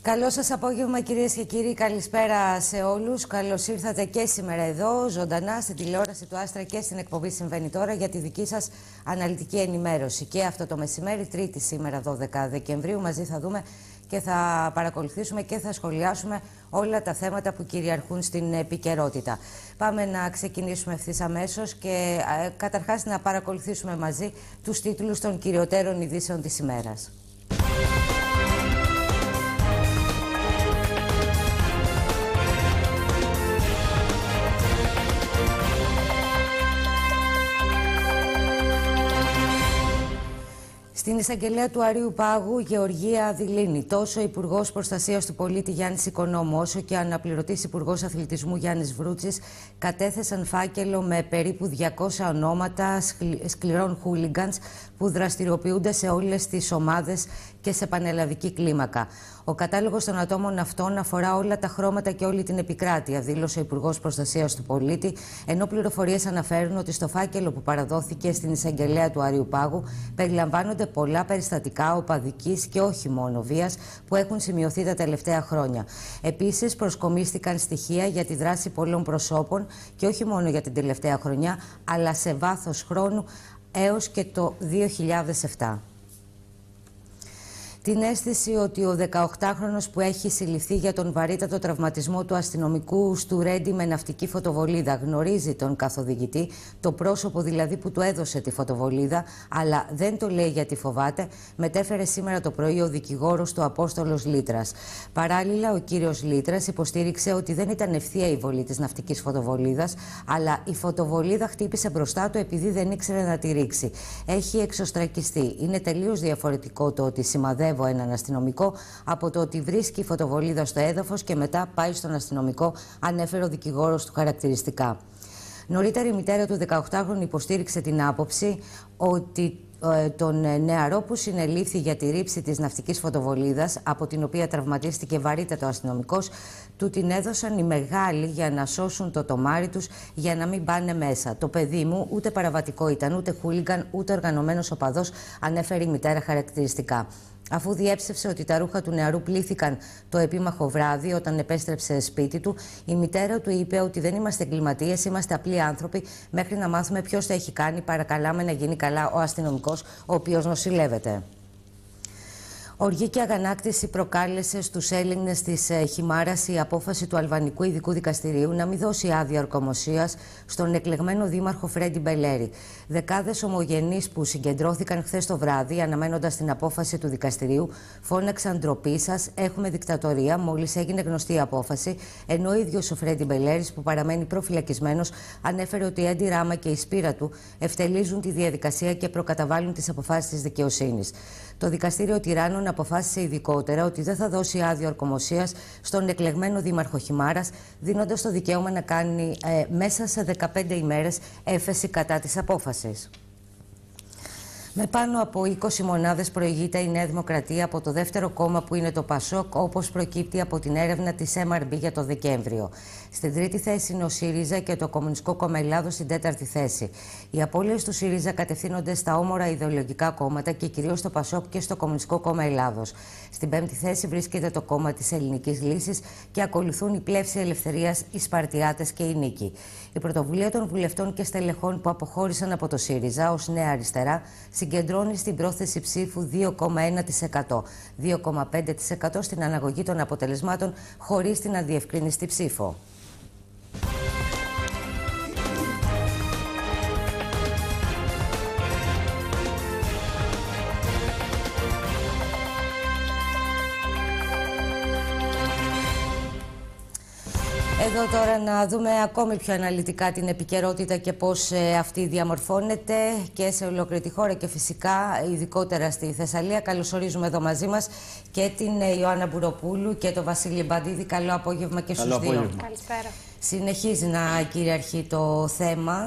Καλό σας απόγευμα, κυρίες και κύριοι. Καλησπέρα σε όλους. Καλώς ήρθατε και σήμερα εδώ, ζωντανά, στην τηλεόραση του Άστρα και στην εκπομπή Συμβαίνει Τώρα για τη δική σας αναλυτική ενημέρωση. Και αυτό το μεσημέρι, Τρίτη σήμερα, 12 Δεκεμβρίου, μαζί θα δούμε και θα παρακολουθήσουμε και θα σχολιάσουμε όλα τα θέματα που κυριαρχούν στην επικαιρότητα. Πάμε να ξεκινήσουμε ευθύς αμέσως και καταρχάς να παρακολουθήσουμε μαζί τους τίτλους των κυριωτέρων ειδήσεων της ημέρας. Στην εισαγγελέα του Αρείου Πάγου, Γεωργία Δηλήνη, τόσο Υπουργός Προστασίας του Πολίτη Γιάννης Οικονόμου, όσο και αναπληρωτής Υπουργός Αθλητισμού Γιάννης Βρούτσης κατέθεσαν φάκελο με περίπου 200 ονόματα σκληρών χούλιγκανς που δραστηριοποιούνται σε όλες τις ομάδες και σε πανελλαδική κλίμακα. Ο κατάλογος των ατόμων αυτών αφορά όλα τα χρώματα και όλη την επικράτεια, δήλωσε ο Υπουργός Προστασίας του Πολίτη, ενώ πληροφορίες αναφέρουν ότι στο φάκελο που παραδόθηκε στην εισαγγελέα του Αρείου Πάγου περιλαμβάνονται πολλά περιστατικά οπαδικής και όχι μόνο βίας που έχουν σημειωθεί τα τελευταία χρόνια. Επίσης, προσκομίστηκαν στοιχεία για τη δράση πολλών προσώπων και όχι μόνο για την τελευταία χρονιά, αλλά σε βάθος χρόνου έως και το 2007. Την αίσθηση ότι ο 18χρονος που έχει συλληφθεί για τον βαρύτατο τραυματισμό του αστυνομικού του Ρέντι με ναυτική φωτοβολίδα γνωρίζει τον καθοδηγητή, το πρόσωπο δηλαδή που του έδωσε τη φωτοβολίδα, αλλά δεν το λέει γιατί φοβάται, μετέφερε σήμερα το πρωί ο δικηγόρος του Απόστολος Λίτρας. Παράλληλα, ο κύριος Λίτρας υποστήριξε ότι δεν ήταν ευθεία η βολή της ναυτικής φωτοβολίδας, αλλά η φωτοβολίδα χτύπησε μπροστά του επειδή δεν ήξερε να τη ρίξει. Έχει εξωστρακιστεί. Είναι τελείως διαφορετικό το ότι σημαδεύει έναν αστυνομικό από το ότι βρίσκει φωτοβολίδα στο έδαφος και μετά πάει στον αστυνομικό, ανέφερε ο δικηγόρος του χαρακτηριστικά. Νωρίτερα η μητέρα του 18χρονου υποστήριξε την άποψη ότι τον νεαρό που συνελήφθη για τη ρήψη της ναυτικής φωτοβολίδας, από την οποία τραυματίστηκε βαρύτατο αστυνομικός, του την έδωσαν οι μεγάλοι για να σώσουν το τομάρι τους, για να μην πάνε μέσα. Το παιδί μου ούτε παραβατικό ήταν, ούτε χούλιγκαν, ούτε οργανωμένος οπαδός, ανέφερε η μητέρα χαρακτηριστικά. Αφού διέψευσε ότι τα ρούχα του νεαρού πλήθηκαν το επίμαχο βράδυ όταν επέστρεψε σπίτι του, η μητέρα του είπε ότι δεν είμαστε εγκληματίες, είμαστε απλοί άνθρωποι. Μέχρι να μάθουμε ποιος τα έχει κάνει, παρακαλάμε να γίνει καλά ο αστυνομικός, ο οποίος νοσηλεύεται. Οργή και αγανάκτηση προκάλεσε στους Έλληνες της Χιμάρας η απόφαση του Αλβανικού Ειδικού Δικαστηρίου να μην δώσει άδεια ορκομοσίας στον εκλεγμένο δήμαρχο Φρέντι Μπελέρη. Δεκάδες ομογενείς που συγκεντρώθηκαν χθες το βράδυ, αναμένοντας την απόφαση του δικαστηρίου, φώναξαν ντροπή σας, έχουμε δικτατορία, μόλις έγινε γνωστή η απόφαση, ενώ ο ίδιος ο Φρέντι Μπελέρης, που παραμένει προφυλακισμένος, ανέφερε ότι η Έντι Ράμα και η σπήρα του ευτελίζουν τη διαδικασία και προκαταβάλουν τις αποφάσεις της δικαιοσύνης. Το δικαστήριο Τυράννων αποφάσισε ειδικότερα ότι δεν θα δώσει άδεια ορκομοσίας στον εκλεγμένο δήμαρχο Χιμάρας, δίνοντας το δικαίωμα να κάνει μέσα σε 15 ημέρες έφεση κατά της απόφασης. Με πάνω από 20 μονάδες προηγείται η Νέα Δημοκρατία από το δεύτερο κόμμα που είναι το ΠΑΣΟΚ, όπως προκύπτει από την έρευνα της MRB για το Δεκέμβριο. Στην τρίτη θέση είναι ο ΣΥΡΙΖΑ και το Κομμουνιστικό Κόμμα Ελλάδος στην τέταρτη θέση. Οι απώλειες του ΣΥΡΙΖΑ κατευθύνονται στα όμορα ιδεολογικά κόμματα και κυρίως στο ΠΑΣΟΚ και στο Κομμουνιστικό Κόμμα Ελλάδος. Στην πέμπτη θέση βρίσκεται το κόμμα της Ελληνικής Λύσης και ακολουθούν η Πλεύση Ελευθερίας, οι Σπαρτιάτες και η Νίκη. Η πρωτοβουλία των βουλευτών και στελεχών που αποχώρησαν από το ΣΥΡΙΖΑ ως Νέα Αριστερά συγκεντρώνει στην πρόθεση ψήφου 2,1%, 2,5% στην αναγωγή των αποτελεσμάτων χωρίς την αδιευκρίνιστη ψήφο. Εδώ τώρα να δούμε ακόμη πιο αναλυτικά την επικαιρότητα και πώς αυτή διαμορφώνεται και σε ολόκληρη τη χώρα και φυσικά ειδικότερα στη Θεσσαλία. Καλωσορίζουμε εδώ μαζί μας και την Ιωάννα Μπουροπούλου και τον Βασίλη Μπαντίδη. Καλό απόγευμα και στους δύο. Καλησπέρα. Συνεχίζει να κυριαρχεί το θέμα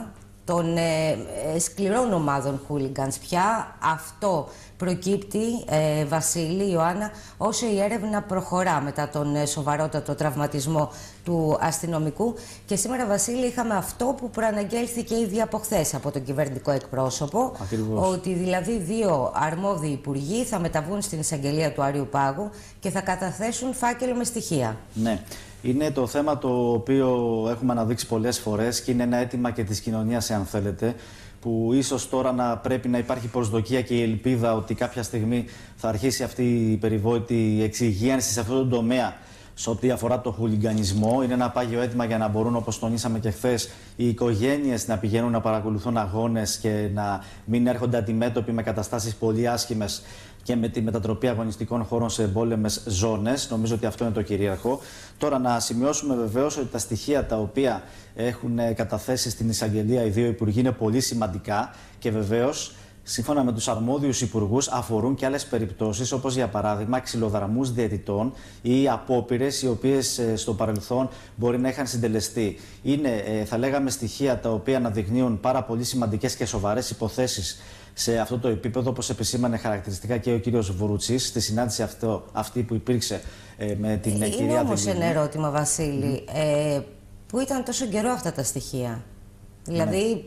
των σκληρών ομάδων hooligans πια. Αυτό προκύπτει, Βασίλη, Ιωάννα, όσο η έρευνα προχωρά μετά τον σοβαρότατο τραυματισμό του αστυνομικού. Και σήμερα, Βασίλη, είχαμε αυτό που προαναγγέλθηκε ήδη από χθες από τον κυβερνητικό εκπρόσωπο. Ακριβώς. Ότι δηλαδή 2 αρμόδιοι υπουργοί θα μεταβούν στην εισαγγελία του Άριου Πάγου και θα καταθέσουν φάκελο με στοιχεία. Ναι. Είναι το θέμα το οποίο έχουμε αναδείξει πολλές φορές και είναι ένα αίτημα και της κοινωνίας, αν θέλετε, που ίσως τώρα να πρέπει να υπάρχει προσδοκία και η ελπίδα ότι κάποια στιγμή θα αρχίσει αυτή η περιβόητη εξυγίανση σε αυτόν τον τομέα σε ό,τι αφορά το χουλιγκανισμό. Είναι ένα πάγιο αίτημα για να μπορούν, όπως τονίσαμε και χθες, οι οικογένειες να πηγαίνουν να παρακολουθούν αγώνες και να μην έρχονται αντιμέτωποι με καταστάσεις πολύ άσχημες και με τη μετατροπή αγωνιστικών χώρων σε εμπόλεμες ζώνες. Νομίζω ότι αυτό είναι το κυρίαρχο. Τώρα, να σημειώσουμε βεβαίως ότι τα στοιχεία τα οποία έχουν καταθέσει στην εισαγγελία οι 2 υπουργοί είναι πολύ σημαντικά και βεβαίως, σύμφωνα με τους αρμόδιους υπουργούς, αφορούν και άλλες περιπτώσεις, όπως για παράδειγμα ξυλοδαρμούς διαιτητών ή απόπειρες οι οποίες στο παρελθόν μπορεί να είχαν συντελεστεί. Είναι, θα λέγαμε, στοιχεία τα οποία αναδεικνύουν πάρα πολύ σημαντικές και σοβαρές υποθέσεις σε αυτό το επίπεδο, όπως επισήμανε χαρακτηριστικά και ο κύριος Βουρουτσής στη συνάντηση αυτή που υπήρξε με την κυρία Βεγγενή. Είναι όμως ένα ερώτημα, Βασίλη, που ήταν τόσο καιρό αυτά τα στοιχεία. Δηλαδή,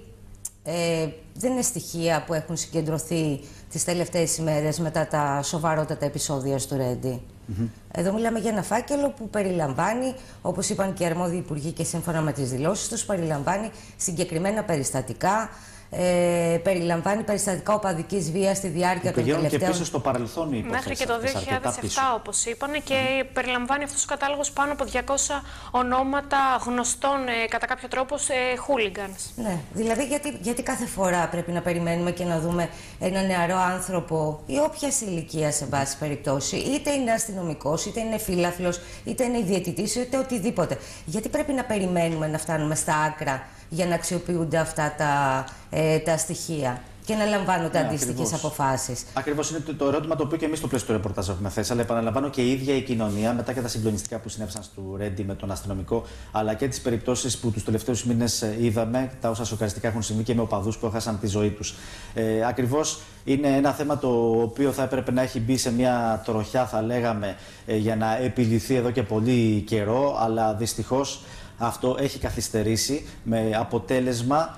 δεν είναι στοιχεία που έχουν συγκεντρωθεί τις τελευταίες ημέρες μετά τα σοβαρότατα επεισόδια στο Ρέντι. Εδώ μιλάμε για ένα φάκελο που περιλαμβάνει, όπως είπαν και οι αρμόδιοι υπουργοί και σύμφωνα με τις δηλώσεις τους, περιλαμβάνει συγκεκριμένα περιστατικά. Περιλαμβάνει περιστατικά οπαδικής βίας στη διάρκεια των τελευταίων... και πίσω στο παρελθόν οι υποθέσεις. Μέχρι και το 2007, όπως είπανε, και περιλαμβάνει αυτός ο κατάλογος πάνω από 200 ονόματα γνωστών κατά κάποιο τρόπο hooligans. Ναι, δηλαδή γιατί κάθε φορά πρέπει να περιμένουμε και να δούμε ένα νεαρό άνθρωπο ή όποια ηλικία, σε βάση περιπτώσει, είτε είναι αστυνομικός, είτε είναι φίλαθλος, είτε είναι διαιτητής, είτε οτιδήποτε. Γιατί πρέπει να περιμένουμε να φτάνουμε στα άκρα για να αξιοποιούνται αυτά τα στοιχεία και να λαμβάνονται αντίστοιχες αποφάσεις. Ακριβώς, είναι το ερώτημα το οποίο και εμείς στο πλαίσιο του ρεπορτάζ έχουμε θέσει. Αλλά επαναλαμβάνω, και η ίδια η κοινωνία, μετά και τα συγκλονιστικά που συνέβησαν στο Ρέντι με τον αστυνομικό, αλλά και τις περιπτώσεις που τους τελευταίους μήνες είδαμε, τα όσα σοκαριστικά έχουν συμβεί και με οπαδούς που έχασαν τη ζωή τους. Ακριβώς είναι ένα θέμα το οποίο θα έπρεπε να έχει μπει σε μια τροχιά, θα λέγαμε, για να επιληθεί εδώ και πολύ καιρό, αλλά δυστυχώς αυτό έχει καθυστερήσει, με αποτέλεσμα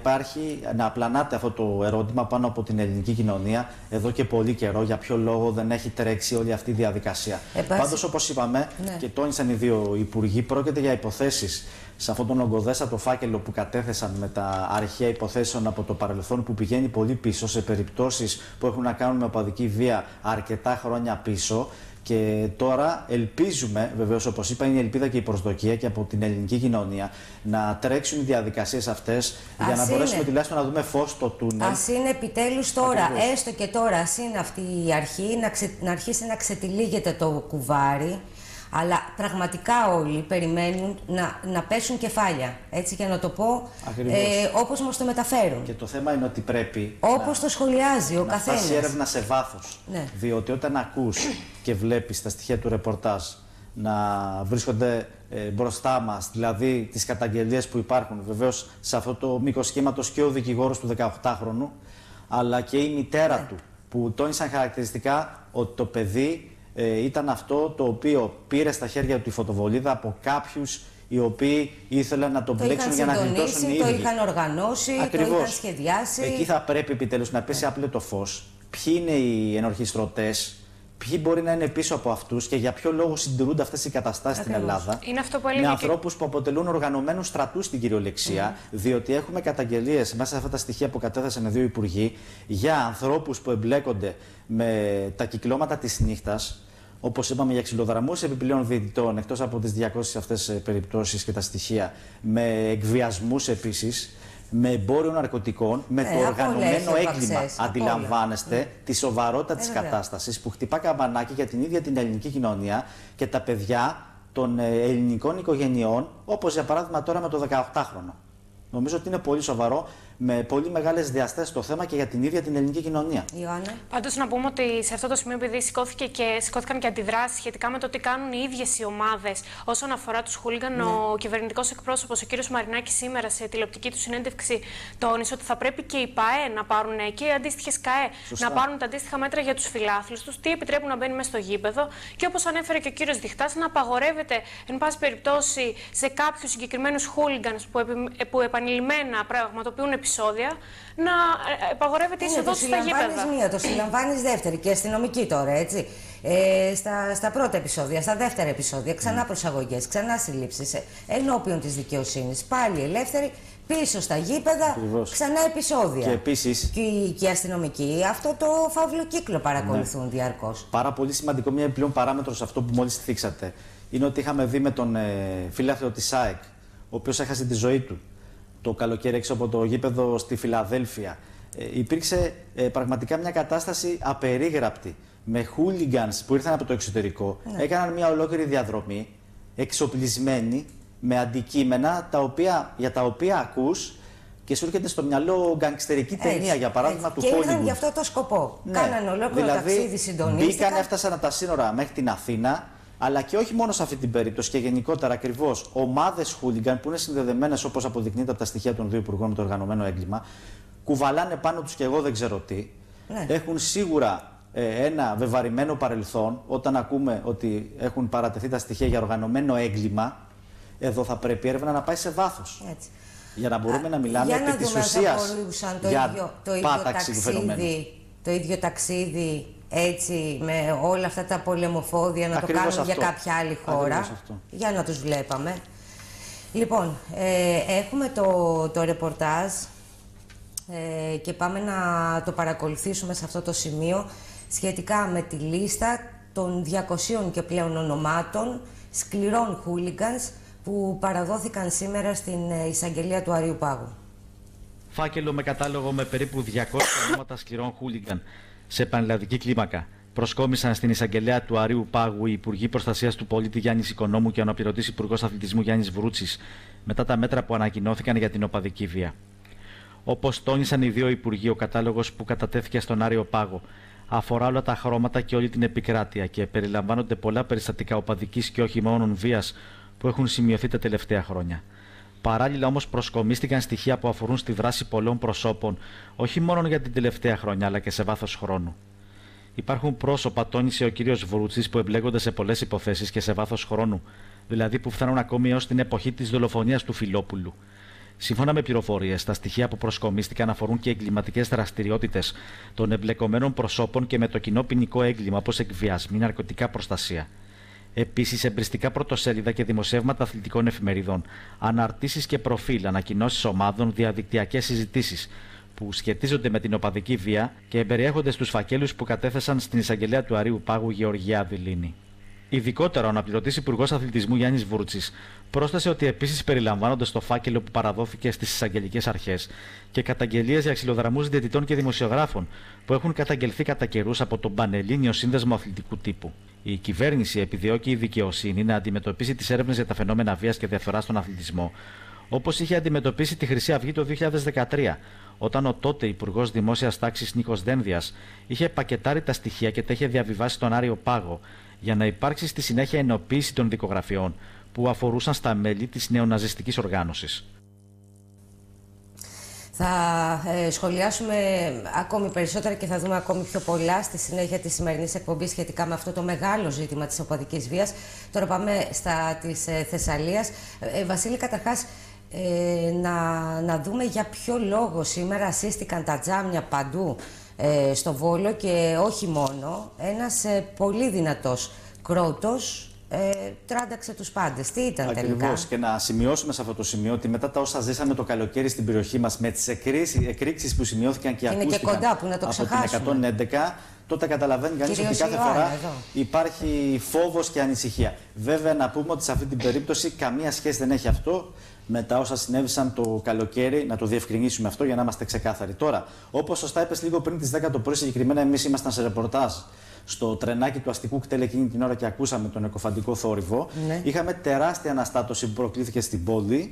να απλανάται αυτό το ερώτημα πάνω από την ελληνική κοινωνία εδώ και πολύ καιρό. Για ποιο λόγο δεν έχει τρέξει όλη αυτή η διαδικασία. Πάντως, όπως είπαμε, και τόνισαν οι 2 υπουργοί, πρόκειται για υποθέσεις σε αυτόν τον ογκοδέστατο φάκελο που κατέθεσαν με τα αρχαία υποθέσεων από το παρελθόν, που πηγαίνει πολύ πίσω σε περιπτώσεις που έχουν να κάνουν με οπαδική βία αρκετά χρόνια πίσω. Και τώρα ελπίζουμε, βεβαίως, όπως είπα, είναι η ελπίδα και η προσδοκία και από την ελληνική κοινωνία να τρέξουν οι διαδικασίες αυτές για να μπορέσουμε τουλάχιστον να δούμε φως στο τούνελ. Ας είναι επιτέλους τώρα, έστω και τώρα, ας είναι αυτή η αρχή, να αρχίσει να ξετυλίγεται το κουβάρι. Αλλά πραγματικά όλοι περιμένουν να πέσουν κεφάλια, έτσι, για να το πω, όπως μας το μεταφέρουν. Και το θέμα είναι ότι πρέπει όπως το σχολιάζει ο καθένας. Να φτάσει έρευνα σε βάθος. Ναι. Διότι όταν ακούς και βλέπεις τα στοιχεία του ρεπορτάζ να βρίσκονται μπροστά μας, δηλαδή τις καταγγελίες που υπάρχουν, βεβαίως σε αυτό το μήκος σχήματος και ο δικηγόρος του 18χρονου, αλλά και η μητέρα του, που τόνισαν χαρακτηριστικά ότι το παιδί ήταν αυτό το οποίο πήρε στα χέρια του τη φωτοβολίδα από κάποιους οι οποίοι ήθελαν να τον μπλέξουν για να γλιτώσουν οι ίδιοι. Το είχαν οργανώσει, ακριβώς, το είχαν σχεδιάσει. Εκεί θα πρέπει επιτέλους να πέσει άπλετο φως. Ποιοι είναι οι ενορχιστρωτές, ποιοι μπορεί να είναι πίσω από αυτούς και για ποιο λόγο συντηρούνται αυτές οι καταστάσεις στην Ελλάδα. Είναι αυτό που με ανθρώπους που αποτελούν οργανωμένους στρατούς στην κυριολεξία, διότι έχουμε καταγγελίες μέσα σε αυτά τα στοιχεία που κατέθεσαν 2 υπουργοί για ανθρώπους που εμπλέκονται με τα κυκλώματα της νύχτας. Όπως είπαμε, για ξυλοδαρμούς επιπλέον διαιτητών, εκτός από τις 200 αυτές περιπτώσεις και τα στοιχεία, με εκβιασμούς επίσης, με εμπόριο ναρκωτικών, με το οργανωμένο έγκλημα. Αντιλαμβάνεστε τη σοβαρότητα της κατάστασης που χτυπά καμπανάκι για την ίδια την ελληνική κοινωνία και τα παιδιά των ελληνικών οικογενειών, όπως για παράδειγμα τώρα με το 18χρονο. Νομίζω ότι είναι πολύ σοβαρό, με πολύ μεγάλες διαστάσεις το θέμα και για την ίδια την ελληνική κοινωνία. Ιωάννα. Πάντως να πούμε ότι σε αυτό το σημείο, επειδή σηκώθηκαν και αντιδράσεις σχετικά με το τι κάνουν οι ίδιες οι ομάδες όσον αφορά τους χούλιγκαν, ο κυβερνητικός εκπρόσωπος, ο κ. Μαρινάκης, σήμερα σε τηλεοπτική του συνέντευξη τόνισε ότι θα πρέπει και οι ΠΑΕ να πάρουν και οι αντίστοιχες ΚΑΕ να πάρουν τα αντίστοιχα μέτρα για τους φιλάθλους τους, τι επιτρέπουν να μπαίνει μέσα στο γήπεδο και όπως ανέφερε και ο κ. Διχτάς, να απαγορεύεται εν πάση περιπτώσει σε κάποιους συγκεκριμένους χούλιγκανς που επανειλημμένα πραγματοποιούν επεισόδια, να απαγορεύεται η είσοδος στα γήπεδα. Μία, το συλλαμβάνεις δεύτερη και αστυνομική τώρα, έτσι. Στα πρώτα επεισόδια, στα δεύτερα επεισόδια, ξανά προσαγωγές, ξανά συλλήψεις ενώπιον της δικαιοσύνης. Πάλι ελεύθερη, πίσω στα γήπεδα, Ακριβώς. ξανά επεισόδια. Και επίσης. Και οι αστυνομικοί αυτό το φαύλο κύκλο παρακολουθούν διαρκώς. Πάρα πολύ σημαντικό, μια επιπλέον παράμετρο σε αυτό που μόλις θίξατε, είναι ότι είχαμε δει με τον φίλαθλο της ΑΕΚ, ο οποίος έχασε τη ζωή του το καλοκαίρι έξω από το γήπεδο στη Φιλαδέλφια. Υπήρξε πραγματικά μια κατάσταση απερίγραπτη με χούλιγκανς που ήρθαν από το εξωτερικό, έκαναν μια ολόκληρη διαδρομή εξοπλισμένοι με αντικείμενα για τα οποία ακούς και σου έρχεται στο μυαλό γκανγκστερική ταινία, για παράδειγμα του Hollywood. Και ήρθαν για αυτό το σκοπό. Ναι. Κάναν ολόκληρο ταξίδι, συντονίστηκαν. Μπήκαν, έφτασαν από τα σύνορα μέχρι την Αθήνα, αλλά και όχι μόνο σε αυτή την περίπτωση και γενικότερα ακριβώς ομάδες χούλιγκαν που είναι συνδεδεμένες, όπως αποδεικνύεται από τα στοιχεία των δύο υπουργών με το οργανωμένο έγκλημα, κουβαλάνε πάνω τους και εγώ δεν ξέρω τι. Ναι. Έχουν σίγουρα ένα βεβαρημένο παρελθόν. Όταν ακούμε ότι έχουν παρατεθεί τα στοιχεία για οργανωμένο έγκλημα, εδώ θα πρέπει η έρευνα να πάει σε βάθος. Έτσι. Για να μπορούμε να μιλάμε επί της ουσίας για πάταξη του φαινομένου. Το ίδιο ταξίδι, έτσι, με όλα αυτά τα πολεμοφόδια να ακριβώς το κάνουν αυτό. Για κάποια άλλη χώρα. Για να τους βλέπαμε. Λοιπόν, έχουμε το ρεπορτάζ και πάμε να το παρακολουθήσουμε σε αυτό το σημείο σχετικά με τη λίστα των 200 και πλέον ονομάτων σκληρών χούλιγκανς που παραδόθηκαν σήμερα στην εισαγγελία του Αρείου Πάγου. Φάκελο με κατάλογο με περίπου 200 ονόματα σκληρών χούλιγκαν σε πανελλαδική κλίμακα προσκόμισαν στην εισαγγελέα του Αρείου Πάγου οι Υπουργοί Προστασίας του Πολίτη Γιάννης Οικονόμου και ο αναπληρωτής Υπουργός Αθλητισμού Γιάννης Βρούτσης μετά τα μέτρα που ανακοινώθηκαν για την οπαδική βία. Όπως τόνισαν οι δύο Υπουργοί, ο κατάλογος που κατατέθηκε στον Άριο Πάγο αφορά όλα τα χρώματα και όλη την επικράτεια και περιλαμβάνονται πολλά περιστατικά οπαδικής και όχι μόνο βίας που έχουν σημειωθεί τα τελευταία χρόνια. Παράλληλα, όμως, προσκομίστηκαν στοιχεία που αφορούν στη δράση πολλών προσώπων, όχι μόνο για την τελευταία χρονιά, αλλά και σε βάθος χρόνου. Υπάρχουν πρόσωπα, τόνισε ο κ. Βρούτσης, που εμπλέκονται σε πολλές υποθέσεις και σε βάθος χρόνου, δηλαδή που φτάνουν ακόμη έως την εποχή της δολοφονίας του Φιλόπουλου. Σύμφωνα με πληροφορίες, τα στοιχεία που προσκομίστηκαν αφορούν και εγκληματικές δραστηριότητες των εμπλεκομένων προσώπων και με το κοινό ποινικό έγκλημα, όπως εκβιασμοί, ναρκωτικά, προστασία. Επίσης, εμπριστικά πρωτοσέλιδα και δημοσιεύματα αθλητικών εφημερίδων, αναρτήσεις και προφίλ, ανακοινώσεις ομάδων, διαδικτυακές συζητήσεις που σχετίζονται με την οπαδική βία και εμπεριέχονται στους φακέλους που κατέθεσαν στην εισαγγελέα του Αρείου Πάγου Γεωργιάδη Λίνη. Ειδικότερα, ο αναπληρωτής Υπουργός Αθλητισμού Γιάννης Βρούτσης πρόσθεσε ότι επίσης περιλαμβάνονται στο φάκελο που παραδόθηκε στις εισαγγελικές αρχές και καταγγελίες για ξυλοδραμούς διαιτητών και δημοσιογράφων που έχουν καταγγελθεί κατά καιρούς από τον Πανελλήνιο Σύνδεσμο Αθλητικού Τύπου. Η κυβέρνηση επιδιώκει η δικαιοσύνη να αντιμετωπίσει τις έρευνες για τα φαινόμενα βίας και διαφθοράς στον αθλητισμό, όπως είχε αντιμετωπίσει τη Χρυσή Αυγή το 2013, όταν ο τότε Υπουργός Δημόσιας Τάξης Νίκος Δένδιας είχε πακετάρει τα στοιχεία και τα είχε διαβιβάσει στον Άριο Πάγο, για να υπάρξει στη συνέχεια ενοποίηση των δικογραφιών που αφορούσαν στα μέλη της νεοναζιστικής οργάνωσης. Θα σχολιάσουμε ακόμη περισσότερα και θα δούμε ακόμη πιο πολλά στη συνέχεια της σημερινής εκπομπής σχετικά με αυτό το μεγάλο ζήτημα της οπαδικής βίας. Τώρα πάμε της Θεσσαλίας. Βασίλη, καταρχάς να δούμε για ποιο λόγο σήμερα ασύστηκαν τα τζάμια παντού στο Βόλο και όχι μόνο. Ένας πολύ δυνατός κρότος τράνταξε τους πάντες. Τι ήταν τελικά? Ακριβώς. Και να σημειώσουμε σε αυτό το σημείο ότι μετά τα όσα ζήσαμε το καλοκαίρι στην περιοχή μας, με τις εκρήξεις που σημειώθηκαν και ακούστηκαν και κοντά, που να το από την 111, τότε καταλαβαίνει κανείς ότι κάθε φορά υπάρχει φόβος και ανησυχία. Βέβαια, να πούμε ότι σε αυτή την περίπτωση καμία σχέση δεν έχει αυτό με τα όσα συνέβησαν το καλοκαίρι, να το διευκρινίσουμε αυτό για να είμαστε ξεκάθαροι. Τώρα, όπως σωστά είπες, λίγο πριν τις 10 το πρωί, συγκεκριμένα εμείς ήμασταν σε ρεπορτάζ στο τρενάκι του αστικού κτέλ εκείνη την ώρα και ακούσαμε τον εκοφαντικό θόρυβο. Ναι. Είχαμε τεράστια αναστάτωση που προκλήθηκε στην πόλη.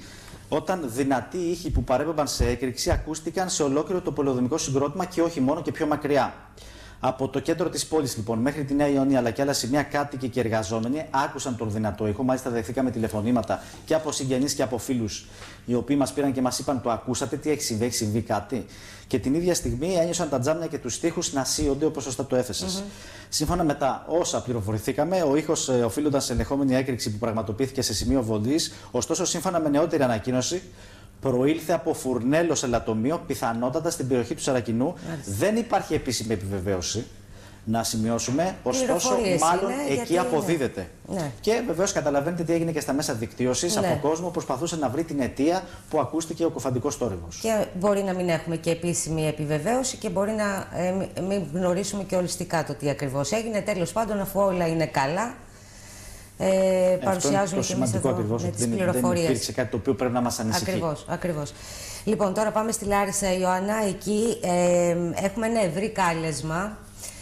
όταν δυνατοί ήχοι που παρέπεμπαν σε έκρηξη ακούστηκαν σε ολόκληρο το πολεοδομικό συγκρότημα και όχι μόνο και πιο μακριά. Από το κέντρο της πόλης λοιπόν μέχρι τη Νέα Ιωνία αλλά και άλλα σημεία κάτοικοι και εργαζόμενοι άκουσαν τον δυνατό ήχο. Μάλιστα δεχθήκαμε τηλεφωνήματα και από συγγενείς και από φίλους οι οποίοι μας πήραν και μας είπαν: το ακούσατε, τι έχει συμβεί κάτι? Και την ίδια στιγμή ένιωσαν τα τζάμια και τους τοίχους να σύονται όπως σωστά το έθεσες. Σύμφωνα με τα όσα πληροφορηθήκαμε, ο ήχος οφείλονταν σε ενδεχόμενη έκρηξη που πραγματοποιήθηκε σε σημείο βολής. Ωστόσο, σύμφωνα με νεότερη ανακοίνωση, προήλθε από φουρνέλο σε λατομείο, πιθανότατα στην περιοχή του Σαρακινού. Δεν υπάρχει επίσημη επιβεβαίωση, να σημειώσουμε, ωστόσο μάλλον εκεί αποδίδεται. Ναι. Και βεβαίως καταλαβαίνετε τι έγινε και στα μέσα δικτύωσης. Ναι. Από κόσμο προσπαθούσε να βρει την αιτία που ακούστηκε ο κοφαντικός θόρυβος. Και μπορεί να μην έχουμε και επίσημη επιβεβαίωση και μπορεί να μην γνωρίσουμε και ολιστικά το τι ακριβώς έγινε. Τέλος πάντων, αφού όλα είναι καλά, παρουσιάζουμε και εμείς εδώ με τις πληροφορίες. Δεν υπήρξε κάτι το οποίο πρέπει να μας ανησυχεί. Ακριβώς. Λοιπόν, τώρα πάμε στη Λάρισα, Ιωάννα. Εκεί έχουμε ένα ευρύ κάλεσμα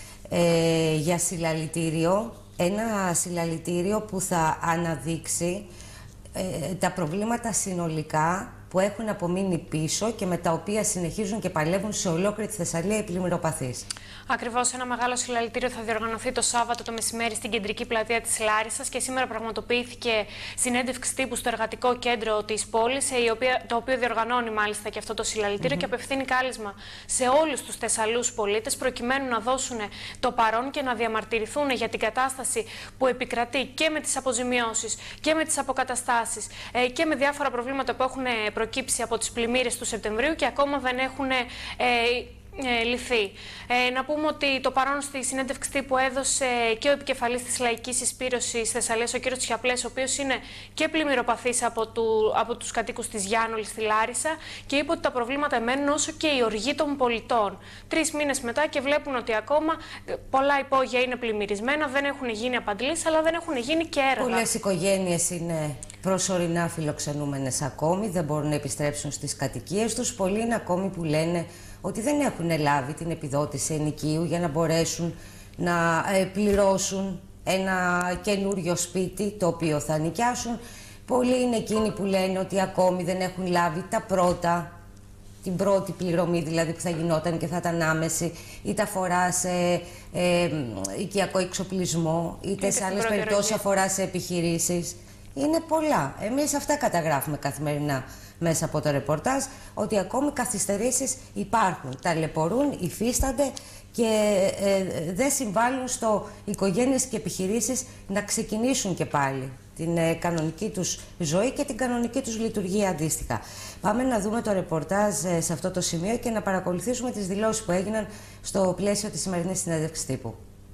για συλλαλητήριο. Ένα συλλαλητήριο που θα αναδείξει τα προβλήματα συνολικά που έχουν απομείνει πίσω και με τα οποία συνεχίζουν και παλεύουν σε ολόκληρη τη Θεσσαλία οι πλημμυροπαθείς. Ακριβώς, ένα μεγάλο συλλαλητήριο θα διοργανωθεί το Σάββατο το μεσημέρι στην κεντρική πλατεία της Λάρισσας και σήμερα πραγματοποιήθηκε συνέντευξη τύπου στο εργατικό κέντρο της πόλης, το οποίο διοργανώνει μάλιστα και αυτό το συλλαλητήριο και απευθύνει κάλεσμα σε όλους τους Θεσσαλούς πολίτες προκειμένου να δώσουν το παρόν και να διαμαρτυρηθούν για την κατάσταση που επικρατεί και με τις αποζημιώσεις και με τις αποκαταστάσεις και με διάφορα προβλήματα που έχουν προκύψει από τις πλημμύρες του Σεπτεμβρίου και ακόμα δεν έχουν λυθεί. Να πούμε ότι το παρόν στη συνέντευξη που έδωσε και ο επικεφαλής της Λαϊκής Συσπήρωσης Θεσσαλίας, ο κ. Τσιαπλές, ο οποίος είναι και πλημμυροπαθής από τους κατοίκους της Γιάννολης στη Λάρισα, και είπε ότι τα προβλήματα μένουν όσο και η οργή των πολιτών. 3 μήνες μετά και βλέπουν ότι ακόμα πολλά υπόγεια είναι πλημμυρισμένα, δεν έχουν γίνει απαντλήσεις, αλλά δεν έχουν γίνει και έργα. Πολλές οικογένειες είναι προσωρινά φιλοξενούμενες ακόμη, δεν μπορούν να επιστρέψουν στις κατοικίες τους. Πολλοί είναι ακόμη που λένε ότι δεν έχουν λάβει την επιδότηση ενοικίου για να μπορέσουν να πληρώσουν ένα καινούριο σπίτι το οποίο θα νοικιάσουν. Πολλοί είναι εκείνοι που λένε ότι ακόμη δεν έχουν λάβει την πρώτη πληρωμή δηλαδή που θα γινόταν και θα ήταν άμεση, είτε αφορά σε οικιακό εξοπλισμό, είτε σε άλλες περιπτώσεις αφορά σε επιχειρήσεις. Είναι πολλά. Εμείς αυτά καταγράφουμε καθημερινά μέσα από το ρεπορτάζ, ότι ακόμη καθυστερήσεις υπάρχουν, ταλαιπωρούν, υφίστανται και δεν συμβάλλουν στο οικογένειες και επιχειρήσεις να ξεκινήσουν και πάλι την κανονική τους ζωή και την κανονική τους λειτουργία αντίστοιχα. Πάμε να δούμε το ρεπορτάζ σε αυτό το σημείο και να παρακολουθήσουμε τις δηλώσεις που έγιναν στο πλαίσιο της σημερινής συνέντευξης τύπου.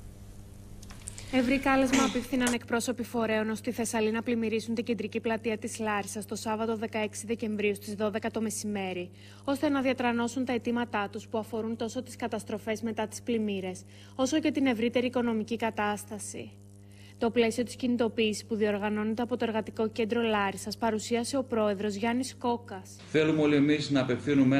Ευρύ κάλεσμα απευθύναν εκπρόσωποι φορέων ώστε στη Θεσσαλία να πλημμυρίσουν την κεντρική πλατεία της Λάρισσας το Σάββατο 16 Δεκεμβρίου στις 12 το μεσημέρι, ώστε να διατρανώσουν τα αιτήματά τους που αφορούν τόσο τις καταστροφές μετά τις πλημμύρες, όσο και την ευρύτερη οικονομική κατάσταση. Το πλαίσιο της κινητοποίησης που διοργανώνεται από το Εργατικό Κέντρο Λάρισσας παρουσίασε ο πρόεδρος Γιάννης Κόκας. Θέλουμε όλοι εμείς να απευθύνουμε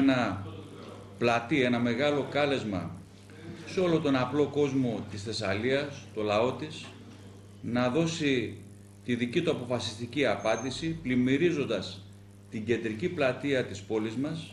ένα μεγάλο κάλεσμα σε όλο τον απλό κόσμο της Θεσσαλίας, το λαό της, να δώσει τη δική του αποφασιστική απάντηση, πλημμυρίζοντας την κεντρική πλατεία της πόλης μας,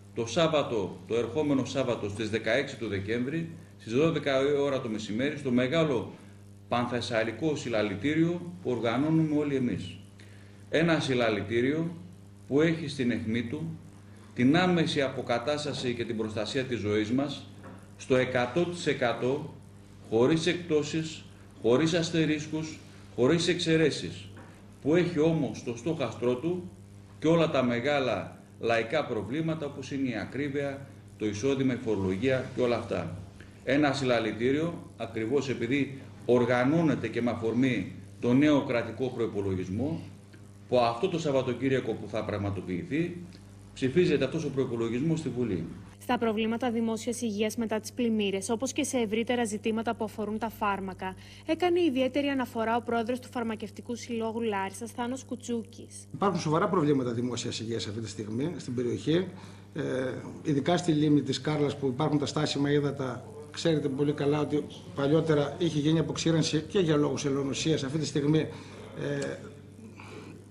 το ερχόμενο Σάββατο στις 16 του Δεκέμβρη, στις 12 ώρα το μεσημέρι, στο μεγάλο πανθεσσαλικό συλλαλητήριο που οργανώνουμε όλοι εμείς. Ένα συλλαλητήριο που έχει στην αιχμή του την άμεση αποκατάσταση και την προστασία της ζωής μας, στο 100%, χωρίς εκπτώσεις, χωρίς αστερίσκους, χωρίς εξαιρέσεις, που έχει όμως στο στόχαστρό του και όλα τα μεγάλα λαϊκά προβλήματα όπως είναι η ακρίβεια, το εισόδημα, η φορολογία και όλα αυτά. Ένα συλλαλητήριο, ακριβώς επειδή οργανώνεται και με αφορμή το νέο κρατικό προϋπολογισμό, που αυτό το Σαββατοκύριακο που θα πραγματοποιηθεί, ψηφίζεται αυτός ο προϋπολογισμός στη Βουλή. Στα προβλήματα δημόσιας υγείας μετά τις πλημμύρες, όπως και σε ευρύτερα ζητήματα που αφορούν τα φάρμακα, έκανε ιδιαίτερη αναφορά ο πρόεδρος του Φαρμακευτικού Συλλόγου Λάρισσας, Θάνος Κουτσούκης. Υπάρχουν σοβαρά προβλήματα δημόσιας υγείας αυτή τη στιγμή στην περιοχή, ειδικά στη λίμνη της Κάρλας που υπάρχουν τα στάσιμα ύδατα. Ξέρετε πολύ καλά ότι παλιότερα είχε γίνει αποξήρανση και για λόγους ελαιονοσίας. Αυτή τη στιγμή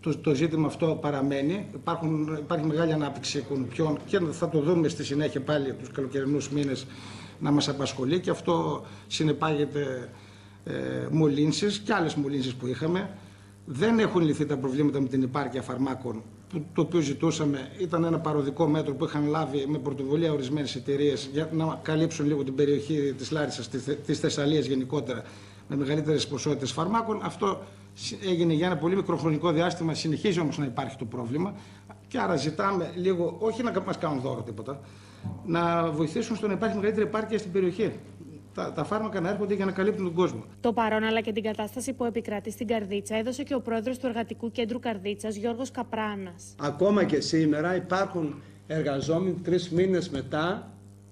το ζήτημα αυτό παραμένει. Υπάρχει μεγάλη ανάπτυξη κουνουπιών και θα το δούμε στη συνέχεια πάλι τους καλοκαιρινούς μήνες να μας απασχολεί, και αυτό συνεπάγεται μολύνσεις και άλλες μολύνσεις που είχαμε. Δεν έχουν λυθεί τα προβλήματα με την υπάρκεια φαρμάκων, το οποίο ζητούσαμε. Ήταν ένα παροδικό μέτρο που είχαν λάβει με πρωτοβουλία ορισμένες εταιρείες για να καλύψουν λίγο την περιοχή της Λάρισσας, της Θεσσαλίας γενικότερα, με μεγαλύτερες ποσότητες φαρμάκων. Αυτό έγινε για ένα πολύ μικρό χρονικό διάστημα, συνεχίζει όμως να υπάρχει το πρόβλημα, και άρα ζητάμε λίγο, όχι να μας κάνουν δώρο τίποτα, να βοηθήσουν στο να υπάρχει μεγαλύτερη επάρκεια στην περιοχή. Τα φάρμακα να έρχονται για να καλύπτουν τον κόσμο. Το παρόν αλλά και την κατάσταση που επικρατεί στην Καρδίτσα έδωσε και ο πρόεδρος του Εργατικού Κέντρου Καρδίτσας, Γιώργος Καπράνας. Ακόμα και σήμερα υπάρχουν εργαζόμενοι 3 μήνες μετά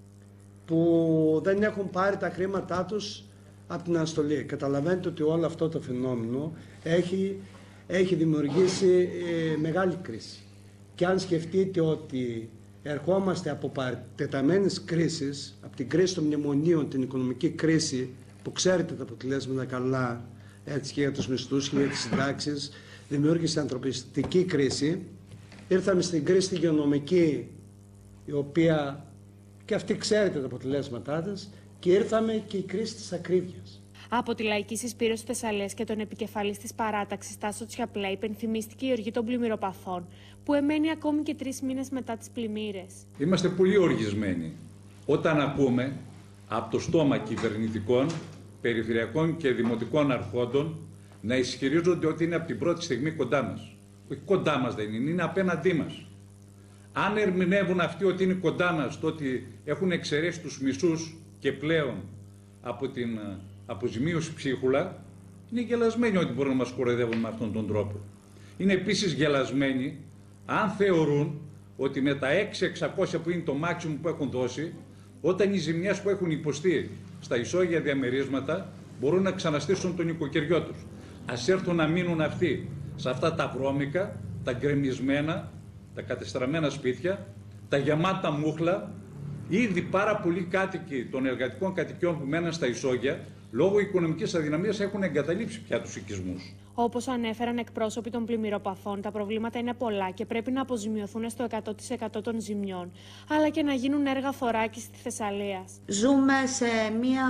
που δεν έχουν πάρει τα χρήματά τους από την αναστολή. Καταλαβαίνετε ότι όλο αυτό το φαινόμενο έχει δημιουργήσει μεγάλη κρίση. Και αν σκεφτείτε ότι ερχόμαστε από παρατεταμένες κρίσεις, από την κρίση των μνημονίων, την οικονομική κρίση, που ξέρετε τα αποτελέσματα καλά, έτσι, και για τους μισθούς και για τις συντάξεις, δημιούργησε ανθρωπιστική κρίση. Ήρθαμε στην κρίση την υγειονομική, η οποία και αυτή ξέρετε τα αποτελέσματά της, και ήρθαμε και η κρίση της ακρίβειας. Από τη Λαϊκή Συσπήρωση Θεσσαλίας και τον επικεφαλής της παράταξης, Τάσο Τσιαπλέ, υπενθυμίστηκε η οργή των πλημμυροπαθών, που εμένει ακόμη και 3 μήνες μετά τις πλημμύρες. Είμαστε πολύ οργισμένοι όταν ακούμε από το στόμα κυβερνητικών, περιφερειακών και δημοτικών αρχόντων να ισχυρίζονται ότι είναι από την πρώτη στιγμή κοντά μας. Όχι, κοντά μας δεν είναι, είναι απέναντί μας. Αν ερμηνεύουν αυτοί ότι είναι κοντά μας, το ότι έχουν εξαιρέσει τους μισούς και πλέον από την αποζημίωση ψίχουλα, είναι γελασμένοι ότι μπορούν να μας κοροϊδεύουν με αυτόν τον τρόπο. Είναι επίσης γελασμένοι αν θεωρούν ότι με τα 6.600 που είναι το maximum που έχουν δώσει, όταν οι ζημιές που έχουν υποστεί στα ισόγεια διαμερίσματα μπορούν να ξαναστήσουν τον οικοκυριό τους. Ας έρθουν να μείνουν αυτοί σε αυτά τα βρώμικα, τα γκρεμισμένα, τα κατεστραμμένα σπίτια, τα γεμάτα μούχλα. Ήδη πάρα πολλοί κάτοικοι των εργατικών κατοικιών που μέναν στα ισόγεια, λόγω οικονομικής αδυναμίας, έχουν εγκαταλείψει πια τους οικισμούς. Όπως ανέφεραν εκπρόσωποι των πλημμυροπαθών, τα προβλήματα είναι πολλά και πρέπει να αποζημιωθούν στο 100% των ζημιών, αλλά και να γίνουν έργα θωράκισης στη Θεσσαλία. Ζούμε σε μία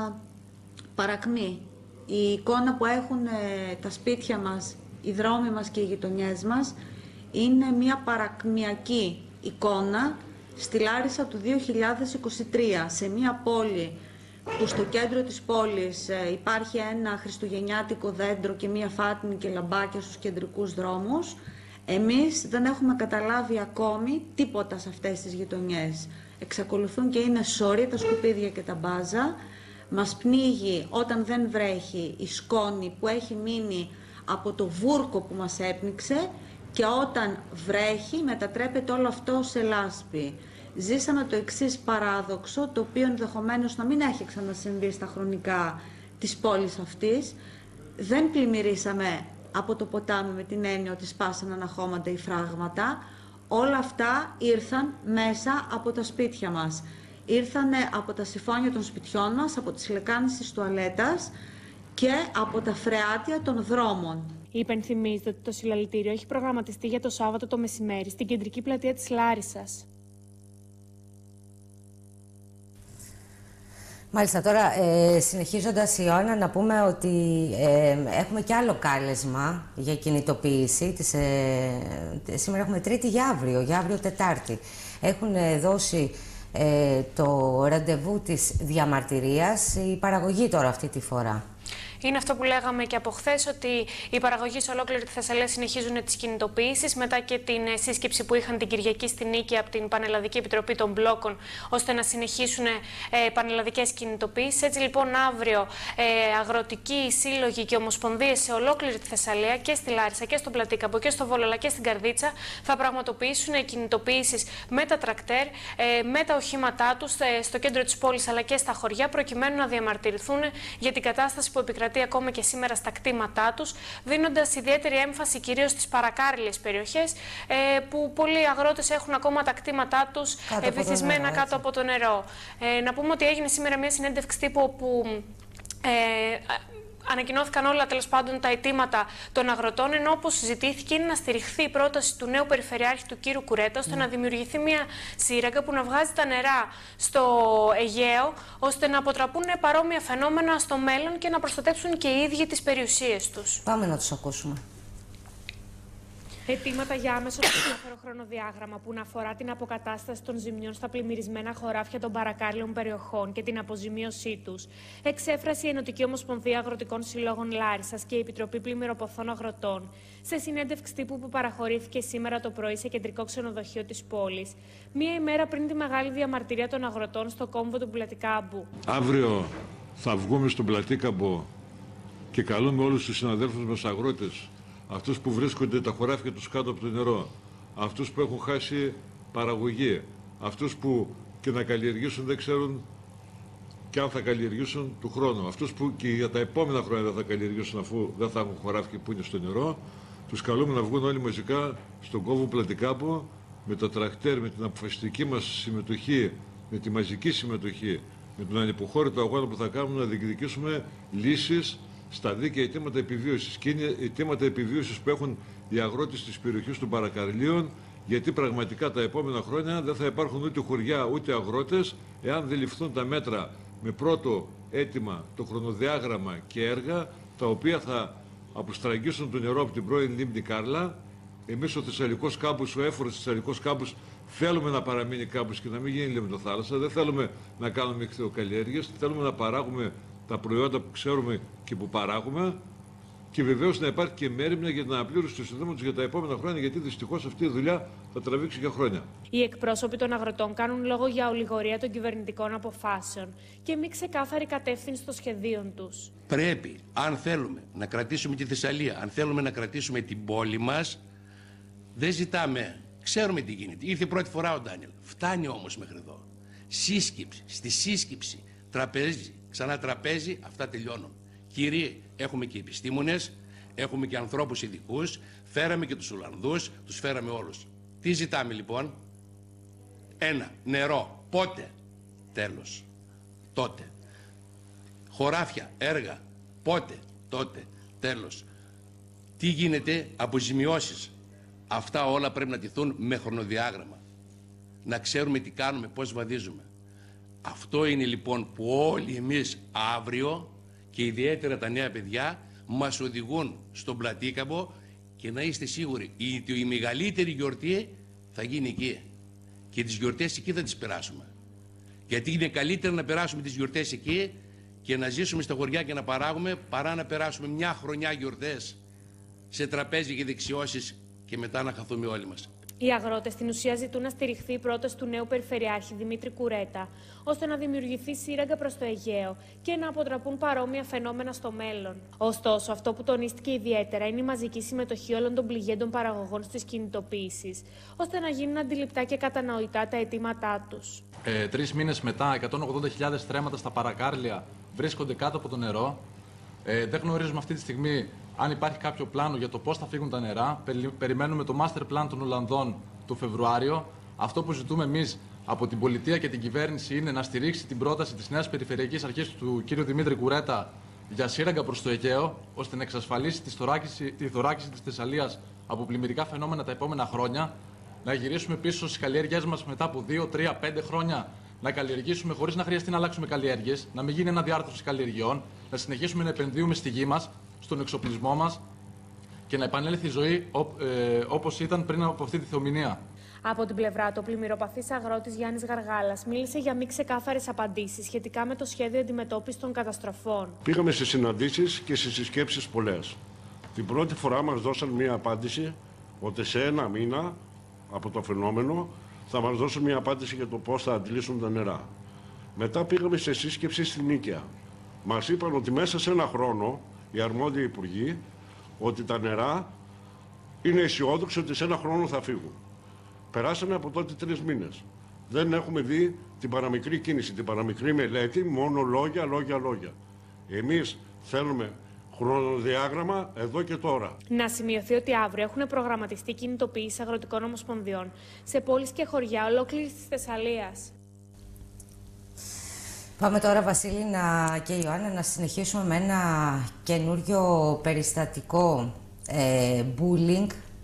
παρακμή. Η εικόνα που έχουν τα σπίτια μας, οι δρόμοι μας και οι γειτονιές μας είναι μία παρακμιακή εικόνα στη Λάρισα του 2023, σε μία πόλη που στο κέντρο της πόλης υπάρχει ένα χριστουγεννιάτικο δέντρο και μία φάτνη και λαμπάκια στους κεντρικούς δρόμους. Εμείς δεν έχουμε καταλάβει ακόμη τίποτα σε αυτές τις γειτονιές. Εξακολουθούν και είναι σώρια τα σκουπίδια και τα μπάζα. Μας πνίγει όταν δεν βρέχει η σκόνη που έχει μείνει από το βούρκο που μας έπνιξε, και όταν βρέχει μετατρέπεται όλο αυτό σε λάσπη. Ζήσαμε το εξής παράδοξο, το οποίο ενδεχομένως να μην έχει ξανασυμβεί στα χρονικά της πόλης αυτής. Δεν πλημμυρίσαμε από το ποτάμι με την έννοια ότι σπάσαν αναχώματα ή φράγματα. Όλα αυτά ήρθαν μέσα από τα σπίτια μας. Ήρθανε από τα σιφόνια των σπιτιών μας, από τις λεκάνες της τουαλέτας και από τα φρεάτια των δρόμων. Υπενθυμίζεται ότι το συλλαλητήριο έχει προγραμματιστεί για το Σάββατο το μεσημέρι στην κεντρική πλατεία της Λάρισσας. Μάλιστα, τώρα συνεχίζοντας, Ιωάννα, να πούμε ότι έχουμε και άλλο κάλεσμα για κινητοποίηση. Σήμερα έχουμε Τρίτη για αύριο Τετάρτη. Έχουν δώσει το ραντεβού της διαμαρτυρίας, η παραγωγή τώρα αυτή τη φορά. Είναι αυτό που λέγαμε και από χθες, ότι οι παραγωγοί σε ολόκληρη τη Θεσσαλία συνεχίζουν τις κινητοποιήσεις μετά και την σύσκεψη που είχαν την Κυριακή στη Νίκη από την Πανελλαδική Επιτροπή των Μπλόκων, ώστε να συνεχίσουν πανελλαδικές κινητοποιήσεις. Έτσι λοιπόν, αύριο αγροτικοί σύλλογοι και ομοσπονδίες σε ολόκληρη τη Θεσσαλία, και στη Λάρισα και στον Πλατήκαμπο και στο Βόλο αλλά και στην Καρδίτσα, θα πραγματοποιήσουν κινητοποιήσεις με τα τρακτέρ, με τα οχήματά τους στο κέντρο της πόλης αλλά και στα χωριά, προκειμένου να διαμαρτυρηθούν για την κατάσταση που επικρατεί ακόμα και σήμερα στα κτήματά τους, δίνοντας ιδιαίτερη έμφαση κυρίως στις παρακάριλες περιοχές, που πολλοί αγρότες έχουν ακόμα τα κτήματά τους βυθισμένα κάτω από το νερό. Να πούμε ότι έγινε σήμερα μια συνέντευξη τύπου όπου Ανακοινώθηκαν όλα τέλος πάντων τα αιτήματα των αγροτών, ενώ όπως συζητήθηκε είναι να στηριχθεί η πρόταση του νέου Περιφερειάρχη του κ. Κουρέτα, ώστε να δημιουργηθεί μια σύραγγα που να βγάζει τα νερά στο Αιγαίο, ώστε να αποτραπούν παρόμοια φαινόμενα στο μέλλον και να προστατέψουν και οι ίδιοι τις περιουσίες τους. Πάμε να τους ακούσουμε. Αιτήματα για άμεσο ξεκάθαρο χρονοδιάγραμμα που να αφορά την αποκατάσταση των ζημιών στα πλημμυρισμένα χωράφια των παρακάρλιων περιοχών και την αποζημίωσή τους, εξέφρασε η Ενωτική Ομοσπονδία Αγροτικών Συλλόγων Λάρισσας και η Επιτροπή Πλημμυροποθών Αγροτών σε συνέντευξη τύπου που παραχωρήθηκε σήμερα το πρωί σε κεντρικό ξενοδοχείο της πόλης, μία ημέρα πριν τη μεγάλη διαμαρτυρία των αγροτών στο κόμβο του Πλατικάμπου. Αύριο θα βγούμε στον Πλατίκαμπο και καλούμε όλους τους συναδέλφους μας αγρότες, αυτούς που βρίσκονται τα χωράφια τους κάτω από το νερό, αυτούς που έχουν χάσει παραγωγή, αυτούς που και να καλλιεργήσουν δεν ξέρουν και αν θα καλλιεργήσουν του χρόνου, αυτούς που και για τα επόμενα χρόνια δεν θα καλλιεργήσουν αφού δεν θα έχουν χωράφια που είναι στο νερό, τους καλούμε να βγουν όλοι μαζικά στον κόμβο Πλατικάμπο με το τρακτέρ, με την αποφασιστική μας συμμετοχή, με τη μαζική συμμετοχή, με τον ανυποχώρητο αγώνα που θα κάνουμε να διεκδικήσουμε λύσεις στα δίκαια αιτήματα επιβίωσης. Και είναι αιτήματα επιβίωσης που έχουν οι αγρότες της περιοχής των παρακαρλίων, γιατί πραγματικά τα επόμενα χρόνια δεν θα υπάρχουν ούτε χωριά ούτε αγρότες, εάν δεν ληφθούν τα μέτρα με πρώτο αίτημα το χρονοδιάγραμμα και έργα, τα οποία θα αποστραγγίσουν το νερό από την πρώην λίμνη Κάρλα. Εμείς ο Θεσσαλικός κάμπος, ο έφορος Θεσσαλικός κάμπος, θέλουμε να παραμείνει κάμπος και να μην γίνει λιμνοθάλασσα. Δεν θέλουμε να κάνουμε ηχθειοκαλλιέργειες, θέλουμε να παράγουμε τα προϊόντα που ξέρουμε και που παράγουμε, και βεβαίως να υπάρχει και μέριμνα για την αναπλήρωση του εισοδήματος για τα επόμενα χρόνια, γιατί δυστυχώς αυτή η δουλειά θα τραβήξει για χρόνια. Οι εκπρόσωποι των αγροτών κάνουν λόγο για ολιγορία των κυβερνητικών αποφάσεων και μη ξεκάθαρη κατεύθυνση των σχεδίων τους. Πρέπει, αν θέλουμε να κρατήσουμε τη Θεσσαλία, αν θέλουμε να κρατήσουμε την πόλη μας, δεν ζητάμε, ξέρουμε τι γίνεται. Ήρθε πρώτη φορά ο Ντάνιελ. Φτάνει όμως μέχρι εδώ. Σύσκυψη, στη σύσκυψη, τραπέζι, ξανά τραπέζι, αυτά τελειώνουν. Κύριοι, έχουμε και επιστήμονες, έχουμε και ανθρώπους ειδικούς, φέραμε και τους Ολλανδούς, τους φέραμε όλους. Τι ζητάμε λοιπόν? Ένα, νερό. Πότε? Τέλος. Τότε. Χωράφια, έργα. Πότε? Τότε. Τέλος. Τι γίνεται? Αποζημιώσεις. Αυτά όλα πρέπει να τηθούν με χρονοδιάγραμμα. Να ξέρουμε τι κάνουμε, πώς βαδίζουμε. Αυτό είναι λοιπόν που όλοι εμείς αύριο και ιδιαίτερα τα νέα παιδιά μας οδηγούν στον Πλατίκαμπο, και να είστε σίγουροι ότι η μεγαλύτερη γιορτή θα γίνει εκεί. Και τις γιορτές εκεί θα τις περάσουμε. Γιατί είναι καλύτερα να περάσουμε τις γιορτές εκεί και να ζήσουμε στα χωριά και να παράγουμε, παρά να περάσουμε μια χρονιά γιορτές σε τραπέζι και δεξιώσεις και μετά να χαθούμε όλοι μας. Οι αγρότες στην ουσία ζητούν να στηριχθεί η πρόταση του νέου Περιφερειάρχη Δημήτρη Κουρέτα, ώστε να δημιουργηθεί σύραγγα προς το Αιγαίο και να αποτραπούν παρόμοια φαινόμενα στο μέλλον. Ωστόσο, αυτό που τονίστηκε ιδιαίτερα είναι η μαζική συμμετοχή όλων των πληγέντων παραγωγών στις κινητοποιήσεις, ώστε να γίνουν αντιληπτά και κατανοητά τα αιτήματά τους. 3 μήνες μετά, 180.000 στρέμματα στα παρακάρλια βρίσκονται κάτω από το νερό. Δεν γνωρίζουμε αυτή τη στιγμή αν υπάρχει κάποιο πλάνο για το πώς θα φύγουν τα νερά. Περιμένουμε το master plan των Ολλανδών το Φεβρουάριο. Αυτό που ζητούμε εμείς από την πολιτεία και την κυβέρνηση είναι να στηρίξει την πρόταση της νέας Περιφερειακής Αρχής του κ. Δημήτρη Κουρέτα για σύραγγα προς το Αιγαίο, ώστε να εξασφαλίσει τη θωράκιση της Θεσσαλίας από πλημμυρικά φαινόμενα τα επόμενα χρόνια, να γυρίσουμε πίσω στις καλλιέργειές μας μετά από 2, 3, 5 χρόνια, να καλλιεργήσουμε χωρίς να χρειαστεί να αλλάξουμε καλλιέργειες, να μην γίνει αναδιάρθρωση καλλιεργειών, να συνεχίσουμε να επενδύουμε στη γη μας, στον εξοπλισμό μας και να επανέλθει η ζωή όπως ήταν πριν από αυτή τη θεομηνία. Από την πλευρά του, ο πλημμυροπαθής αγρότης Γιάννης Γαργάλας μίλησε για μη ξεκάθαρες απαντήσεις σχετικά με το σχέδιο αντιμετώπισης των καταστροφών. Πήγαμε σε συναντήσεις και σε συσκέψεις πολλές. Την πρώτη φορά μας δώσαν μία απάντηση ότι σε 1 μήνα από το φαινόμενο θα μας δώσουν μία απάντηση για το πώς θα αντλήσουν τα νερά. Μετά πήγαμε σε σύσκεψη στην Νίκαια. Μας είπαν ότι μέσα σε 1 χρόνο οι αρμόδιοι υπουργοί ότι τα νερά είναι αισιόδοξοι ότι σε 1 χρόνο θα φύγουν. Περάσανε από τότε 3 μήνες. Δεν έχουμε δει την παραμικρή κίνηση, την παραμικρή μελέτη, μόνο λόγια, λόγια, λόγια. Εμείς θέλουμε χρονοδιάγραμμα εδώ και τώρα. Να σημειωθεί ότι αύριο έχουν προγραμματιστεί κινητοποιήσεις αγροτικών ομοσπονδιών σε πόλεις και χωριά ολόκληρης της Θεσσαλίας. Πάμε τώρα, Βασίλη και Ιωάννα, να συνεχίσουμε με ένα καινούριο περιστατικό bullying.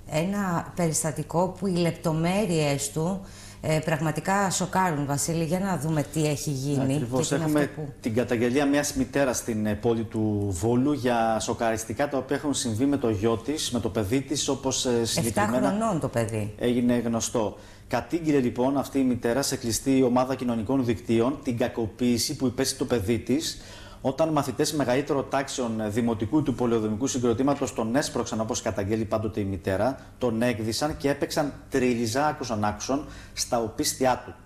Ένα περιστατικό που οι λεπτομέρειες του πραγματικά σοκάρουν, Βασίλη. Για να δούμε τι έχει γίνει. Ακριβώς. Έχουμε την καταγγελία μιας μητέρας στην πόλη του Βόλου για σοκαριστικά τα οποία έχουν συμβεί με το γιο της, με το παιδί της, όπως συγκεκριμένα 7 χρονών το παιδί. Έγινε γνωστό. Κατήγγειλε λοιπόν αυτή η μητέρα σε κλειστή ομάδα κοινωνικών δικτύων την κακοποίηση που υπέστη το παιδί της, όταν μαθητές μεγαλύτερων τάξεων δημοτικού του πολεοδομικού συγκροτήματος τον έσπρωξαν, όπως καταγγέλει πάντοτε η μητέρα, τον έκδισαν και έπαιξαν τρίλιζα, άκουσον, στα οπίστια του.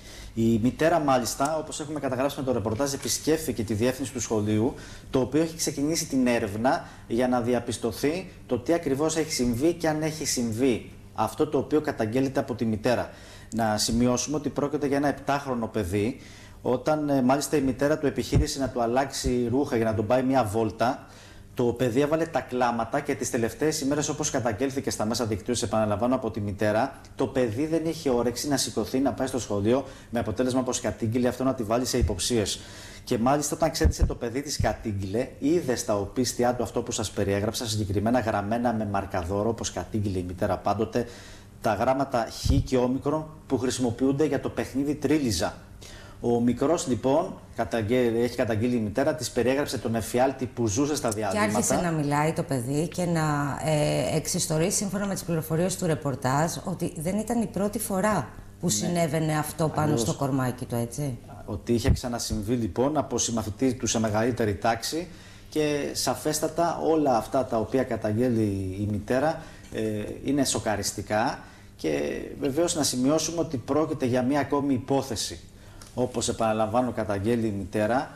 Η μητέρα, μάλιστα, όπως έχουμε καταγράψει με το ρεπορτάζ, επισκέφθηκε τη διεύθυνση του σχολείου, το οποίο έχει ξεκινήσει την έρευνα για να διαπιστωθεί το τι ακριβώς έχει συμβεί και αν έχει συμβεί αυτό το οποίο καταγγέλλεται από τη μητέρα. Να σημειώσουμε ότι πρόκειται για ένα 7χρονο παιδί. Όταν μάλιστα η μητέρα του επιχείρησε να του αλλάξει ρούχα για να τον πάει μια βόλτα, το παιδί έβαλε τα κλάματα και τις τελευταίες ημέρες, όπως καταγγέλθηκε στα μέσα δικτύωσης, επαναλαμβάνω, από τη μητέρα, το παιδί δεν είχε όρεξη να σηκωθεί να πάει στο σχολείο, με αποτέλεσμα, όπως κατήγγειλε, αυτό να τη βάλει σε υποψίες. Και μάλιστα όταν ξέτησε το παιδί της κατήγγειλε, είδε στα οπίστια του αυτό που σας περιέγραψα, συγκεκριμένα γραμμένα με μαρκαδόρο, όπως κατήγγειλε η μητέρα πάντοτε, τα γράμματα Χ και Όμικρον που χρησιμοποιούνται για το παιχνίδι τρίλιζα. Ο μικρός λοιπόν, έχει καταγγείλει η μητέρα, της περιέγραψε τον εφιάλτη που ζούσε στα διαδήματα. Και άρχισε να μιλάει το παιδί και να εξιστορεί, σύμφωνα με τις πληροφορίες του ρεπορτάζ, ότι δεν ήταν η πρώτη φορά που συνέβαινε αυτό πάνω στο κορμάκι του, έτσι. Ότι είχε ξανασυμβεί λοιπόν από συμμαθητή του σε μεγαλύτερη τάξη και σαφέστατα όλα αυτά τα οποία καταγγέλει η μητέρα είναι σοκαριστικά και βεβαίως να σημειώσουμε ότι πρόκειται για μια ακόμη υπόθεση, όπως επαναλαμβάνω καταγγέλει η μητέρα,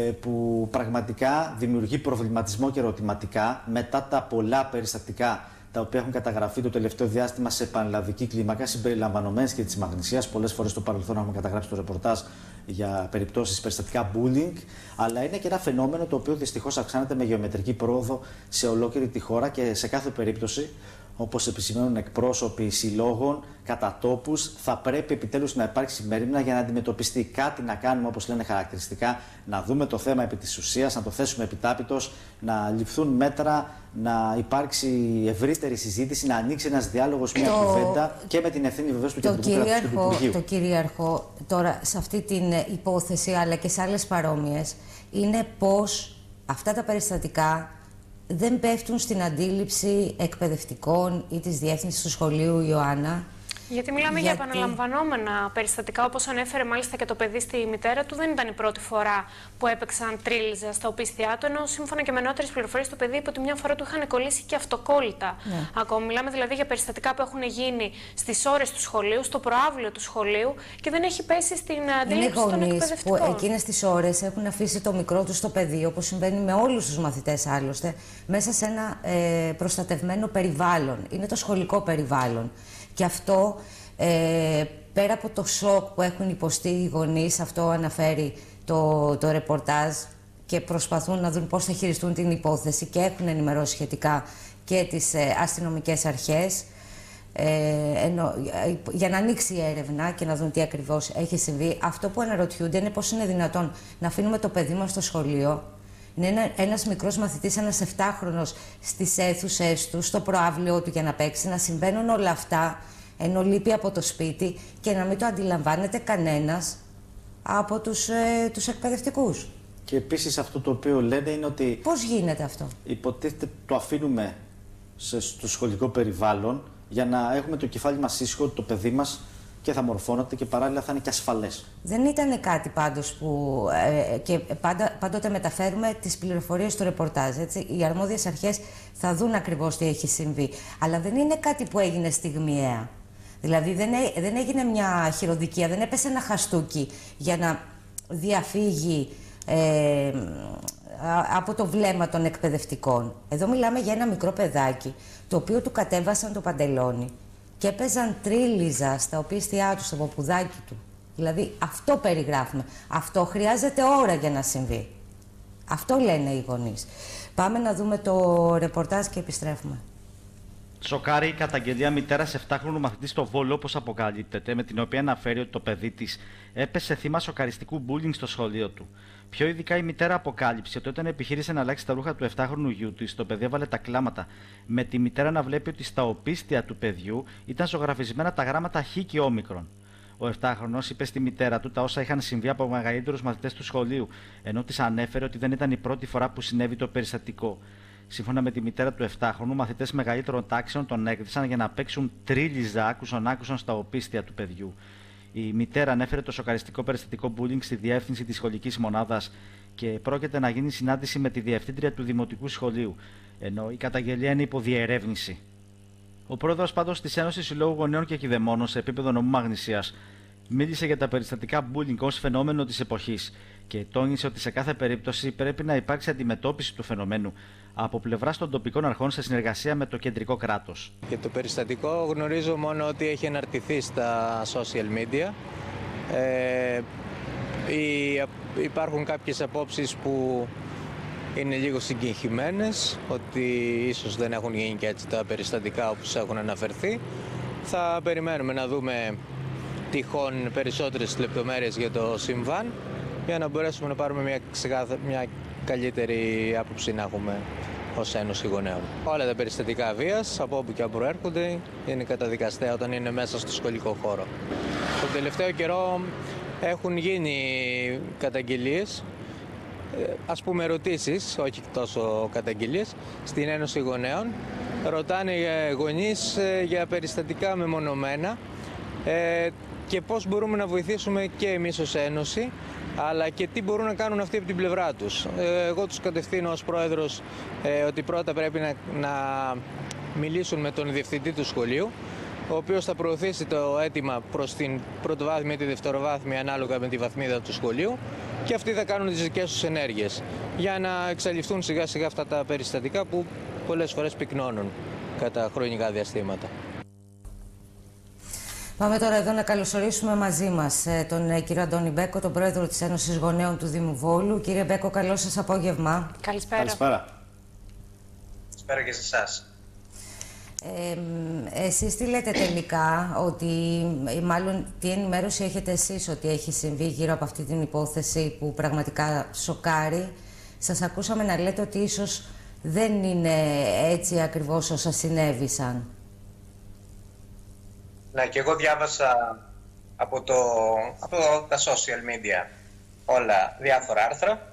που πραγματικά δημιουργεί προβληματισμό και ερωτηματικά μετά τα πολλά περιστατικά τα οποία έχουν καταγραφεί το τελευταίο διάστημα σε πανελλαδική κλίμακα, συμπεριλαμβανομένης και της Μαγνησίας. Πολλές φορές στο παρελθόν έχουμε καταγράψει το ρεπορτάζ για περιπτώσεις περιστατικά bullying, αλλά είναι και ένα φαινόμενο το οποίο δυστυχώς αυξάνεται με γεωμετρική πρόοδο σε ολόκληρη τη χώρα και σε κάθε περίπτωση, όπως επισημαίνουν εκπρόσωποι συλλόγων κατά τόπους, θα πρέπει επιτέλους να υπάρξει μέρημνα για να αντιμετωπιστεί. Κάτι να κάνουμε, όπως λένε χαρακτηριστικά, να δούμε το θέμα επί της ουσίας, να το θέσουμε επιτάπητος, να ληφθούν μέτρα, να υπάρξει ευρύτερη συζήτηση, να ανοίξει ένας διάλογος, μια κουβέντα και με την ευθύνη βεβαίως του Κεντρικού Κράτους και του Υπουργείου. Το κυρίαρχο τώρα σε αυτή την υπόθεση, αλλά και σε άλλες παρόμοιες, είναι πως αυτά τα περιστατικά δεν πέφτουν στην αντίληψη εκπαιδευτικών ή της διεύθυνσης του σχολείου, Ιωάννα. Γιατί μιλάμε για επαναλαμβανόμενα περιστατικά, όπως ανέφερε μάλιστα και το παιδί στη μητέρα του. Δεν ήταν η πρώτη φορά που έπαιξαν τρίλιζα στα οπίστια του, ενώ σύμφωνα και με νεότερες πληροφορίες το παιδί είπε ότι μια φορά του είχαν κολλήσει και αυτοκόλλητα. Ναι. Ακόμα μιλάμε δηλαδή για περιστατικά που έχουν γίνει στις ώρες του σχολείου, στο προαύλιο του σχολείου και δεν έχει πέσει στην αντίληψη των εκπαιδευτικών. Που εκείνες τις ώρες έχουν αφήσει το μικρό του στο πεδίο, όπως συμβαίνει με όλους τους μαθητές άλλωστε, μέσα σε ένα προστατευμένο περιβάλλον. Είναι το σχολικό περιβάλλον. Και αυτό, πέρα από το σοκ που έχουν υποστεί οι γονείς, αυτό αναφέρει το ρεπορτάζ και προσπαθούν να δουν πώς θα χειριστούν την υπόθεση και έχουν ενημερώσει σχετικά και τις αστυνομικές αρχές για να ανοίξει η έρευνα και να δουν τι ακριβώς έχει συμβεί. Αυτό που αναρωτιούνται είναι πώς είναι δυνατόν να αφήνουμε το παιδί μας στο σχολείο. Είναι ένας μικρός μαθητής, ένας 7χρονος στις αίθουσες του, στο προαύλιο του για να παίξει, να συμβαίνουν όλα αυτά ενώ λείπει από το σπίτι και να μην το αντιλαμβάνεται κανένας από τους εκπαιδευτικούς. Και επίσης αυτό το οποίο λένε είναι ότι... Πώς γίνεται αυτό? Υποτίθεται το αφήνουμε στο σχολικό περιβάλλον για να έχουμε το κεφάλι μας ήσυχο ότι το παιδί μας και θα μορφώνεται και παράλληλα θα είναι και ασφαλές. Δεν ήταν κάτι πάντως που και πάντοτε μεταφέρουμε τις πληροφορίες του ρεπορτάζ, έτσι. Οι αρμόδιες αρχές θα δουν ακριβώς τι έχει συμβεί. Αλλά δεν είναι κάτι που έγινε στιγμιαία. Δηλαδή δεν έγινε μια χειροδικία, δεν έπεσε ένα χαστούκι για να διαφύγει από το βλέμμα των εκπαιδευτικών. Εδώ μιλάμε για ένα μικρό παιδάκι, το οποίο του κατέβασαν το παντελόνι και έπαιζαν τρίλιζα στα οπίστια του, στο ποπουδάκι του. Δηλαδή αυτό περιγράφουμε. Αυτό χρειάζεται ώρα για να συμβεί. Αυτό λένε οι γονείς. Πάμε να δούμε το ρεπορτάζ και επιστρέφουμε. Σοκάρει η καταγγελία μητέρας 7χρονου μαθητή στο Βόλο, όπως αποκαλύπτεται, με την οποία αναφέρει ότι το παιδί της έπεσε θύμα σοκαριστικού bullying στο σχολείο του. Πιο ειδικά, η μητέρα αποκάλυψε ότι όταν επιχείρησε να αλλάξει τα ρούχα του 7χρονου γιού της, το παιδί έβαλε τα κλάματα, με τη μητέρα να βλέπει ότι στα οπίστια του παιδιού ήταν ζωγραφισμένα τα γράμματα Χ και Όμικρον. Ο 7χρονος είπε στη μητέρα του τα όσα είχαν συμβεί από μεγαλύτερους μαθητές του σχολείου, ενώ της ανέφερε ότι δεν ήταν η πρώτη φορά που συνέβη το περιστατικό. Σύμφωνα με τη μητέρα του 7χρονου, μαθητές μεγαλύτερων τάξεων τον έκδισαν για να παίξουν τρίλιζα άκουσον στα οπίστια του παιδιού. Η μητέρα ανέφερε το σοκαριστικό περιστατικό bullying στη διεύθυνση της σχολικής μονάδας και πρόκειται να γίνει συνάντηση με τη διευθύντρια του Δημοτικού Σχολείου, ενώ η καταγγελία είναι υπό διερεύνηση. Ο πρόεδρος πάντως της Ένωσης Συλλόγου Γονέων και Κηδεμόνων σε επίπεδο νομού Μαγνησίας μίλησε για τα περιστατικά bullying ως φαινόμενο της εποχής και τόνισε ότι σε κάθε περίπτωση πρέπει να υπάρξει αντιμετώπιση του φαινομένου από πλευράς των τοπικών αρχών σε συνεργασία με το κεντρικό κράτος. Για το περιστατικό γνωρίζω μόνο ότι έχει αναρτηθεί στα social media. Υπάρχουν κάποιες απόψεις που είναι λίγο συγκεκριμένες, ότι ίσως δεν έχουν γίνει και έτσι τα περιστατικά όπως έχουν αναφερθεί. Θα περιμένουμε να δούμε τυχόν περισσότερες λεπτομέρειες για το συμβάν, για να μπορέσουμε να πάρουμε μια καλύτερη άποψη να έχουμε ως Ένωση Γονέων. Όλα τα περιστατικά βίας, από όπου και αν προέρχονται, είναι καταδικαστέα όταν είναι μέσα στο σχολικό χώρο. Τον τελευταίο καιρό έχουν γίνει καταγγελίες, ας πούμε ερωτήσεις, όχι τόσο καταγγελίες, στην Ένωση Γονέων. Ρωτάνε γονείς για περιστατικά μεμονωμένα και πώς μπορούμε να βοηθήσουμε και εμείς ως Ένωση, αλλά και τι μπορούν να κάνουν αυτοί από την πλευρά τους. Εγώ τους κατευθύνω ως πρόεδρος ότι πρώτα πρέπει να μιλήσουν με τον διευθυντή του σχολείου, ο οποίος θα προωθήσει το αίτημα προς την πρωτοβάθμια ή τη δευτεροβάθμια ανάλογα με τη βαθμίδα του σχολείου και αυτοί θα κάνουν τις δικές τους ενέργειες για να εξαλειφθούν σιγά σιγά αυτά τα περιστατικά που πολλές φορές πυκνώνουν κατά χρονικά διαστήματα. Πάμε τώρα εδώ να καλωσορίσουμε μαζί μας τον κύριο Αντώνη Μπέκο, τον πρόεδρο της Ένωσης Γονέων του Δήμου Βόλου. Κύριε Μπέκο, καλό σας απόγευμα. Καλησπέρα. Καλησπέρα. Καλησπέρα και σε εσάς. Εσείς τι λέτε τελικά, μάλλον τι ενημέρωση έχετε εσείς ότι έχει συμβεί γύρω από αυτή την υπόθεση που πραγματικά σοκάρει? Σας ακούσαμε να λέτε ότι ίσως δεν είναι έτσι ακριβώς όσα συνέβησαν. Ναι, και εγώ διάβασα από τα social media όλα διάφορα άρθρα.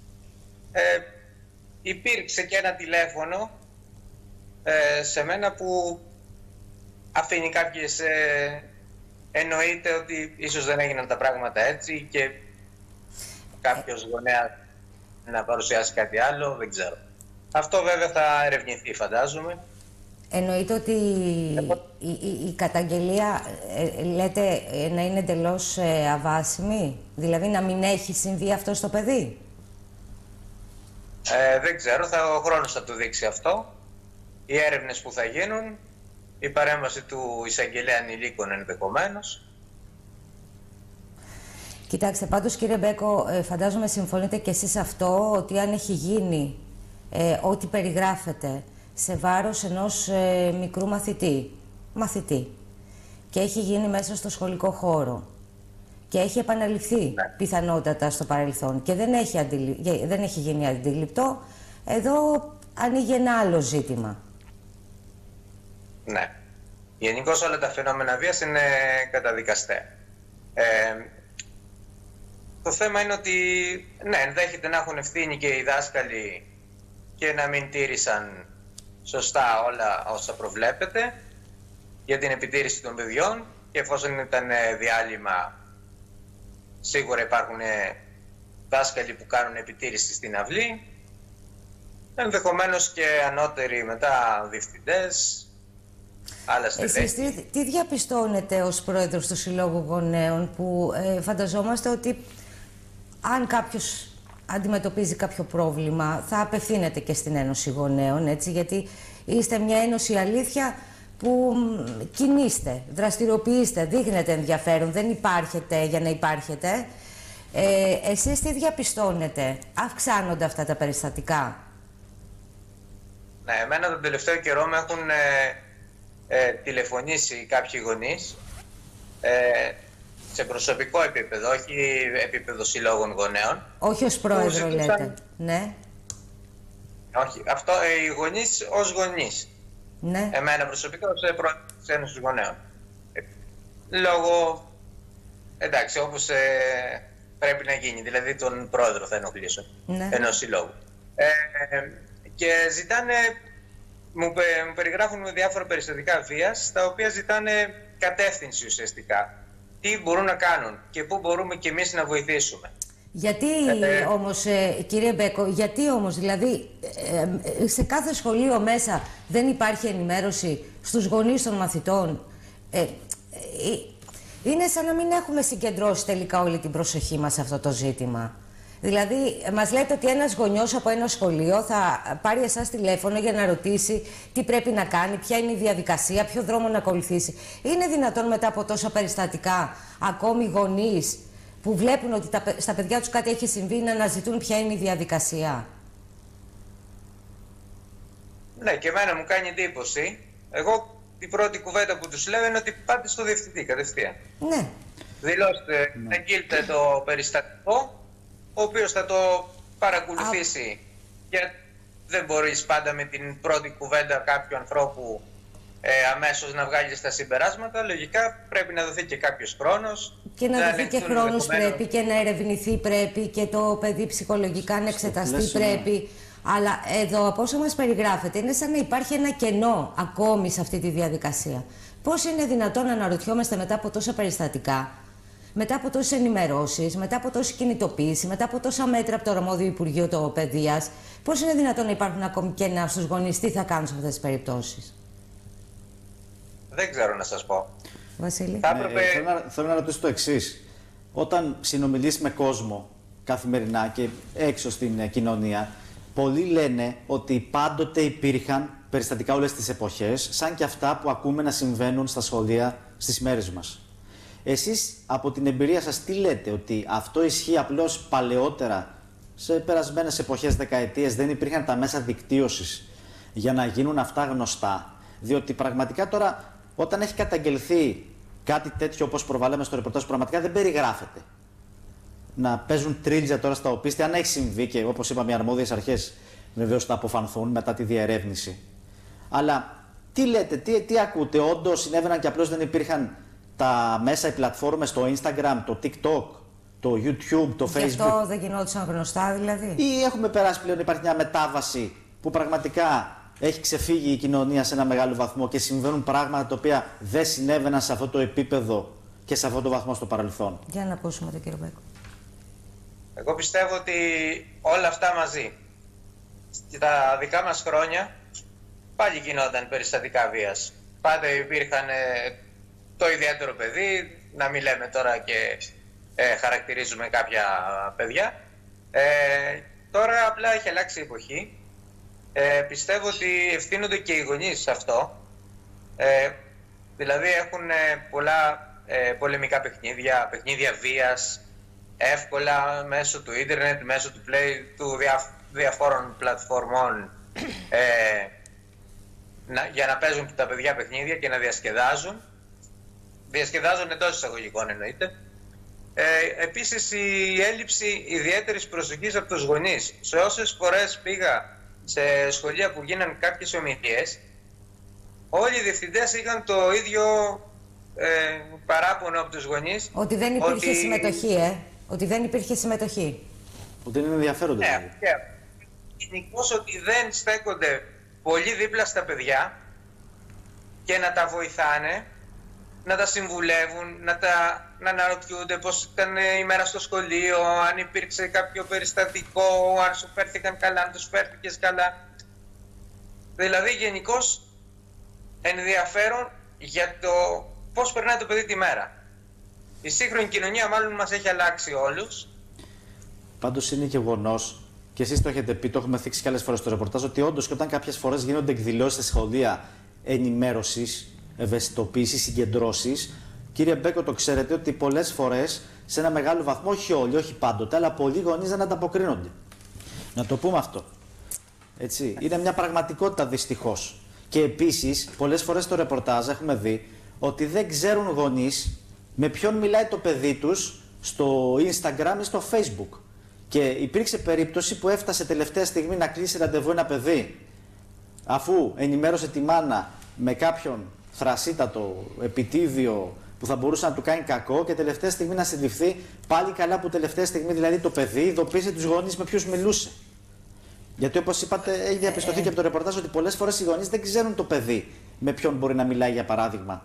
Υπήρξε και ένα τηλέφωνο σε μένα που αφήνει κάποιες... εννοείται ότι ίσως δεν έγιναν τα πράγματα έτσι και κάποιος γονέα να παρουσιάσει κάτι άλλο, δεν ξέρω. Αυτό βέβαια θα ερευνηθεί, φαντάζομαι. Εννοείται ότι η καταγγελία, λέτε, να είναι εντελώς αβάσιμη, δηλαδή να μην έχει συμβεί αυτό στο παιδί? Δεν ξέρω, ο χρόνος θα το δείξει αυτό. Οι έρευνες που θα γίνουν, η παρέμβαση του εισαγγελέα ανηλίκων ενδεχομένως. Κοιτάξτε, πάντως κύριε Μπέκο, φαντάζομαι συμφωνείτε και εσείς αυτό, ότι αν έχει γίνει ό,τι περιγράφεται σε βάρος ενός μικρού μαθητή και έχει γίνει μέσα στο σχολικό χώρο και έχει επαναληφθεί πιθανότατα στο παρελθόν και δεν έχει γίνει αντιληπτό, εδώ ανοίγει ένα άλλο ζήτημα. Ναι. Γενικώς όλα τα φαινόμενα βίας είναι καταδικαστέα. Το θέμα είναι ότι ναι, ενδέχεται να έχουν ευθύνη και οι δάσκαλοι και να μην τήρησαν σωστά όλα όσα προβλέπεται για την επιτήρηση των παιδιών και εφόσον ήταν διάλειμμα, σίγουρα υπάρχουν δάσκαλοι που κάνουν επιτήρηση στην αυλή, ενδεχομένως και ανώτεροι μετά διευθυντές, άλλα στελέχη. Εσείς τι διαπιστώνετε ως πρόεδρος του Συλλόγου Γονέων, που φανταζόμαστε ότι αν κάποιος αντιμετωπίζει κάποιο πρόβλημα θα απευθύνεται και στην Ένωση Γονέων, έτσι, γιατί είστε μια ένωση αλήθεια που κινείστε, δραστηριοποιείστε, δείχνετε ενδιαφέρον, δεν υπάρχετε για να υπάρχετε. Εσείς τι διαπιστώνετε, αυξάνονται αυτά τα περιστατικά? Ναι, εμένα τον τελευταίο καιρό με έχουν τηλεφωνήσει κάποιοι γονείς σε προσωπικό επίπεδο, όχι επίπεδο συλλόγων γονέων. Όχι ως πρόεδρο λέτε, ναι. Όχι, αυτό οι γονείς ως γονείς. Ναι. Εμένα προσωπικά ως πρόεδρο της Ένωσης Γονέων. Λόγω, εντάξει, όπως πρέπει να γίνει, δηλαδή τον πρόεδρο θα ενοχλήσω, ναι, ενός συλλόγου. Και ζητάνε, μου περιγράφουν με διάφορα περιστατικά βίας, τα οποία ζητάνε κατεύθυνση ουσιαστικά. Τι μπορούν να κάνουν και πού μπορούμε κι εμείς να βοηθήσουμε. Γιατί όμως, κύριε Μπέκο, γιατί όμως, δηλαδή, σε κάθε σχολείο μέσα δεν υπάρχει ενημέρωση στους γονείς των μαθητών. Είναι σαν να μην έχουμε συγκεντρώσει τελικά όλη την προσοχή μας σε αυτό το ζήτημα. Δηλαδή, μας λέτε ότι ένας γονιός από ένα σχολείο θα πάρει εσάς τηλέφωνο για να ρωτήσει τι πρέπει να κάνει, ποια είναι η διαδικασία, ποιο δρόμο να ακολουθήσει. Είναι δυνατόν μετά από τόσα περιστατικά ακόμη γονείς που βλέπουν ότι στα παιδιά τους κάτι έχει συμβεί να αναζητούν ποια είναι η διαδικασία? Ναι, και εμένα μου κάνει εντύπωση. Εγώ την πρώτη κουβέντα που τους λέω είναι ότι πάτε στο διευθυντή κατευθείαν. Ναι. Δηλώστε, αγγείλτε το περιστατικό, ο οποίος θα το παρακολουθήσει. Και δεν μπορείς πάντα με την πρώτη κουβέντα κάποιου ανθρώπου αμέσως να βγάλεις τα συμπεράσματα. Λογικά πρέπει να δοθεί και κάποιος χρόνος. Και να δοθεί και χρόνος πρέπει και να ερευνηθεί πρέπει και το παιδί ψυχολογικά να εξεταστεί πρέπει. Αλλά εδώ από όσο μας περιγράφεται είναι σαν να υπάρχει ένα κενό ακόμη σε αυτή τη διαδικασία. Πώς είναι δυνατόν να αναρωτιόμαστε μετά από τόσα περιστατικά, μετά από τόσες ενημερώσεις, μετά από τόση κινητοποίηση, μετά από τόσα μέτρα από το αρμόδιο Υπουργείο Παιδείας, πώς είναι δυνατόν να υπάρχουν ακόμη κενά στους γονείς, τι θα κάνουν σε αυτές τις περιπτώσεις? Δεν ξέρω να σας πω. Βασίλη. Θέλω να ρωτήσω το εξής. Όταν συνομιλείς με κόσμο καθημερινά και έξω στην κοινωνία, πολλοί λένε ότι πάντοτε υπήρχαν περιστατικά όλες τις εποχές, σαν και αυτά που ακούμε να συμβαίνουν στα σχολεία στις μέρες μας. Εσείς από την εμπειρία σας τι λέτε, ότι αυτό ισχύει απλώς παλαιότερα, σε περασμένες εποχές, δεκαετίες, δεν υπήρχαν τα μέσα δικτύωσης για να γίνουν αυτά γνωστά? Διότι πραγματικά τώρα όταν έχει καταγγελθεί κάτι τέτοιο όπως προβάλαμε στο ρεπορτάζ, πραγματικά δεν περιγράφεται. Να παίζουν τρίλτζα τώρα στα οπίστη, αν έχει συμβεί και όπως είπαμε οι αρμόδιες αρχές βεβαίως θα αποφανθούν μετά τη διερεύνηση. Αλλά τι λέτε, τι ακούτε, όντως συνέβαιναν και απλώς δεν υπήρχαν τα μέσα, οι πλατφόρμες, το Instagram, το TikTok, το YouTube, το Facebook? Γι' αυτό δεν γινόντουσαν γνωστά δηλαδή? Ή έχουμε περάσει πλέον, υπάρχει μια μετάβαση που πραγματικά έχει ξεφύγει η κοινωνία σε ένα μεγάλο βαθμό και συμβαίνουν πράγματα τα οποία δεν συνέβαιναν σε αυτό το επίπεδο και σε αυτό το βαθμό στο παρελθόν? Για να ακούσουμε τον κύριο Μπέκο. Εγώ πιστεύω ότι όλα αυτά μαζί. Στα δικά μας χρόνια πάλι γινόταν περιστατικά βίας. Πάντα υπήρχαν το ιδιαίτερο παιδί, να μην λέμε τώρα και χαρακτηρίζουμε κάποια παιδιά. Τώρα απλά έχει αλλάξει η εποχή. Πιστεύω ότι ευθύνονται και οι γονείς σε αυτό. Δηλαδή έχουν πολλά πολεμικά παιχνίδια βίας, εύκολα μέσω του ίντερνετ, μέσω του play, του διαφόρων πλατφορμών για να παίζουν τα παιδιά παιχνίδια και να διασκεδάζουν. Διασκεδάζουν εντός εισαγωγικών εννοείται. Επίσης η έλλειψη ιδιαίτερης προσοχής από τους γονείς. Σε όσες φορές πήγα σε σχολεία που γίνανε κάποιες ομιλίες, όλοι οι διευθυντές είχαν το ίδιο παράπονο από τους γονείς. Ότι δεν υπήρχε συμμετοχή, Ότι δεν υπήρχε συμμετοχή. Ότι δεν ενδιαφέρονται. Ναι, γενικώς ότι δεν στέκονται πολύ δίπλα στα παιδιά και να τα βοηθάνε, να τα συμβουλεύουν, να αναρωτιούνται πώς ήταν η μέρα στο σχολείο, αν υπήρξε κάποιο περιστατικό, αν σου φέρθηκαν καλά, αν τους φέρθηκες καλά. Δηλαδή γενικώς ενδιαφέρον για το πώς περνάει το παιδί τη μέρα. Η σύγχρονη κοινωνία μάλλον μας έχει αλλάξει όλους. Πάντως είναι γεγονός, και εσείς το έχετε πει, το έχουμε θίξει και άλλες φορές στο ρεπορτάζ, ότι όντως και όταν κάποιες φορές γίνονται εκδηλώσεις στα σχολεία ενημέρωσης, ευαισθητοποίησης, συγκεντρώσεις, κύριε Μπέκο, το ξέρετε ότι πολλές φορές σε ένα μεγάλο βαθμό, όχι όλοι, όχι πάντοτε, αλλά πολλοί γονείς δεν ανταποκρίνονται. Να το πούμε αυτό. Έτσι. Είναι μια πραγματικότητα δυστυχώς. Και επίσης, πολλές φορές στο ρεπορτάζ έχουμε δει ότι δεν ξέρουν γονείς με ποιον μιλάει το παιδί τους στο Instagram ή στο Facebook. Και υπήρξε περίπτωση που έφτασε τελευταία στιγμή να κλείσει ραντεβού ένα παιδί, αφού ενημέρωσε τη μάνα με κάποιον θρασίτατο επιτίδιο που θα μπορούσε να του κάνει κακό, και τελευταία στιγμή να συλληφθεί. Πάλι καλά που τελευταία στιγμή δηλαδή το παιδί ειδοποίησε τους γονείς με ποιους μιλούσε. Γιατί όπως είπατε, έχει διαπιστωθεί και από το ρεπορτάζ ότι πολλές φορές οι γονείς δεν ξέρουν το παιδί με ποιον μπορεί να μιλάει, για παράδειγμα.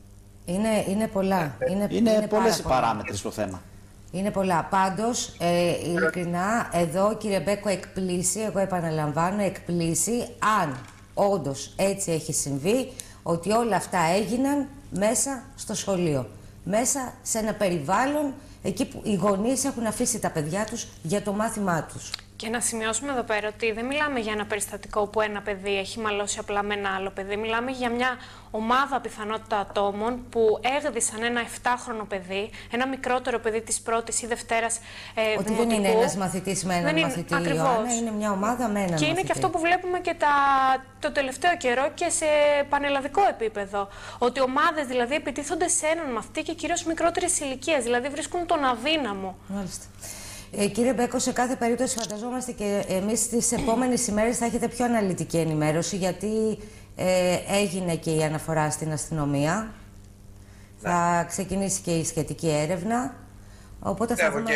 Είναι πολλά. Είναι πολλές οι παράμετροι στο θέμα. Είναι πολλά. Πάντως, ειλικρινά, εδώ κύριε Μπέκο, εκπλήσει, εγώ επαναλαμβάνω, εκπλήσει αν όντως έτσι έχει συμβεί, ότι όλα αυτά έγιναν μέσα στο σχολείο. Μέσα σε ένα περιβάλλον εκεί που οι γονείς έχουν αφήσει τα παιδιά τους για το μάθημά τους. Και να σημειώσουμε εδώ πέρα ότι δεν μιλάμε για ένα περιστατικό που ένα παιδί έχει μαλώσει απλά με ένα άλλο παιδί. Μιλάμε για μια ομάδα πιθανότητα ατόμων που έγδισαν ένα 7χρονο παιδί, ένα μικρότερο παιδί της πρώτης ή δευτέρας δημοτικού. Ότι δεν είναι ένας μαθητής με έναν μαθητή, Ιωάννα, είναι μια ομάδα με έναν μαθητή. Και είναι και αυτό που βλέπουμε και το τελευταίο καιρό και σε πανελλαδικό επίπεδο. Ότι ομάδες δηλαδή επιτίθονται σε έναν μαθητή και κυρίως μικρότερης ηλικίας, δηλαδή βρίσκουν τον αδύναμο. Μάλιστα. Κύριε Μπέκο, σε κάθε περίπτωση φανταζόμαστε και εμείς στις επόμενες ημέρες θα έχετε πιο αναλυτική ενημέρωση, γιατί έγινε και η αναφορά στην αστυνομία. Ναι. Θα ξεκινήσει και η σχετική έρευνα. Οπότε θα δούμε... και